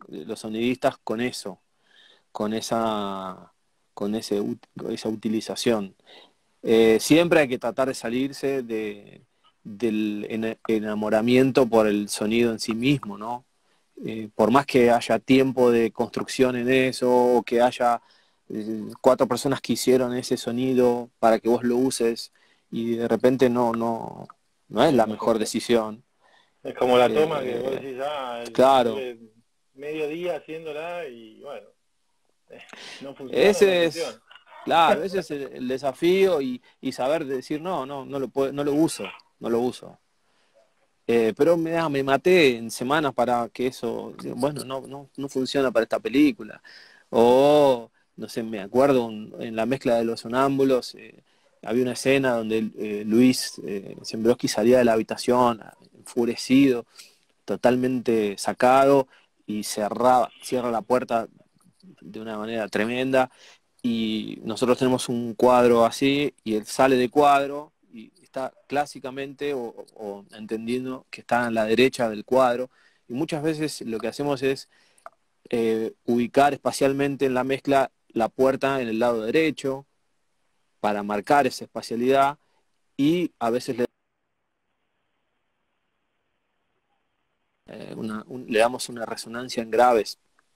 los sonidistas con eso, con esa, con ese, esa utilización. Eh, siempre hay que tratar de salirse de, del enamoramiento por el sonido en sí mismo, ¿no? Eh, por más que haya tiempo de construcción en eso, o que haya eh, cuatro personas que hicieron ese sonido para que vos lo uses, y de repente no, no, no es no, la no mejor funciona. decisión. Es como la toma que vos Eh, decís, ah, claro, estuve medio día haciéndola y bueno, no funciona, no ese es, funciona. claro, ese es el, el desafío y, y saber decir, no, no, no lo, puedo, no lo uso, no lo uso. Eh, pero me, ah, me maté en semanas para que eso, bueno, no, no, no funciona para esta película. O, no sé, me acuerdo en, en la mezcla de los sonámbulos, eh, había una escena donde eh, Luis eh, Zembrowski salía de la habitación enfurecido, totalmente sacado, y cerraba, cierra la puerta de una manera tremenda, y nosotros tenemos un cuadro así y él sale de cuadro y está clásicamente o, o entendiendo que está en la derecha del cuadro, y muchas veces lo que hacemos es eh, ubicar espacialmente en la mezcla la puerta en el lado derecho para marcar esa espacialidad, y a veces le, eh, una, un, le damos una resonancia en graves.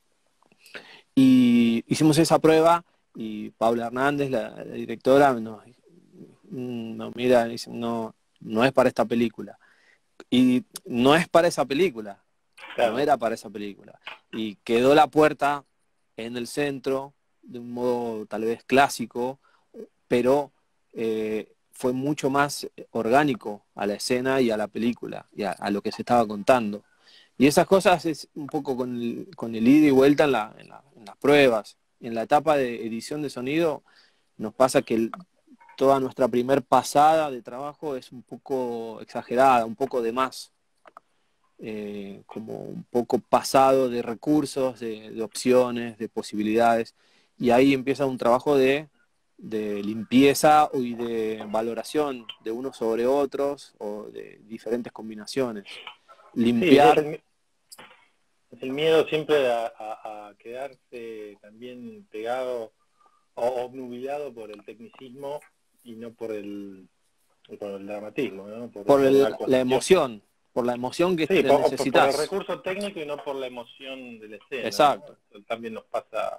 Y hicimos esa prueba y Paula Hernández, la, la directora, nos, no, mira, dice, no, no es para esta película. Y no es para esa película, no Claro. era para esa película. Y quedó la puerta en el centro, de un modo tal vez clásico, pero eh, fue mucho más orgánico a la escena y a la película, y a, a lo que se estaba contando. Y esas cosas es un poco con el, con el ida y vuelta en, la, en, la, en las pruebas. En la etapa de edición de sonido nos pasa que el, toda nuestra primer pasada de trabajo es un poco exagerada, un poco de más, eh, como un poco pasado de recursos, de, de opciones, de posibilidades, y ahí empieza un trabajo de, de limpieza y de valoración de unos sobre otros o de diferentes combinaciones. Sí, es Limpiar, el, es el miedo siempre a, a, a quedarse también pegado o obnubilado por el tecnicismo y no por el, por el dramatismo, ¿no? Por, por por el, la la cuestión. emoción, por la emoción que Sí, por, por, por el necesitas. recurso técnico y no por la emoción de la escena, ¿no? Exacto. Eso también nos pasa,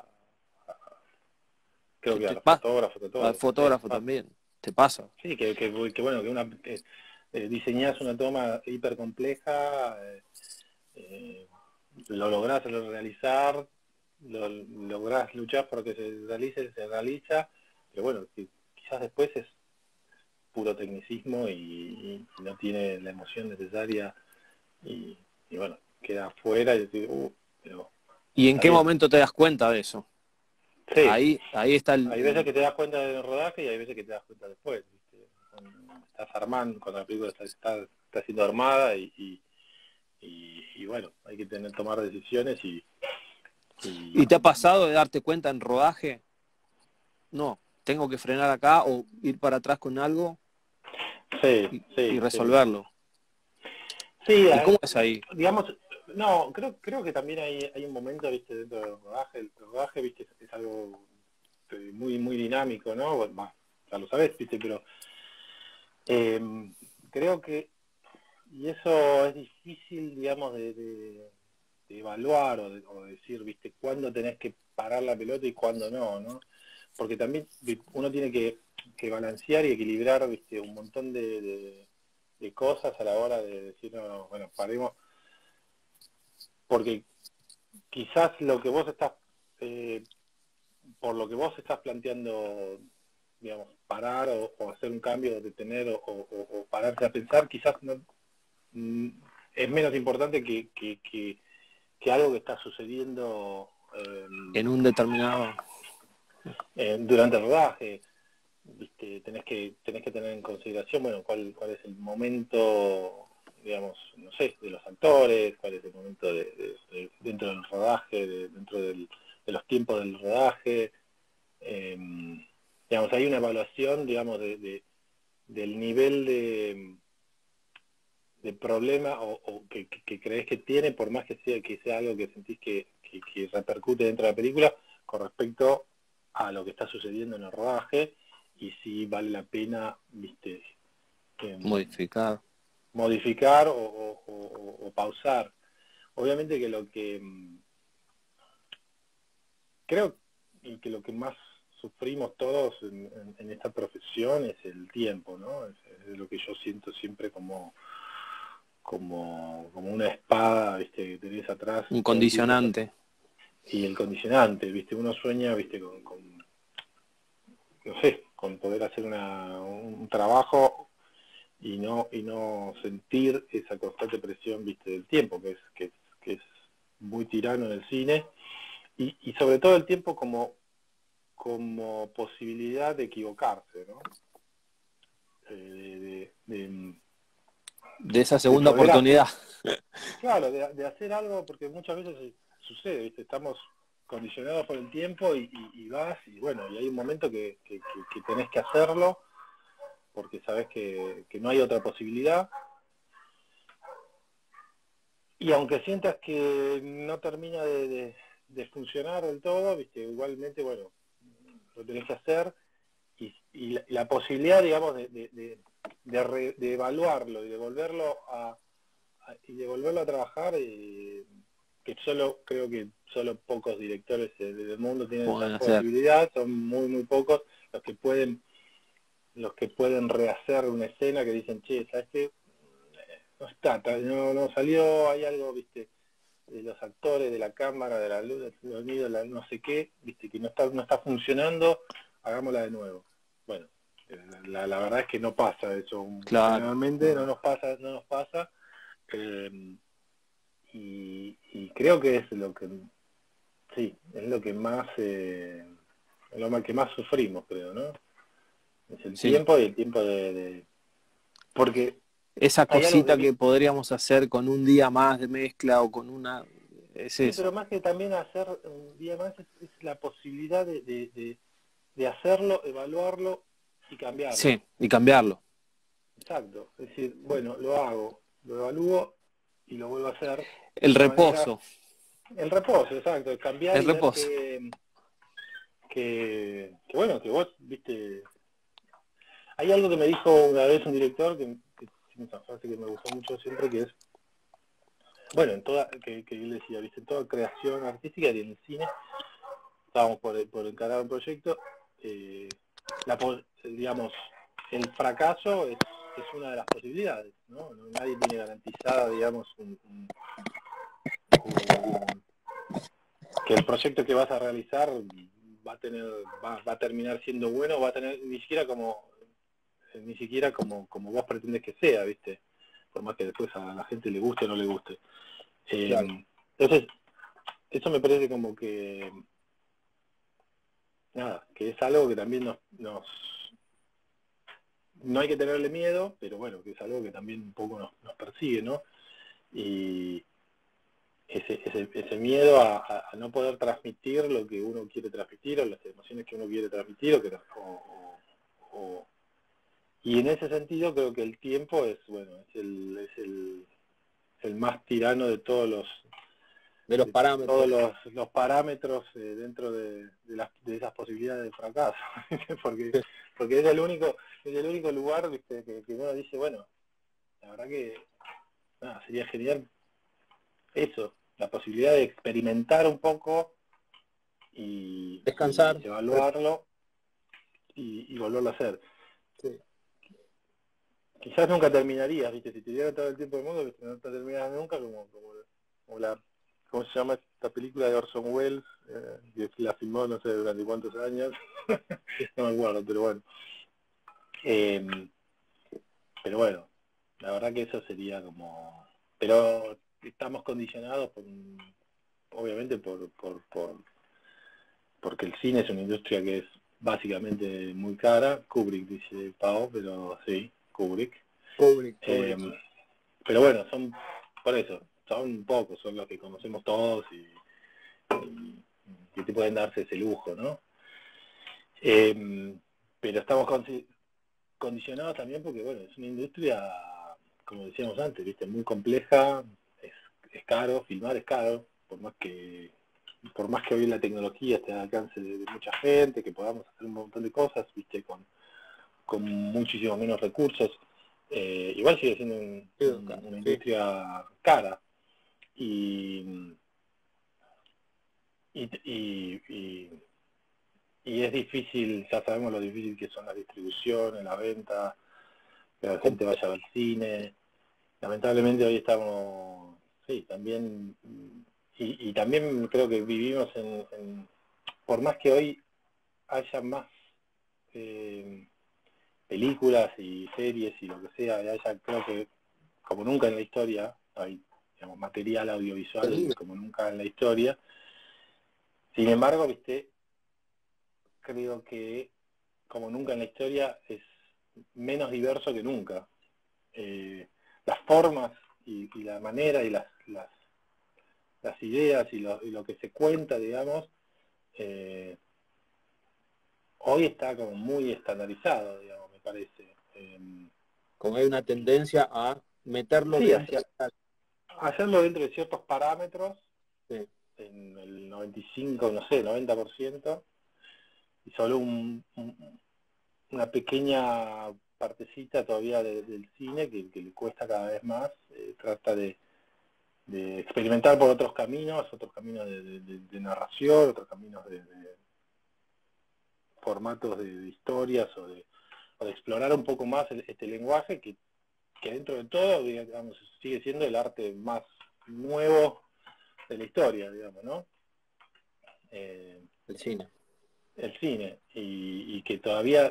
creo Que que a te los pasa, fotógrafos, a al todos, sí, nos fotógrafo pasa. también, te pasa. Sí, que, que, que bueno, que una que, eh, diseñás una toma hiper compleja, eh, eh, lo lográs realizar, lo lográs luchar para que se realice, se realiza, pero bueno, que quizás después es puro tecnicismo y, y no tiene la emoción necesaria y, y bueno, queda afuera y decir, uh, pero ¿Y en está qué bien. momento te das cuenta de eso? Sí, Ahí, ahí está el, hay veces el- que te das cuenta del rodaje y hay veces que te das cuenta después, ¿viste? Cuando estás armando, cuando la película está, está, está siendo armada y, y, y, y bueno, hay que tener tomar decisiones y, y ¿Y te ha pasado de darte cuenta en rodaje? No, tengo que frenar acá o ir para atrás con algo sí, y, y sí, sí. resolverlo. Sí, ¿Y cómo hay- es ahí? digamos, no, creo creo que también hay, hay un momento, viste, dentro del rodaje, el rodaje, viste, es, es algo eh, muy muy dinámico, ¿no? Bueno, bah, ya lo sabés, viste, pero eh, creo que, y eso es difícil, digamos, de, de- de evaluar o de, o de decir, viste, cuándo tenés que parar la pelota y cuándo no, ¿no? Porque también vi- uno tiene que, que balancear y equilibrar, viste, un montón de, de- de cosas a la hora de decir, no, no, bueno, paremos, porque quizás lo que vos estás, eh, por lo que vos estás planteando, digamos, parar o, o hacer un cambio, detener o, o, o pararse a pensar, quizás no, mm, es menos importante que, que, que, que algo que está sucediendo eh, En un determinado... eh, durante el rodaje. Viste, tenés que tenés que tener en consideración, bueno, cuál cuál es el momento, digamos, no sé, de los actores, cuál es el momento de, de, de dentro del rodaje, de, dentro del, de los tiempos del rodaje. Eh, digamos, hay una evaluación, digamos, de, de, del nivel de, de problema o, o que, que, que crees que tiene, por más que sea que sea algo que sentís que, que, que repercute dentro de la película con respecto a lo que está sucediendo en el rodaje y si vale la pena, viste, eh, Modificar. modificar o, o, o, o pausar. Obviamente que lo que creo que lo que más sufrimos todos en, en, en esta profesión es el tiempo, ¿no? Es, es lo que yo siento siempre como como, como una espada, viste, que tenés atrás Un todo el tiempo. condicionante. Y el condicionante, viste, uno sueña, viste, con, con no sé, con poder hacer una, un trabajo y no y no sentir esa constante presión, viste, del tiempo, que es que es, que es muy tirano en el cine, y, y sobre todo el tiempo como como posibilidad de equivocarse, ¿no? Eh, de, de, de, De esa de segunda poder hacer, oportunidad. claro, de, de hacer algo, porque muchas veces sucede, ¿viste? Estamos condicionados por el tiempo y, y, y vas, y bueno, y hay un momento que, que, que, que tenés que hacerlo, porque sabés que, que no hay otra posibilidad, y aunque sientas que no termina de, de, de funcionar del todo, ¿viste? Igualmente, bueno, lo tenés que hacer, y, y la, la posibilidad, digamos, de, de, de, de, re, de evaluarlo y de volverlo a, a, y de volverlo a trabajar, eh, que solo, creo que solo pocos directores del mundo tienen esa Pueden hacer. posibilidad, son muy, muy pocos los que pueden los que pueden rehacer una escena que dicen, che, ¿sabes qué? No está, no, no salió, hay algo, viste, de los actores, de la cámara, de la luz, del sonido, la no sé qué, viste, que no está, no está funcionando, hagámosla de nuevo. Bueno, la, la verdad es que no pasa eso, Claro. generalmente no nos pasa, no nos pasa, eh, y, y creo que es lo que, sí, es lo que más, eh, lo que más sufrimos, creo, ¿no? Es el Sí. tiempo y el tiempo de, de... porque Esa hay algo cosita que que podríamos hacer con un día más de mezcla o con una... Es sí, pero eso. más que también hacer un día más es, es la posibilidad de, de, de, de hacerlo, evaluarlo y cambiarlo. Sí, y cambiarlo. Exacto. Es decir, bueno, lo hago, lo evalúo y lo vuelvo a hacer de El esta manera. reposo. El reposo, exacto, el cambiar El y ver reposo. que, que, que bueno, que vos, viste, hay algo que me dijo una vez un director que, que es una frase que me gustó mucho siempre, que es, bueno, en toda, que, que él decía, viste, en toda creación artística y en el cine, estábamos por, por encarar un proyecto, eh, la, digamos, el fracaso es, es una de las posibilidades, ¿no? Nadie tiene garantizada, digamos, un, un, un, que el proyecto que vas a realizar va a tener, va, va a terminar siendo bueno, va a tener ni siquiera como, ni siquiera como, como vos pretendes que sea, ¿viste? Por más que después a la gente le guste o no le guste. Eh, Claro. entonces, eso me parece como que nada, que es algo que también nos, nos no hay que tenerle miedo, pero bueno, que es algo que también un poco nos, nos persigue, ¿no? Y ese, ese, ese miedo a, a, a no poder transmitir lo que uno quiere transmitir, o las emociones que uno quiere transmitir, o que o, o, y en ese sentido creo que el tiempo es, bueno, es el, es el, el más tirano de todos los De los de todos parámetros. los, los parámetros eh, dentro de, de, las, de esas posibilidades de fracaso, porque porque es el único es el único lugar, ¿viste? Que, que uno dice, bueno, la verdad que nada, sería genial eso, la posibilidad de experimentar un poco y, y Descansar. evaluarlo y, y volverlo a hacer. Sí. Quizás nunca terminarías, ¿viste? Si te diera todo el tiempo del mundo, ¿viste? No te terminas nunca, como, como, como la, ¿cómo se llama esta película de Orson Welles? Eh, que la filmó no sé durante cuántos años, no me acuerdo, pero bueno. Eh, pero bueno, la verdad que eso sería como... Pero estamos condicionados por un obviamente por, por, por porque el cine es una industria que es básicamente muy cara. Kubrick dice Pau, pero sí, Kubrick. Kubrick, Eh, Kubrick. pero bueno, son por eso, son pocos, son los que conocemos todos y, y, y te pueden darse ese lujo, ¿no? Eh, pero estamos con, condicionados también porque, bueno, es una industria como decíamos antes, viste, muy compleja, es, es caro, filmar es caro, por más que por más que hoy la tecnología esté al alcance de, de mucha gente, que podamos hacer un montón de cosas, viste, con, con muchísimo menos recursos, eh, igual sigue siendo un, un, una industria cara. Y, y, y, y, y es difícil, ya sabemos lo difícil que son las distribuciones, la venta, que la gente vaya al cine. Lamentablemente hoy estamos, sí, también, y, y también creo que vivimos en, en, por más que hoy haya más eh, películas y series y lo que sea, y haya, creo que como nunca en la historia, hay, digamos, material audiovisual Sí. como nunca en la historia. Sin embargo, viste, creo que como nunca en la historia es menos diverso que nunca. Eh, las formas y, y la manera y las, las, las ideas y lo, y lo que se cuenta, digamos, eh, hoy está como muy estandarizado, digamos, me parece. Eh, como hay una tendencia a meterlo sí, dentro hacer, hacerlo dentro de ciertos parámetros, de... en el noventa y cinco, no sé, noventa por ciento, y solo un, un, una pequeña partecita todavía de, del cine que, que le cuesta cada vez más, eh, trata de, de experimentar por otros caminos, otros caminos de, de, de, de narración, otros caminos de, de formatos de, de historias o de, o de explorar un poco más el, este lenguaje que, que dentro de todo, digamos, sigue siendo el arte más nuevo de la historia, digamos, ¿no? Eh, el cine. el cine, y, y que todavía,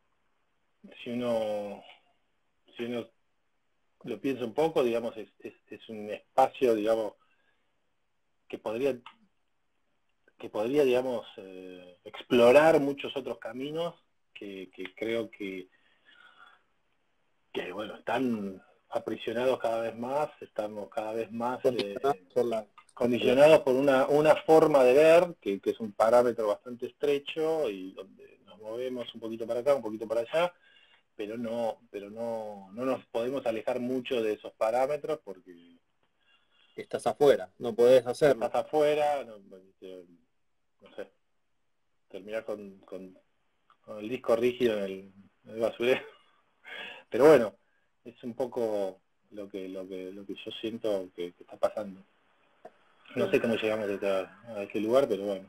si uno, si uno lo piensa un poco, digamos, es, es, es un espacio, digamos, que podría, que podría, digamos, eh, explorar muchos otros caminos que, que creo que, que, bueno, están aprisionados cada vez más, estamos cada vez más eh, Por la, condicionados por una, una forma de ver, que, que es un parámetro bastante estrecho y donde nos movemos un poquito para acá, un poquito para allá, pero no, pero no, no nos podemos alejar mucho de esos parámetros porque estás afuera, no podés hacerlo. estás afuera, no, no sé, terminar con, con, con el disco rígido en el, en el basurero. Pero bueno, es un poco lo que lo que lo que yo siento que, que está pasando. No sé cómo llegamos a este, a este lugar, pero bueno.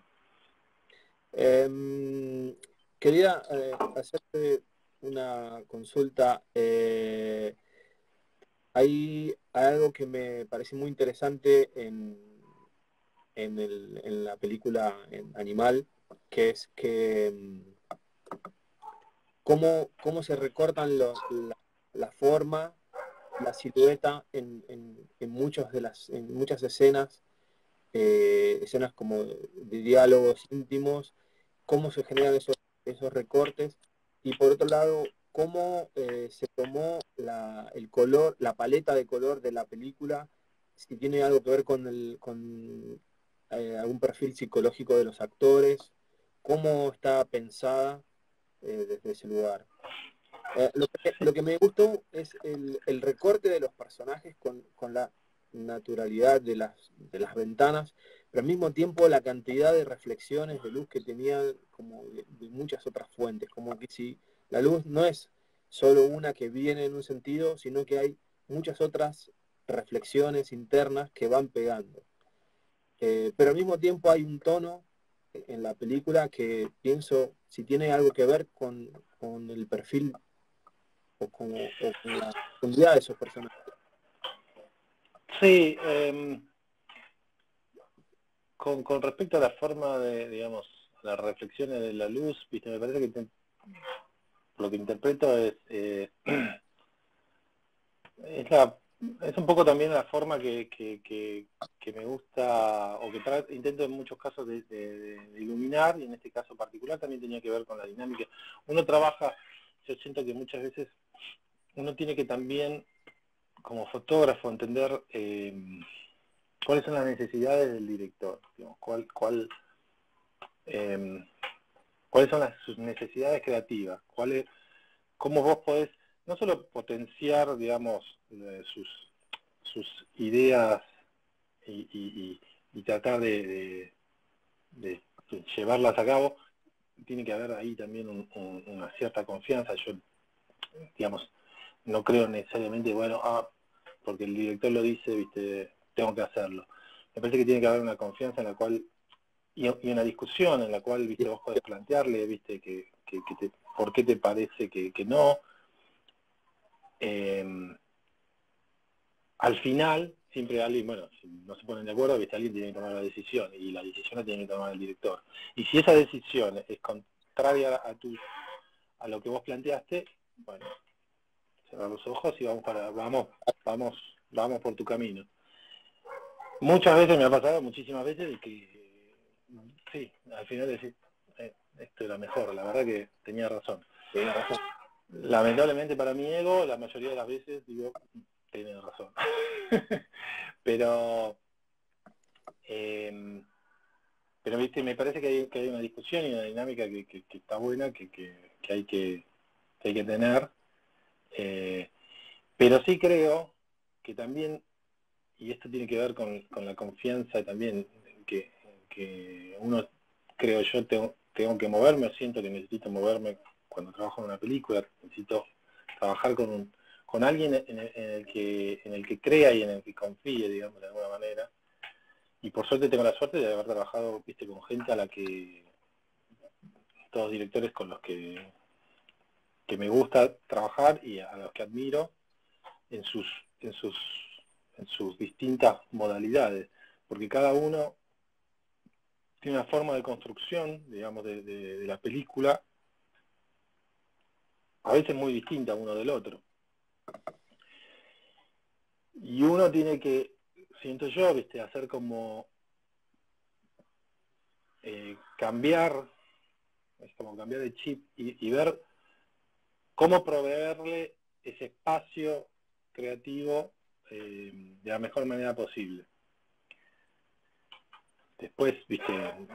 Eh, quería eh, hacerte una consulta. Eh, hay algo que me parece muy interesante en, en, el, en la película en Animal, que es que mm, cómo, cómo se recortan los, la, la forma, la silueta en, en, en, muchas de las, en muchas escenas, eh, escenas como de, de diálogos íntimos, cómo se generan esos, esos recortes, y por otro lado, cómo eh, se tomó la, el color, la paleta de color de la película, si tiene algo que ver con, el, con eh, algún perfil psicológico de los actores, cómo está pensada eh, desde ese lugar. Eh, lo, que, lo que me gustó es el, el recorte de los personajes con, con la naturalidad de las, de las ventanas, pero al mismo tiempo la cantidad de reflexiones de luz que tenían como de, de muchas otras fuentes, como que si la luz no es solo una que viene en un sentido, sino que hay muchas otras reflexiones internas que van pegando. Eh, pero al mismo tiempo hay un tono en la película que pienso si tiene algo que ver con, con el perfil o con, o con la profundidad de esos personajes. Sí, eh, con, con respecto a la forma de, digamos, las reflexiones de la luz, viste, me parece que te, lo que interpreto es, eh, es, la, es un poco también la forma que, que, que, que me gusta, o que tra intento en muchos casos de, de, de iluminar, y en este caso particular también tenía que ver con la dinámica. Uno trabaja, yo siento que muchas veces uno tiene que también, como fotógrafo, entender eh, cuáles son las necesidades del director, digamos, cuál, cuál, eh, cuáles son las, sus necesidades creativas, cuál es, cómo vos podés no solo potenciar, digamos, eh, sus, sus ideas y, y, y, y tratar de, de, de, de llevarlas a cabo, tiene que haber ahí también un, un, una cierta confianza. Yo, digamos, no creo necesariamente, bueno, ah, porque el director lo dice, viste, tengo que hacerlo. Me parece que tiene que haber una confianza en la cual, y, y una discusión en la cual, viste, vos podés plantearle, viste, que, que, que te, por qué te parece que, que no. Eh, al final, siempre alguien, bueno, si no se ponen de acuerdo, viste, alguien tiene que tomar la decisión, y la decisión la tiene que tomar el director. Y si esa decisión es contraria a tu, a lo que vos planteaste, bueno, cerrar los ojos y vamos para, vamos, vamos, vamos por tu camino. Muchas veces me ha pasado, muchísimas veces, que sí, al final decís, eh, esto era mejor, la verdad que tenía razón. Tenía razón. Lamentablemente para mi ego, la mayoría de las veces digo, tiene razón. pero, eh, pero viste, me parece que hay, que hay una discusión y una dinámica que, que, que está buena, que, que, que, hay que, que hay que tener. Eh, pero sí creo que también, y esto tiene que ver con, con la confianza también, que, que uno, creo yo, tengo, tengo que moverme, siento que necesito moverme cuando trabajo en una película, necesito trabajar con un, con alguien en el, en el que en el que crea y en el que confíe, digamos, de alguna manera. Y por suerte tengo la suerte de haber trabajado, viste, con gente a la que, todos directores con los que, que me gusta trabajar y a los que admiro en sus, en sus, en sus distintas modalidades, porque cada uno tiene una forma de construcción, digamos, de, de, de la película, a veces muy distinta uno del otro. Y uno tiene que, siento yo, viste, hacer como eh, cambiar, es como cambiar de chip y, y ver cómo proveerle ese espacio creativo eh, de la mejor manera posible. Después, viste,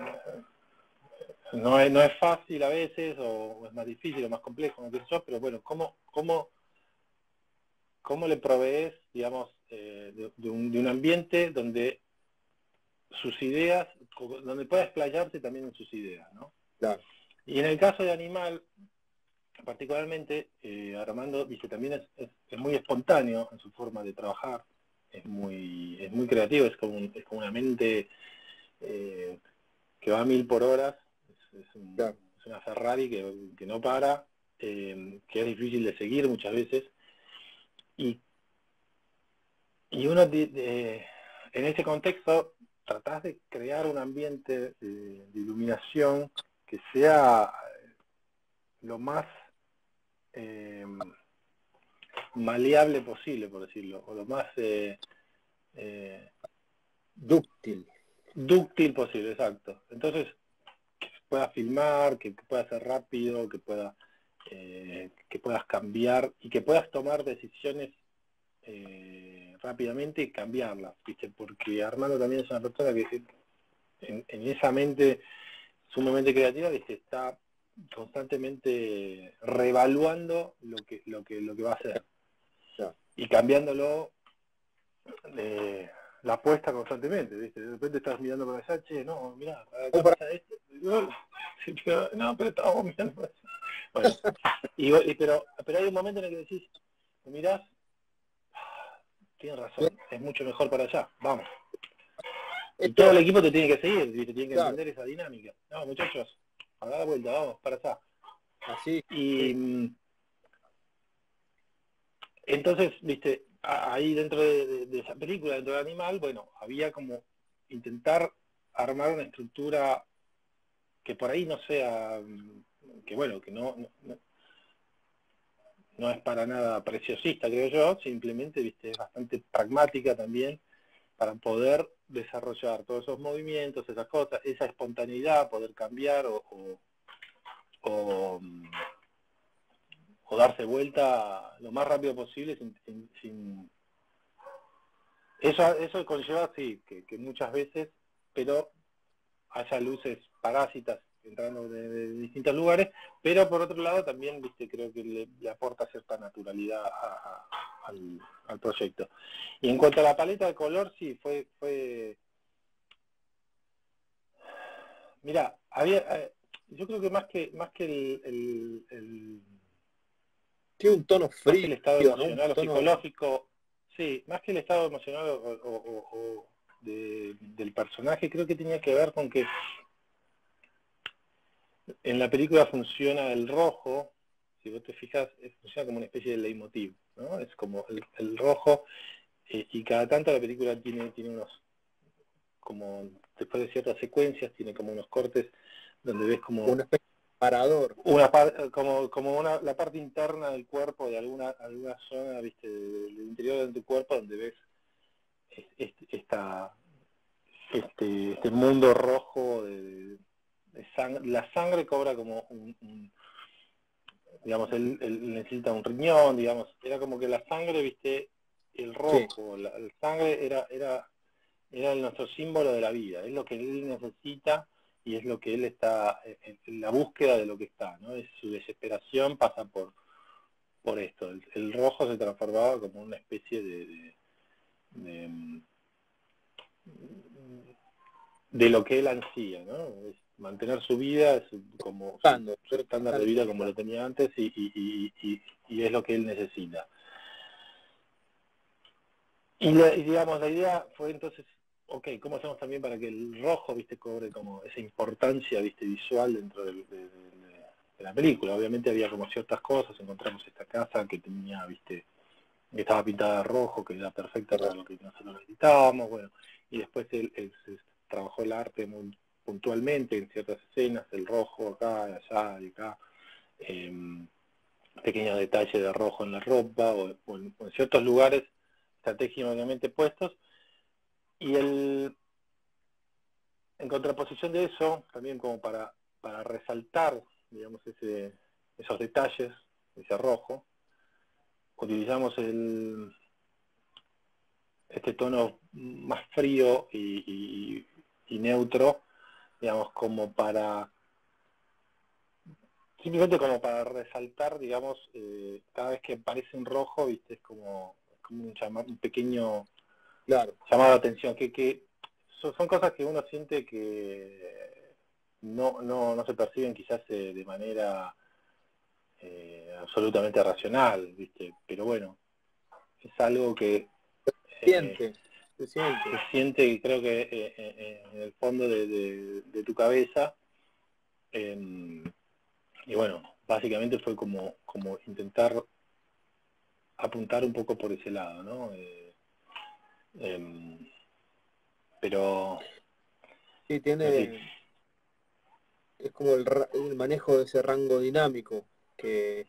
no es, no es fácil a veces, o es más difícil o más complejo, no sé yo, pero bueno, ¿cómo, cómo, cómo le provees, digamos, eh, de, de, un, de un ambiente donde sus ideas, donde pueda explayarse también en sus ideas, ¿no? Claro. Y en el caso de Animal, particularmente, eh, Armando, dice, también es, es, es muy espontáneo en su forma de trabajar, es muy, es muy creativo, es como, un, es como una mente eh, que va a mil por horas, es, es, un, Claro. es una Ferrari que, que no para, eh, que es difícil de seguir muchas veces, y, y uno de, de, en ese contexto tratás de crear un ambiente de, de iluminación que sea lo más eh, maleable posible, por decirlo, o lo más eh, eh, dúctil. Dúctil posible, exacto. Entonces, que pueda filmar, que, que pueda ser rápido, que pueda eh, que puedas cambiar y que puedas tomar decisiones eh, rápidamente y cambiarlas, ¿viste? Porque Armando también es una persona que en, en esa mente sumamente creativa, ¿viste? Está constantemente reevaluando lo que lo que lo que va a hacer, Claro. y cambiándolo eh, la apuesta constantemente, ¿viste? De repente estás mirando para allá, che, no, mirá, acá pasa esto, sí, pero, no, pero estábamos mirando para allá. Bueno, y, y, pero, pero hay un momento en el que decís, mirás, tienes razón, es mucho mejor para allá, vamos. Y Esto, todo el equipo te tiene que seguir, ¿viste? Tiene que claro, entender esa dinámica. No, muchachos, a dar vuelta, vamos, para allá. así. Y sí. Entonces, viste, ahí dentro de, de, de esa película, dentro de Animal, bueno, había como intentar armar una estructura que por ahí no sea, que bueno, que no, no, no es para nada preciosista, creo yo, simplemente, viste, es bastante pragmática también, para poder desarrollar todos esos movimientos, esas cosas, esa espontaneidad, poder cambiar o, o, o, o darse vuelta lo más rápido posible sin, sin, sin Eso, eso conlleva, sí, que, que muchas veces, pero haya luces parásitas entrando de, de distintos lugares, pero por otro lado también, viste, creo que le, le aporta cierta naturalidad a, a, al, al proyecto. Y en cuanto a la paleta de color, sí, fue, fue mira, había, eh, yo creo que más que más que el, el, el Tiene un tono más que frío, el estado ¿no? Un emocional o tono... psicológico, sí, más que el estado emocional o, o, o, o de, del personaje, creo que tenía que ver con que en la película funciona el rojo, si vos te fijas, funciona como una especie de leitmotiv, ¿no? Es como el, el rojo, eh, y cada tanto la película tiene, tiene unos, como después de ciertas secuencias, tiene como unos cortes donde ves como una especie de parador. una par, como como una la parte interna del cuerpo de alguna alguna zona, viste, del interior de tu cuerpo, donde ves este, esta este este mundo rojo de, de sangre. La sangre cobra como un, un digamos, él, él necesita un riñón, digamos, era como que la sangre, viste, el rojo, sí. la, la sangre era era era nuestro símbolo de la vida, es lo que él necesita y es lo que él está, en la búsqueda de lo que está, ¿no? Es su desesperación pasa por por esto. El, el rojo se transformaba como una especie de de, de de lo que él ansía, ¿no? Es mantener su vida, es como su, su estándar de vida como lo tenía antes, y, y, y, y, y es lo que él necesita. Y, la, y digamos, la idea fue entonces, ok, ¿cómo hacemos también para que el rojo, viste, cobre como esa importancia, viste, visual dentro de, de, de, de la película? Obviamente había como ciertas cosas, encontramos esta casa que tenía, viste, que estaba pintada de rojo, que era perfecta para lo que nosotros necesitábamos, bueno, y después él, él, él trabajó el arte muy puntualmente en ciertas escenas, el rojo acá, allá y acá, eh, pequeños detalles de rojo en la ropa, o, o, en, o en ciertos lugares estratégicamente puestos, y el, en contraposición de eso, también como para, para resaltar, digamos, ese, esos detalles, ese rojo, utilizamos el, este tono más frío y, y, y neutro, digamos, como para, simplemente como para resaltar, digamos, eh, cada vez que aparece un rojo, viste, es como, como un, llama, un pequeño claro. llamado de atención, que, que son, son cosas que uno siente que no, no, no se perciben quizás eh, de manera eh, absolutamente racional, viste, pero bueno, es algo que se siente, eh, se siente. Se siente, y creo que eh, eh, en el fondo de, de, de tu cabeza, eh, y bueno, básicamente fue como, como intentar apuntar un poco por ese lado, ¿no? Eh, eh, pero... Sí, tiene... Es como el, el manejo de ese rango dinámico, que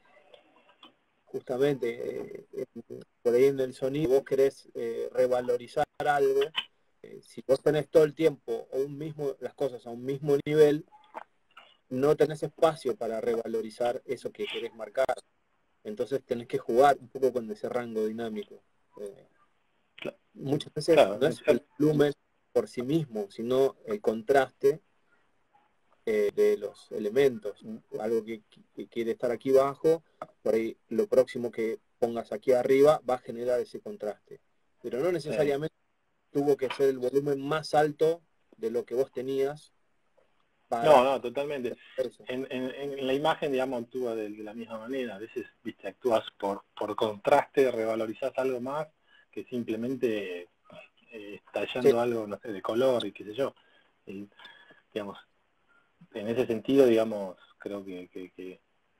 justamente eh, por ahí en el sonido vos querés eh, revalorizar algo, eh, si vos tenés todo el tiempo o un mismo, las cosas a un mismo nivel, no tenés espacio para revalorizar eso que querés marcar. Entonces tenés que jugar un poco con ese rango dinámico. Eh, muchas veces claro, no es el volumen por sí mismo, sino el contraste eh, de los elementos. Algo que, que quiere estar aquí abajo, por ahí lo próximo que pongas aquí arriba va a generar ese contraste. Pero no necesariamente sí. Tuvo que ser el volumen más alto de lo que vos tenías. Para no, no, totalmente. En, en, en la imagen, digamos, actúa de, de la misma manera. A veces, viste, actúas por, por contraste, revalorizás algo más que simplemente eh, estallando sí. algo, no sé, de color y qué sé yo. Y, digamos, en ese sentido, digamos, creo que, que, que,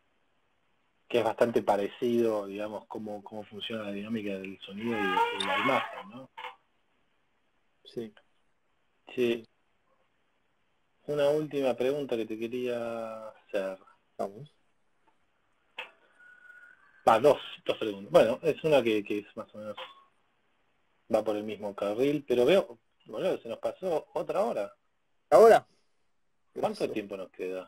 que es bastante parecido, digamos, cómo, cómo funciona la dinámica del sonido y de, de la imagen, ¿no? Sí. Sí. Una última pregunta que te quería hacer. Vamos. Va, dos, dos preguntas. Bueno, es una que, que es más o menos, va por el mismo carril, pero veo, bueno, se nos pasó otra hora. ¿Ahora? ¿Cuánto tiempo nos queda?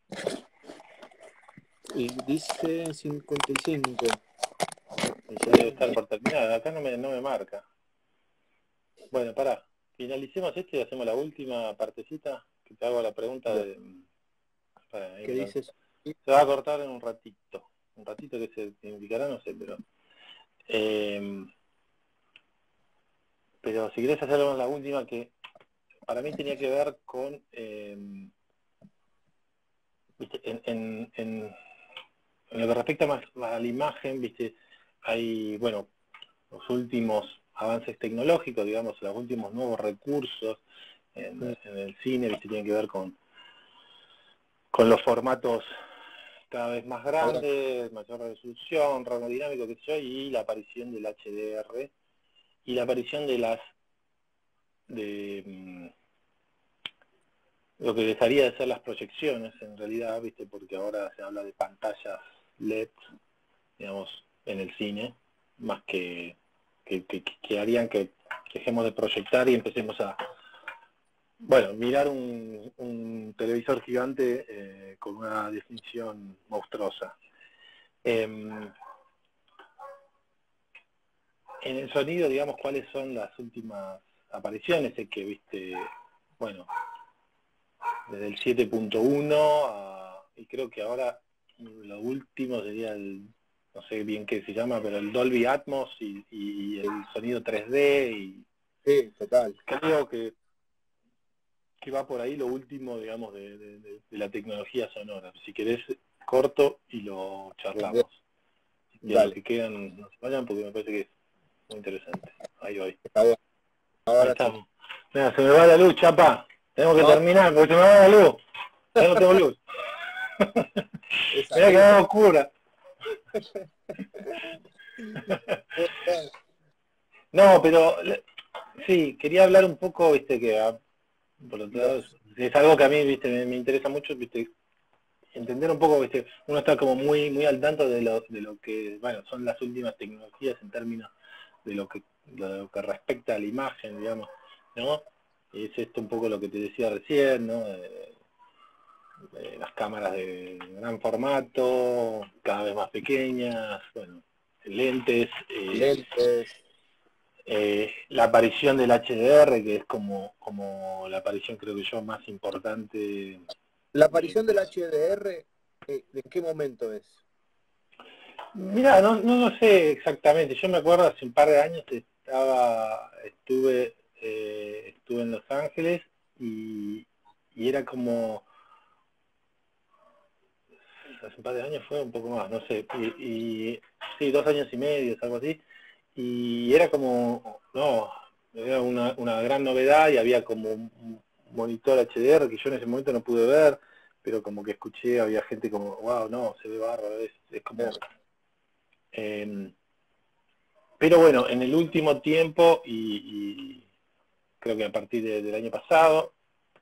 Y dice cincuenta y cinco. Ya debe estar por terminar, acá no me, no me marca. Bueno, pará, finalicemos esto y hacemos la última partecita, que te hago la pregunta de, Para ahí ¿Qué no- dices? Se va a cortar en un ratito. Un ratito que se indicará, no sé, pero... eh, pero si querés hacer la última, que para mí tenía que ver con... eh, ¿viste? En, en, en, en lo que respecta más a la imagen, ¿viste? Hay, bueno, los últimos avances tecnológicos, digamos, los últimos nuevos recursos en, Mm, en el cine, ¿viste? Tienen que ver con, con los formatos cada vez más ahora, grandes, mayor resolución, rango dinámico, qué sé yo, y la aparición del H D R y la aparición de las de mm, lo que dejaría de ser las proyecciones en realidad, viste, porque ahora se habla de pantallas L E D, digamos, en el cine, más que que, que, que harían que dejemos de proyectar y empecemos a, bueno, mirar un, un televisor gigante eh, con una definición monstruosa. Eh, en el sonido, digamos, ¿cuáles son las últimas apariciones? Es que, viste, bueno, desde el siete punto uno y creo que ahora lo último sería el, no sé bien qué se llama, pero el Dolby Atmos y, y el sonido tres D, y sí, total. creo que, que va por ahí lo último, digamos, de, de, de, de la tecnología sonora. Si querés, corto y lo Bien, charlamos. Y a los dale, que quedan, no se vayan porque me parece que es muy interesante. Ahí voy. está bueno. Ahí Ahora sí. estamos. Mira, se me va la luz, chapa. Tenemos que No, terminar porque se me va la luz. Ya no tengo luz. es Mira que así. va oscura. No, pero sí, quería hablar un poco, viste, que a, por otro lado es, Los, es algo que a mí, viste, me, me interesa mucho, viste, entender un poco, viste, uno está como muy muy al tanto de lo, de lo que, bueno, son las últimas tecnologías en términos de lo que, de lo que respecta a la imagen, digamos, ¿no? Y es esto un poco lo que te decía recién, ¿no? Eh, eh, las cámaras de gran formato, cada vez más pequeñas, bueno, lentes, eh, lentes. eh, la aparición del H D R, que es como, como la aparición, creo que yo, más importante. La de, aparición del H D R, eh, ¿de qué momento es? Mira, no, no, no sé exactamente. Yo me acuerdo hace un par de años estaba, estuve, eh, estuve en Los Ángeles y, y era como, hace un par de años fue un poco más, no sé, y, y sí, dos años y medio, algo así, y era como, no, era una, una gran novedad y había como un monitor H D R que yo en ese momento no pude ver, pero como que escuché, había gente como, wow, no, se ve bárbaro, es, es como... Eh, Eh, pero bueno, en el último tiempo, y, y creo que a partir de, del año pasado,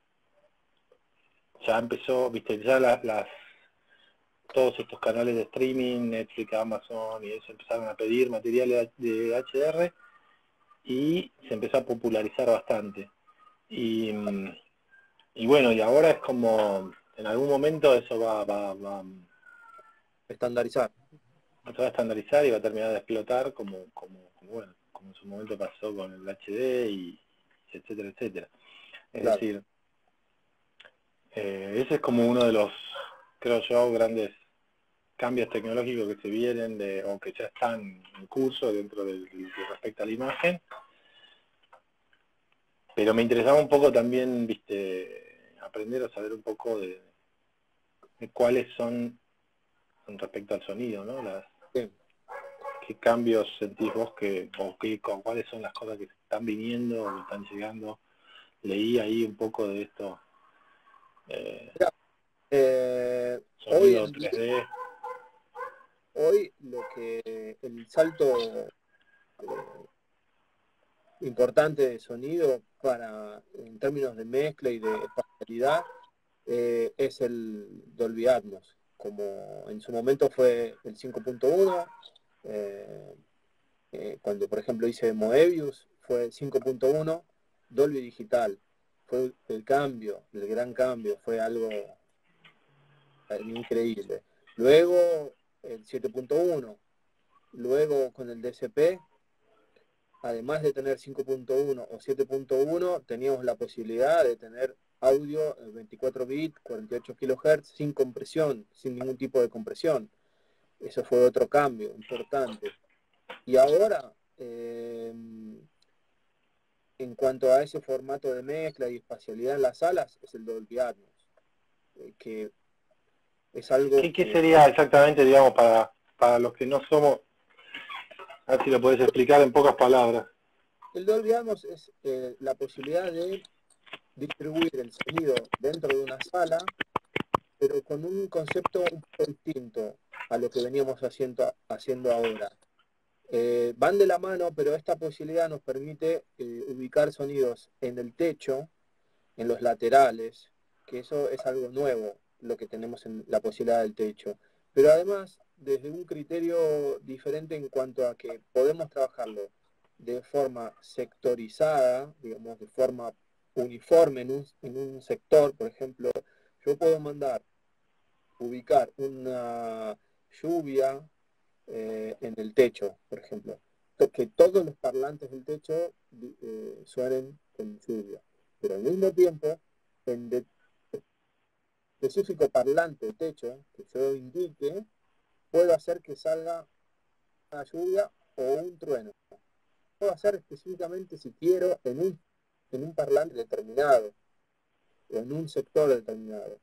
ya empezó, viste, ya la, las todos estos canales de streaming, Netflix, Amazon y eso, empezaron a pedir material de H D R y se empezó a popularizar bastante. Y, y bueno, y ahora es como, en algún momento eso va, va, va, Estandarizar. se va a estandarizar y va a terminar de explotar como, como, como, bueno, como en su momento pasó con el H D y etcétera, etcétera. Es Claro. decir, eh, ese es como uno de los, creo yo, grandes cambios tecnológicos que se vienen de, o que ya están en curso dentro del que respecta a la imagen. Pero me interesaba un poco también, viste, aprender a saber un poco de, de cuáles son con respecto al sonido, ¿no? Las, Sí. qué cambios sentís vos que, o qué, cuáles son las cosas que están viniendo o que están llegando. Leí ahí un poco de esto, eh, Mirá, eh, hoy sonido en día, tres D. hoy lo que el salto eh, importante de sonido para en términos de mezcla y de espacialidad eh, es el Dolby Atmos, como en su momento fue el cinco punto uno, eh, eh, cuando por ejemplo hice Moebius fue cinco punto uno, Dolby Digital, fue el cambio, el gran cambio, fue algo eh, increíble. Luego el siete punto uno, luego con el D C P, además de tener cinco punto uno o siete punto uno, teníamos la posibilidad de tener audio eh, veinticuatro bits, cuarenta y ocho kilohertz, sin compresión, sin ningún tipo de compresión. Eso fue otro cambio importante. Y ahora, eh, en cuanto a ese formato de mezcla y espacialidad en las salas, es el Dolby Atmos, eh, que es algo ¿Qué, qué que... sería exactamente, digamos, para, para los que no somos, a ver si lo podés explicar en pocas palabras? El Dolby Atmos es eh, la posibilidad de distribuir el sonido dentro de una sala, pero con un concepto un poco distinto a lo que veníamos haciendo, haciendo ahora. Eh, van de la mano, pero esta posibilidad nos permite eh, ubicar sonidos en el techo, en los laterales, que eso es algo nuevo, lo que tenemos en la posibilidad del techo. Pero además, desde un criterio diferente en cuanto a que podemos trabajarlo de forma sectorizada, digamos, de forma uniforme en un, en un sector. Por ejemplo, yo puedo mandar, ubicar una lluvia eh, en el techo, por ejemplo, que todos los parlantes del techo eh, suenen con lluvia, pero al mismo tiempo, en de, específico parlante de techo que yo indique, puedo hacer que salga una lluvia o un trueno. Puedo hacer específicamente, si quiero, en un, en un parlante determinado o en un sector determinado.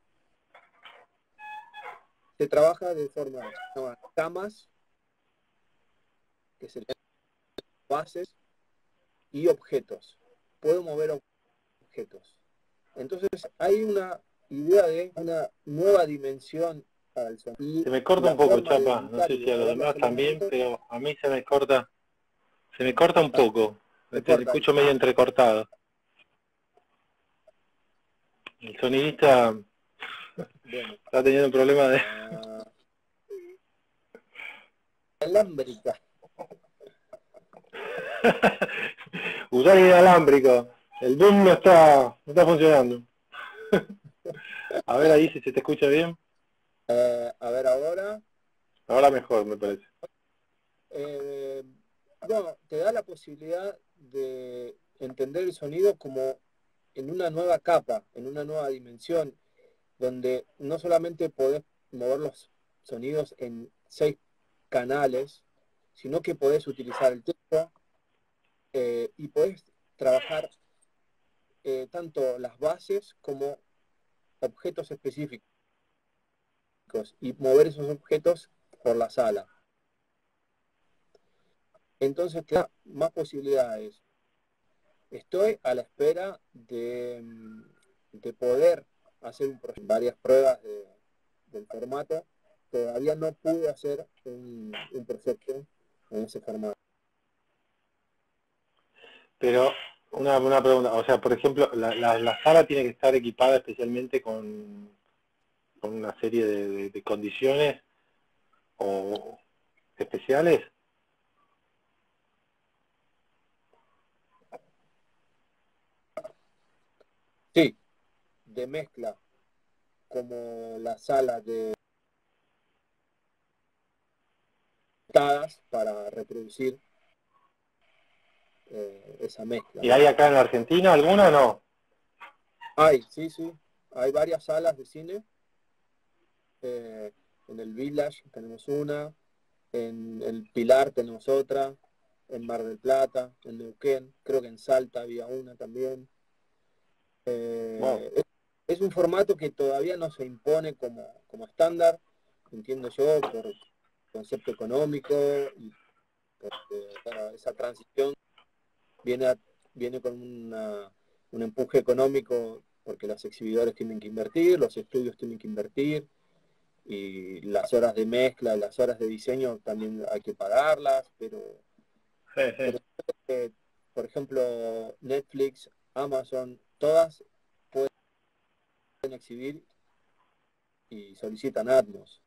Se trabaja de forma no, camas, que serían bases, y objetos. Puedo mover objetos. Entonces hay una idea de una nueva dimensión para el sonido. Se me corta La un poco, forma de Chapa, no ubicar sé y si de a los mover demás los también, elementos pero a mí se me corta, se me corta un ah, poco, se te corta ahí. escucho medio entrecortado. El sonidista Bueno, está teniendo un problema de... uh, alámbrica. Usar inalámbrico, el boom no está, no está funcionando. A ver ahí si se te escucha bien. Uh, a ver ahora. Ahora mejor, me parece. Eh, bueno, te da la posibilidad de entender el sonido como en una nueva capa, en una nueva dimensión, donde no solamente podés mover los sonidos en seis canales, sino que podés utilizar el texto eh, y podés trabajar eh, tanto las bases como objetos específicos y mover esos objetos por la sala. Entonces te da más posibilidades. Estoy a la espera de, de poder hacer un, varias pruebas de, del formato. Todavía no pude hacer un, un proyecto en ese formato. Pero una, una pregunta, o sea, por ejemplo, la, la, la sala tiene que estar equipada especialmente con, con una serie de, de, de condiciones o especiales. Sí, de mezcla, como las salas de para reproducir eh, esa mezcla. ¿Y hay acá en la Argentina alguna o no? Hay, sí, sí, hay varias salas de cine. Eh, en el Village tenemos una, en el Pilar tenemos otra, en Mar del Plata, en Neuquén, creo que en Salta había una también. Wow. Eh, es, es un formato que todavía no se impone como, como estándar, entiendo yo, por concepto económico y porque, bueno, esa transición viene, a, viene con una, un empuje económico porque los exhibidores tienen que invertir, los estudios tienen que invertir y las horas de mezcla, las horas de diseño también hay que pagarlas, pero, Sí, sí. pero eh, por ejemplo, Netflix, Amazon, todas pueden exhibir y solicitan Atmos.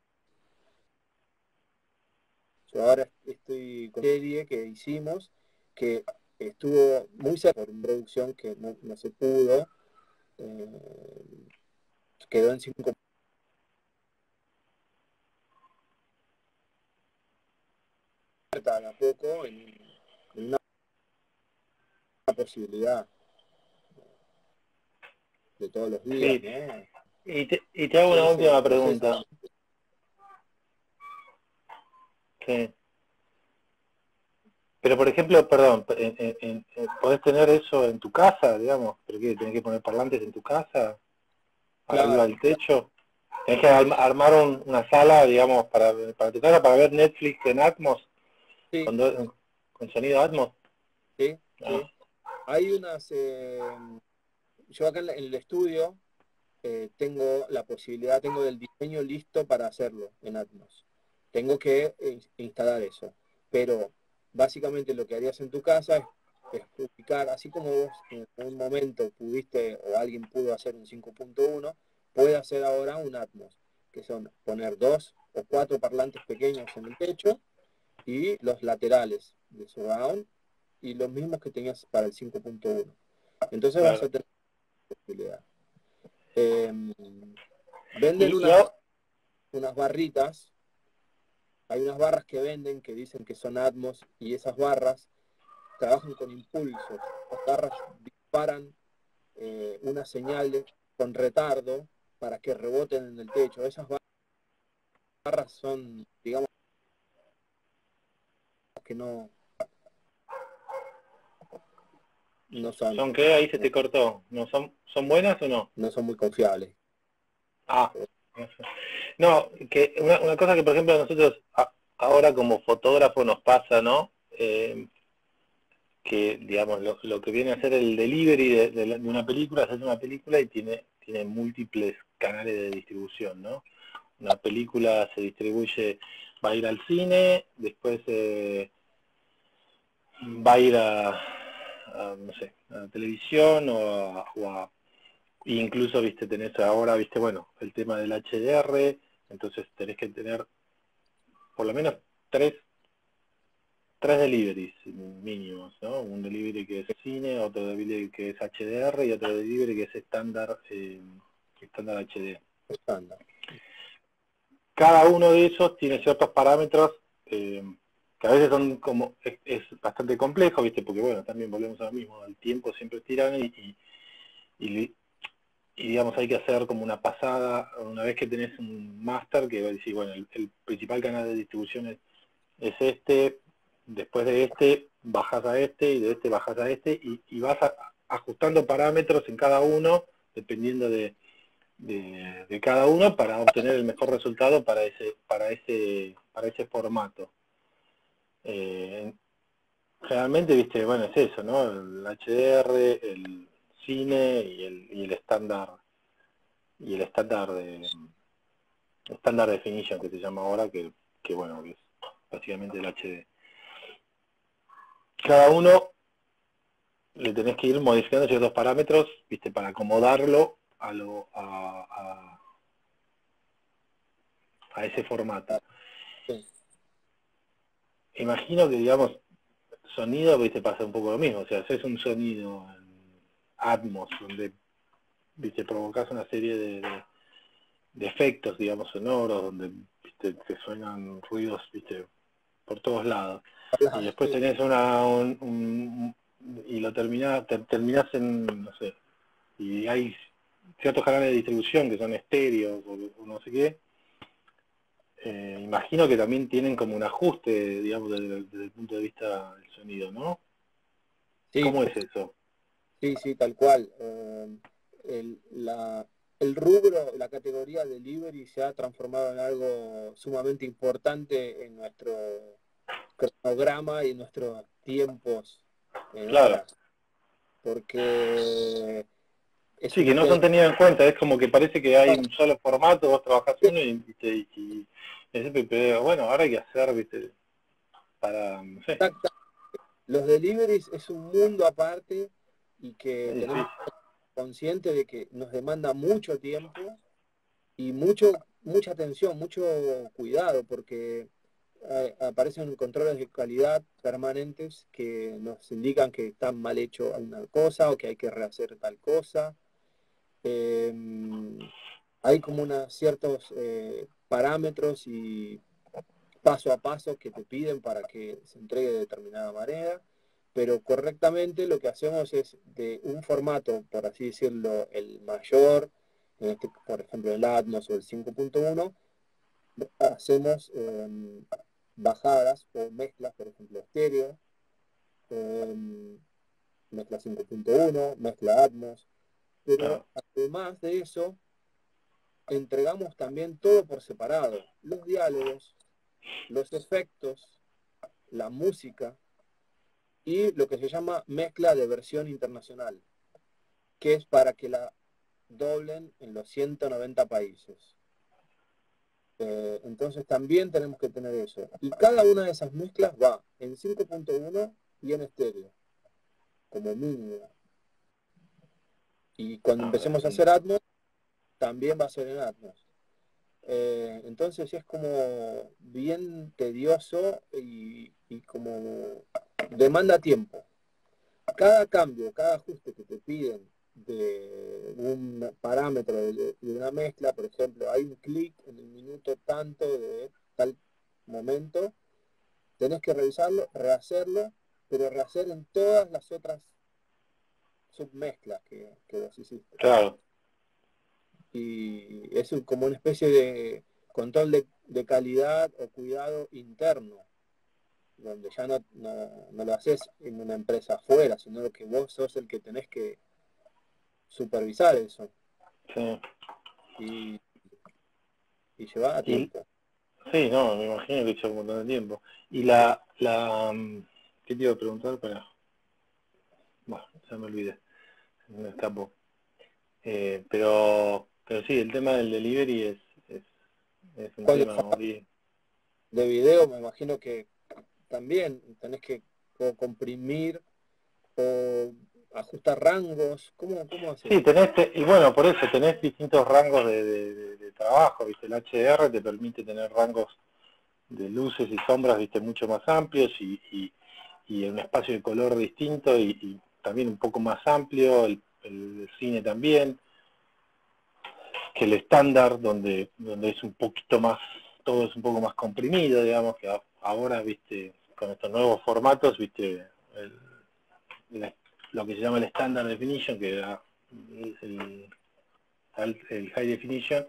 Yo ahora estoy con una serie que hicimos que estuvo muy cerca por una producción que no, no se pudo, eh, quedó en cinco puertas a poco en, en una posibilidad. de todos los días, Sí. ¿no? Y te, y te hago una Ese última proceso, pregunta. Sí. Pero por ejemplo, perdón, en- en- en- en- ¿podés tener eso en tu casa, digamos? ¿Pero qué? ¿Tenés que poner parlantes en tu casa? ¿Arriba claro, del techo? ¿Tenés que arm- armar un- una sala, digamos, para, para tu casa, para ver Netflix en Atmos, sí, con, do- con sonido Atmos? sí, Ah, sí. Hay unas, eh, yo acá en, la- en el estudio eh, tengo la posibilidad, tengo el diseño listo para hacerlo en Atmos. Tengo que eh, instalar eso. Pero básicamente lo que harías en tu casa es, es publicar, así como vos en un momento pudiste o alguien pudo hacer un cinco punto uno, puede hacer ahora un Atmos, que son poner dos o cuatro parlantes pequeños en el techo y los laterales de surround y los mismos que tenías para el cinco punto uno. Entonces vas claro. a tener posibilidad. Eh, Venden Y, y unas, ahora- unas barritas, hay unas barras que venden que dicen que son Atmos y esas barras trabajan con impulsos. Las barras disparan eh, una señal con retardo para que reboten en el techo. Esas barras son, digamos, que no, no son, ¿Son qué? Ahí se te cortó. ¿No son, son buenas o no? no son muy confiables. Ah, no sé. No, que una, una cosa que por ejemplo a nosotros a- ahora como fotógrafo nos pasa, ¿no? Eh, que digamos lo, lo que viene a ser el delivery de, de la- de una película, hacer una película y tiene, tiene múltiples canales de distribución, ¿no? Una película se distribuye, va a ir al cine, después eh, va a ir a, a, no sé, a la televisión o a, o a- incluso, viste, tenés ahora, viste, bueno, el tema del H D R, entonces tenés que tener por lo menos tres, tres deliveries mínimos, ¿no? Un delivery que es cine, otro delivery que es H D R y otro delivery que es estándar, eh, estándar H D. Estándar. Cada uno de esos tiene ciertos parámetros eh, que a veces son como, es, es bastante complejo, ¿viste? Porque bueno, también volvemos a lo mismo, el tiempo siempre es tirano y, y, y, y, digamos hay que hacer como una pasada, una vez que tenés un máster que va a decir, bueno, el, el principal canal de distribución es, es este, después de este bajas a este y de este bajas a este y, y vas a, ajustando parámetros en cada uno dependiendo de, de, de cada uno para obtener el mejor resultado para ese para ese para ese formato. Eh, Generalmente, viste, bueno, es eso, ¿no? El H D R, el cine y el y el estándar y el estándar de estándar definition que se llama ahora que, que bueno, que es básicamente el H D. Cada uno le tenés que ir modificando ciertos parámetros, viste, para acomodarlo a lo a, a, a ese formato. Sí. Imagino que, digamos, sonido, viste, pasa un poco lo mismo. O sea, haces un sonido en Atmos, donde, viste, provocas una serie de, de, de efectos, digamos, sonoros, donde, viste, te suenan ruidos, viste, por todos lados. Y después Sí. tenés una, un, un, y lo terminás, te, terminás en, no sé, y hay ciertos canales de distribución que son estéreos o, o no sé qué. Eh, imagino que también tienen como un ajuste, digamos, desde, desde el punto de vista del sonido, ¿no? Sí, ¿Cómo es eso? sí, sí, tal cual. Eh, el, la, el rubro, la categoría delivery se ha transformado en algo sumamente importante en nuestro cronograma y en nuestros tiempos en Claro. horas, porque es Sí, un que no son tema. tenidos en cuenta, es como que parece que hay un solo formato, vos trabajás uno y, y, te- y, y siempre, pero bueno, ahora hay que hacer, viste, para, no sé, Los deliveries es un mundo aparte y es que difícil. tenemos que ser conscientes de que nos demanda mucho tiempo y mucho, mucha atención, mucho cuidado, porque eh, aparecen controles de calidad permanentes que nos indican que está mal hecho una cosa o que hay que rehacer tal cosa. Eh, Hay como unos ciertos eh, parámetros y paso a paso que te piden para que se entregue de determinada manera. pero correctamente lo que hacemos es de un formato, por así decirlo, el mayor, en este, por ejemplo el Atmos o el cinco punto uno, hacemos eh, bajadas o mezclas, por ejemplo estéreo, eh, mezcla cinco punto uno, mezcla Atmos, pero Claro, además de eso, entregamos también todo por separado, los diálogos, los efectos, la música y lo que se llama mezcla de versión internacional, que es para que la doblen en los ciento noventa países. Eh, entonces también tenemos que tener eso. Y cada una de esas mezclas va en cinco punto uno y en estéreo, como mínimo. Y cuando a ver, empecemos a sí. hacer Atmos, también va a ser en Atmos. Eh, entonces es como bien tedioso y, y como demanda tiempo. Cada cambio, cada ajuste que te piden de un parámetro de, de una mezcla, por ejemplo, hay un clic en el minuto tanto de tal momento, tenés que revisarlo, rehacerlo, pero rehacer en todas las otras submezclas que, que vos hiciste. Claro, Y es un- como una especie de control de, de calidad o cuidado interno, donde ya no, no, no lo haces en una empresa afuera, sino que vos sos el que tenés que supervisar eso sí. y, y llevar a Y, tiempo. sí, no, me imagino que lleva un montón de tiempo. Y la, la, mm, ¿qué te iba a preguntar? Para, bueno, ya me olvidé, me escapó. Eh, pero, pero sí, el tema del delivery es, es, es un Cuando tema, es ¿no? Y- de video, me imagino que también tenés que o comprimir o ajustar rangos. ¿Cómo, cómo haces? Sí, tenés, te- y bueno, por eso tenés distintos rangos de, de- de- de trabajo, ¿viste? El H D R te permite tener rangos de luces y sombras, ¿viste? Mucho más amplios y, y, y un espacio de color distinto y, y también un poco más amplio, el, el cine también, que el estándar, donde, donde es un poquito más, todo es un poco más comprimido, digamos, que a- ahora, ¿viste? Con estos nuevos formatos, ¿viste? El, la- lo que se llama el Standard Definition, que era el, el, el High Definition,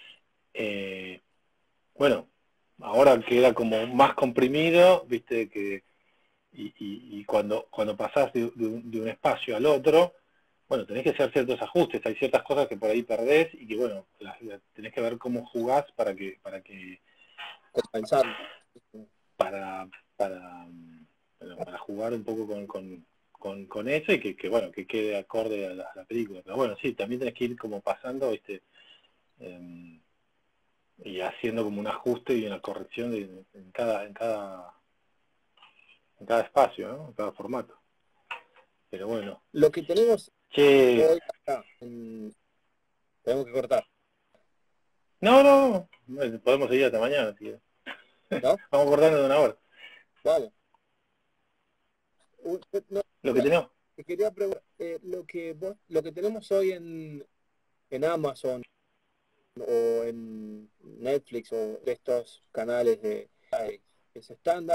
eh, bueno, ahora queda como más comprimido, viste, que y, y, y cuando cuando pasás de, de, un, de un espacio al otro, bueno, tenés que hacer ciertos ajustes, hay ciertas cosas que por ahí perdés y que bueno, las, las tenés que ver cómo jugás para que, para que, Compensarlo. para, para, bueno, para jugar un poco con, con, con, con eso y que, que bueno, que quede acorde a la, a la película. Pero bueno, sí, también tenés que ir como pasando, viste, eh, y haciendo como un ajuste y una corrección de, en cada, en cada, en cada espacio, ¿no? En cada formato. Pero bueno. Lo que tenemos Che, hoy acá, en- tenemos que cortar, no, no, no, podemos seguir hasta mañana, si quieres. ¿no? Vamos cortando de una hora. Vamos. Un- no, Lo que mira, tenemos. te quería preguntar, eh, lo que vos- lo que tenemos hoy en, en Amazon o en Netflix o de estos canales de es estándar,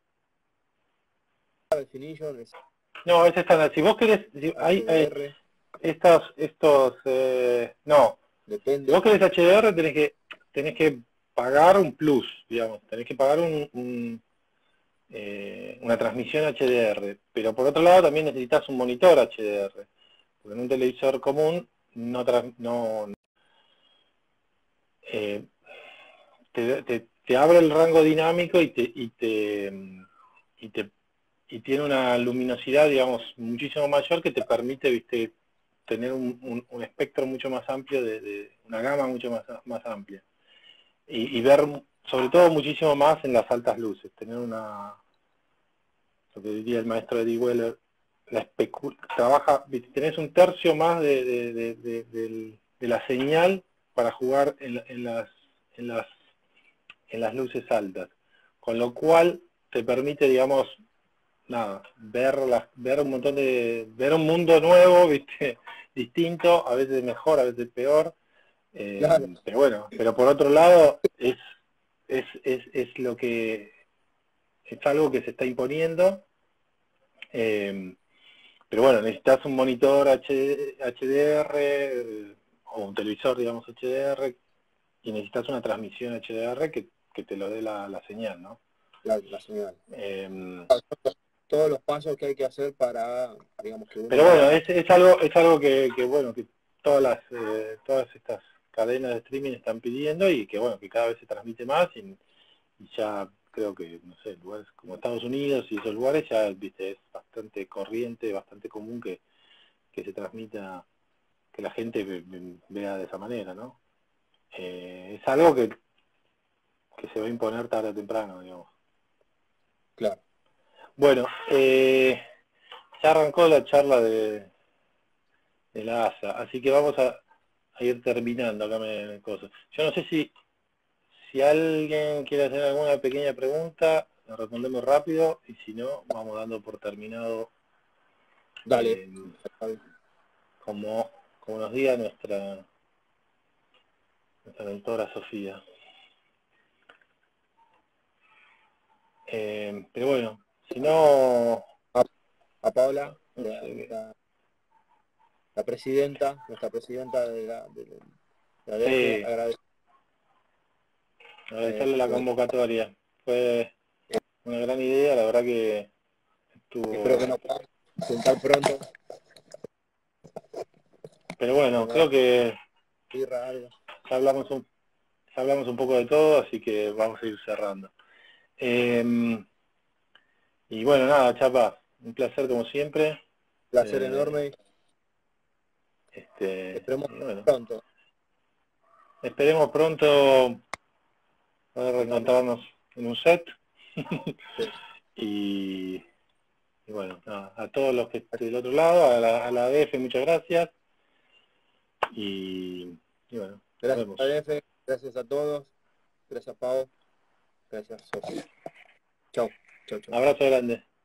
definition, es No, es estándar. Si vos querés, si hay, hay H D R, estos, estos, eh, no. Si depende. vos querés H D R tenés que, tenés que pagar un plus, digamos. Tenés que pagar un, un, eh, una transmisión H D R. Pero por otro lado también necesitas un monitor H D R. Porque en un televisor común no, no eh, te, te, te abre el rango dinámico y te, y te, y te y tiene una luminosidad, digamos, muchísimo mayor que te permite, viste, tener un, un, un espectro mucho más amplio, de, de una gama mucho más, más amplia. Y, y ver, sobre todo, muchísimo más en las altas luces. Tener una, lo que diría el maestro Eddie Weller, la especu trabaja, viste, tenés un tercio más de, de, de, de, de, de la señal para jugar en, en, las, en, las, en las luces altas. Con lo cual te permite, digamos, nada, ver las, ver un montón de, ver un mundo nuevo, viste, distinto, a veces mejor, a veces peor, Claro, eh, pero bueno, pero por otro lado es, es, es, es lo que es algo que se está imponiendo Eh, pero bueno, necesitas un monitor H- HDR eh, o un televisor, digamos, H D R, y necesitas una transmisión H D R que, que te lo dé la, la señal, ¿no? La, la señal. Eh, Todos los pasos que hay que hacer para, digamos, que uno pero bueno, pueda... es, es algo es algo que, que bueno, que todas las eh, todas estas cadenas de streaming están pidiendo y que bueno, que cada vez se transmite más y, y ya creo que, no sé, lugares como Estados Unidos y esos lugares ya, viste, es bastante corriente, bastante común que, que se transmita, que la gente ve- ve- vea de esa manera, ¿no? Eh, es algo que, que se va a imponer tarde o temprano, digamos. Claro. Bueno, eh, ya arrancó la charla de, de la A S A, así que vamos a, a ir terminando acá me cosas. Yo no sé si, si alguien quiere hacer alguna pequeña pregunta, la respondemos rápido y si no, vamos dando por terminado Dale. eh, como, como nos diga nuestra, nuestra mentora Sofía. Eh, pero bueno, si no, A, a Paula, no la, sé, la, la presidenta, nuestra presidenta de la, de, de la D F, sí, agradece. agradecerle la Este, convocatoria. Fue una gran idea, la verdad que espero estuvo. que nos podamos juntar pronto. Pero bueno, Tomar creo que birra, algo. ya hablamos un, ya hablamos un poco de todo, así que vamos a ir cerrando. Eh, y bueno, nada, Chapa, un placer como siempre. Placer Eh, enorme. este, Esperemos y bueno, pronto. esperemos pronto poder Juntarnos. reencontrarnos en un set. Sí. y, y bueno, nada, a todos los que estén del otro lado, a la, a la D F, muchas gracias. Y, y bueno, nos Gracias vemos. a D F, gracias a todos. Gracias Pau. Gracias Sofía. Chau. Chau, chau. Abrazo grande.